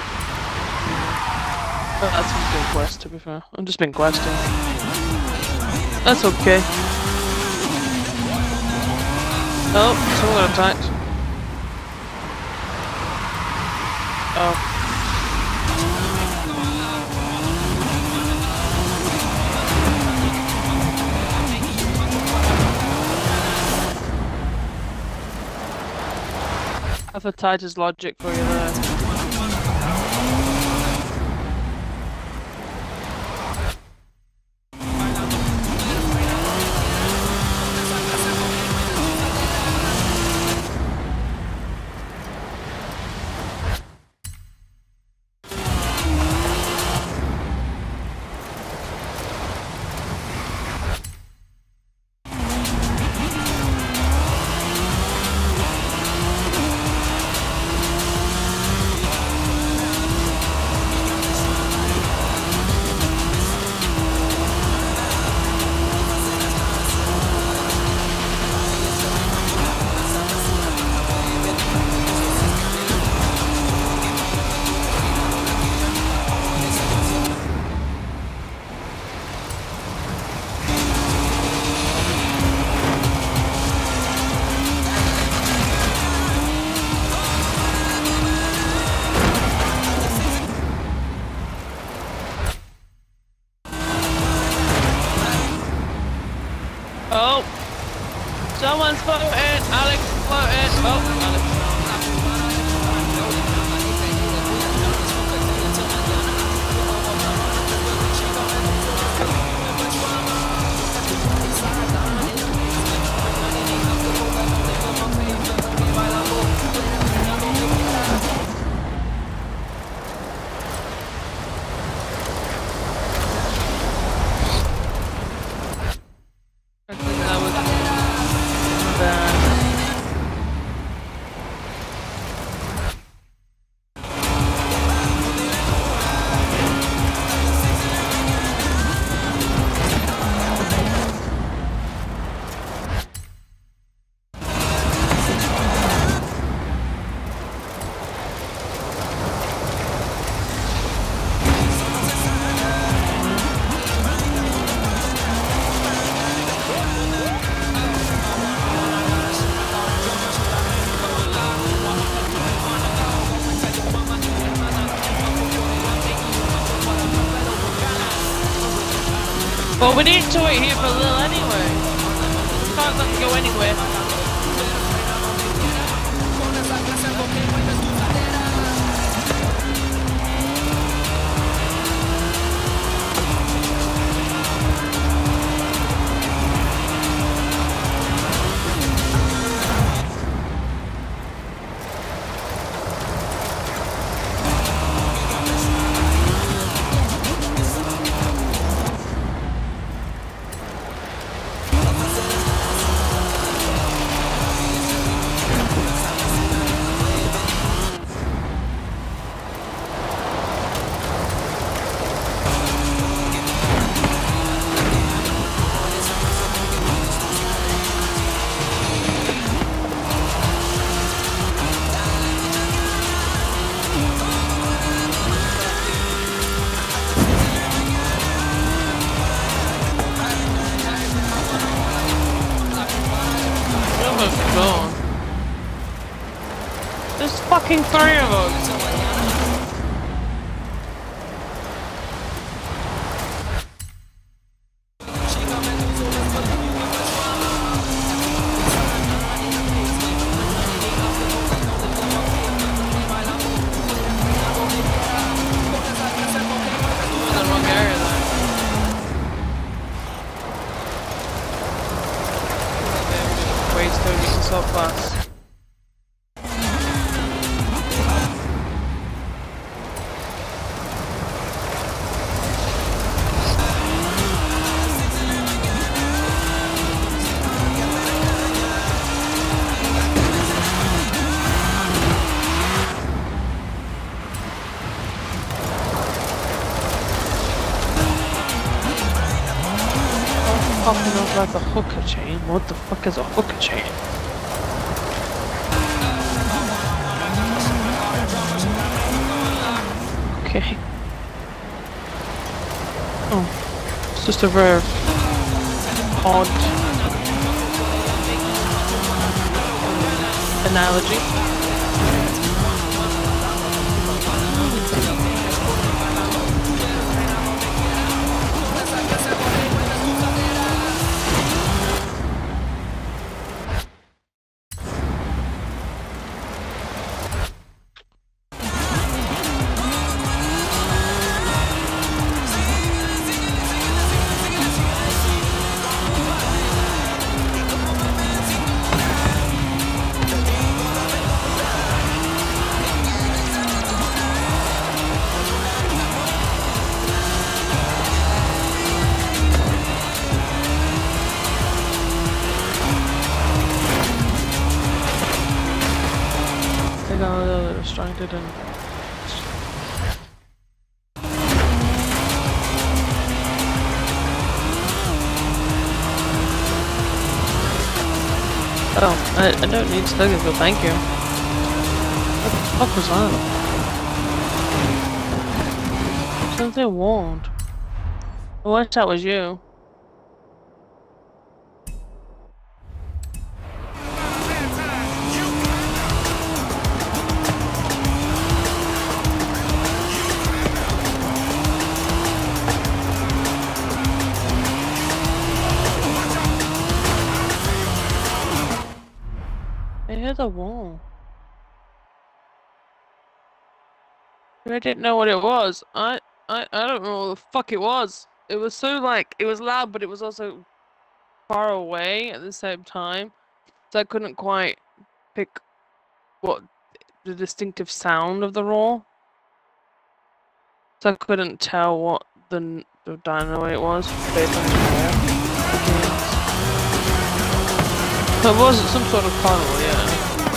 But that's just been quest, to be fair. I've just been questing. That's okay. Oh, someone got attacked. Oh. I've tied his logic for you there. Oh! Someone's floating! Alex is floating! Oh, Alex. I think that was bad. Well, we need to wait here for a little anyway. We can't let them go anywhere. fucking three of us! Class. Popping off like a hooker chain? What the fuck is a hooker chain? Okay. Oh, it's just a very odd analogy. Distracted and oh, I, I don't need slogans, but thank you. What the fuck was that? Something warned. I wish that was you. The wall. I didn't know what it was. I, I I don't know what the fuck it was. It was so like it was loud, but it was also far away at the same time. So I couldn't quite pick what the distinctive sound of the roar. So I couldn't tell what the the dino it was based on the roar. It was some sort of tunnel, yeah.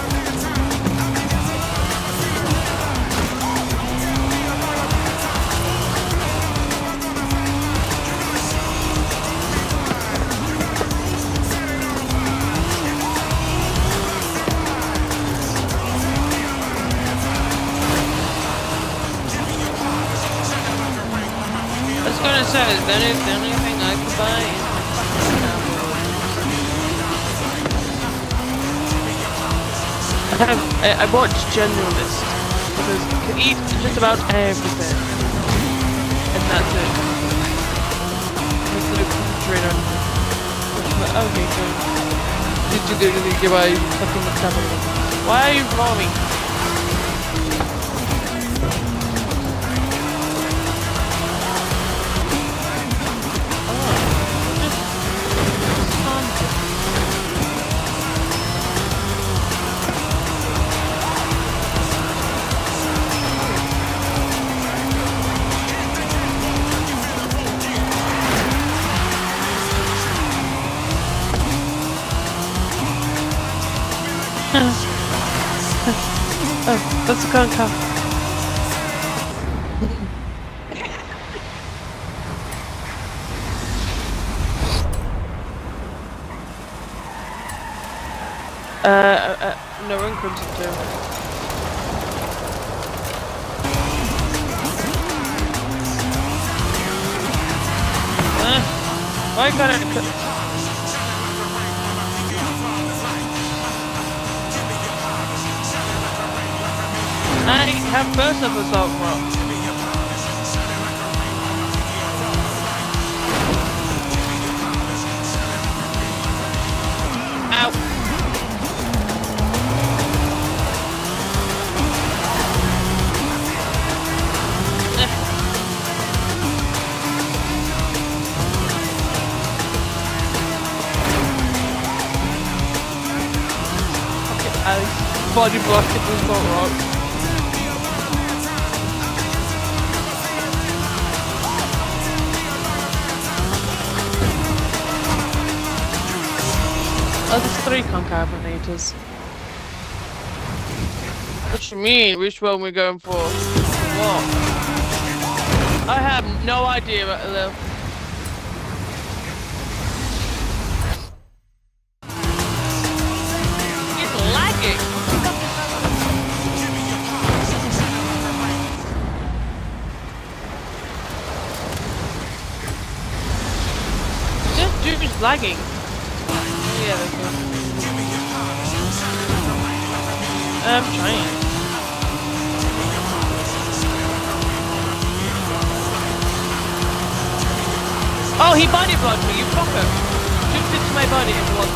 Is the only, the only thing I could buy is I have I, I bought generalist because you can eat just about everything, and that's it. That's the refrigerator. Okay, so did you do did you buy fucking metabolism? Why are you vlogging? Oh, that's a gun car. uh, uh, uh, no, we're in Crimson too. Uh, why can't I... have first of assault rock. Ow. Body blocked it was not wrong. Oh, there's three concarbonators. What do you mean? Which one we're going for? What? I have no idea about the level. It's lagging. Dude is lagging. Oh, yeah, that's good. I'm trying. Oh, he body blocked me, you fucker. Shoot into my body and block.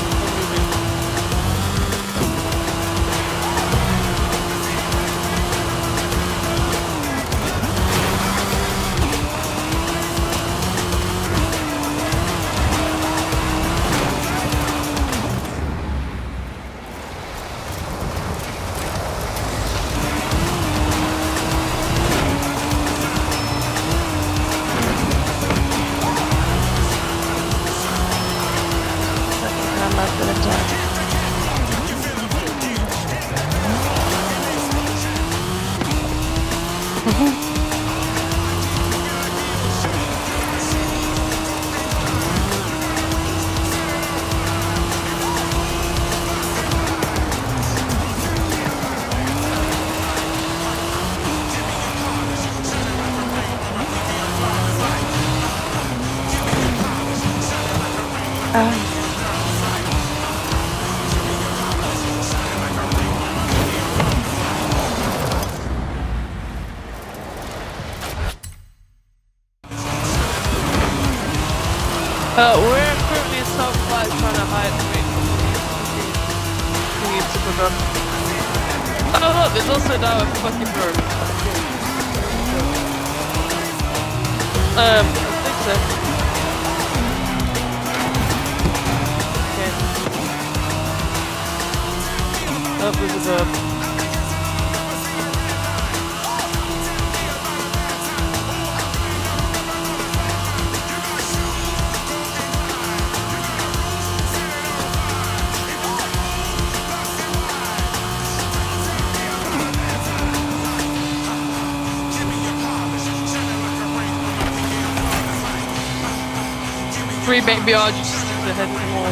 Uh, we're currently in South Flight trying to hide the ring. We need to put up. Oh look, there's also now a fucking bird. Um, I think so. Okay. Oh, there's a bird. Three baby are just the head of the wall.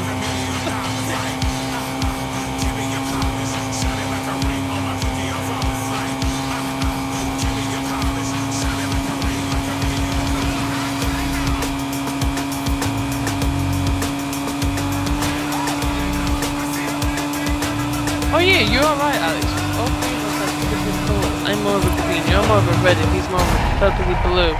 Oh yeah, you are right, Alex. All three of us have different colours. I'm more of a green, you're more of a red, and he's more of a purpley blue.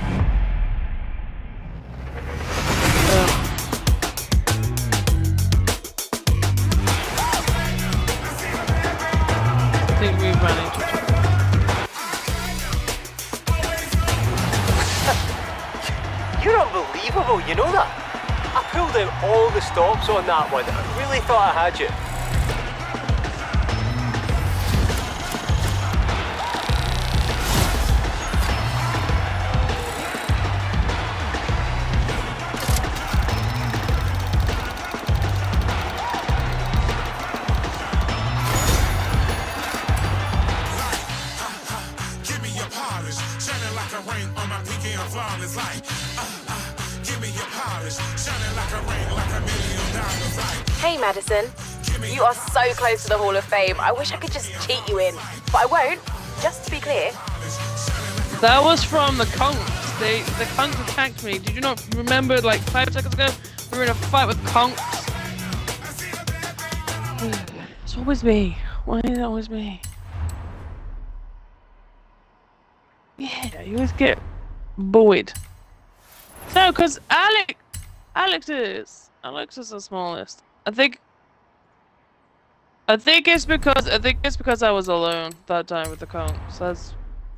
You know that? I pulled out all the stops on that one. I really thought I had you. Hey Madison, you are so close to the Hall of Fame. I wish I could just cheat you in, but I won't, just to be clear. That was from the conks. They, the conks attacked me. Did you not remember like five seconds ago? We were in a fight with conks. It's always me. Why is it always me? Yeah, you always get buoyed. No, because Alex, Alex is, Alex is the smallest. I think. I think it's because I think it's because I was alone that time with the cone. So that's.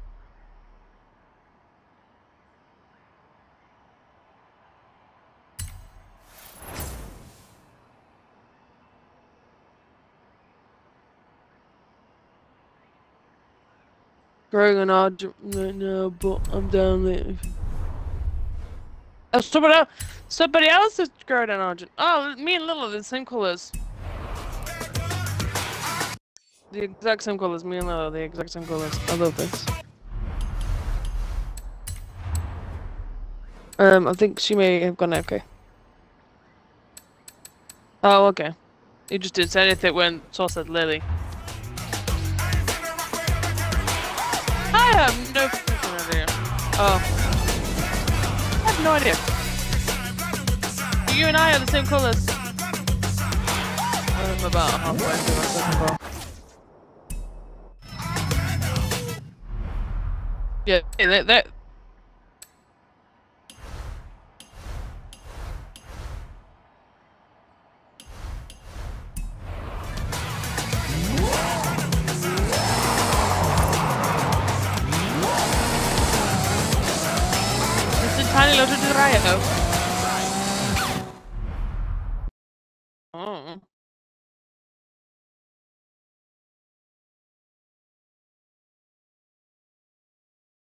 Growing an argument right now, but I'm down there. Oh, somebody else, somebody else is growing an argument. Oh, me and Lil are the same colors. The exact same colors. Me and Lil are the exact same colors. I love this. Um, I think she may have gone okay. Oh, okay. You just didn't say anything when Saul said Lily. I have no fucking idea. Oh. I have no idea. You and I are the same colours. I'm about halfway through my second ball. Yeah, that... that tiny little Dorado. Oh.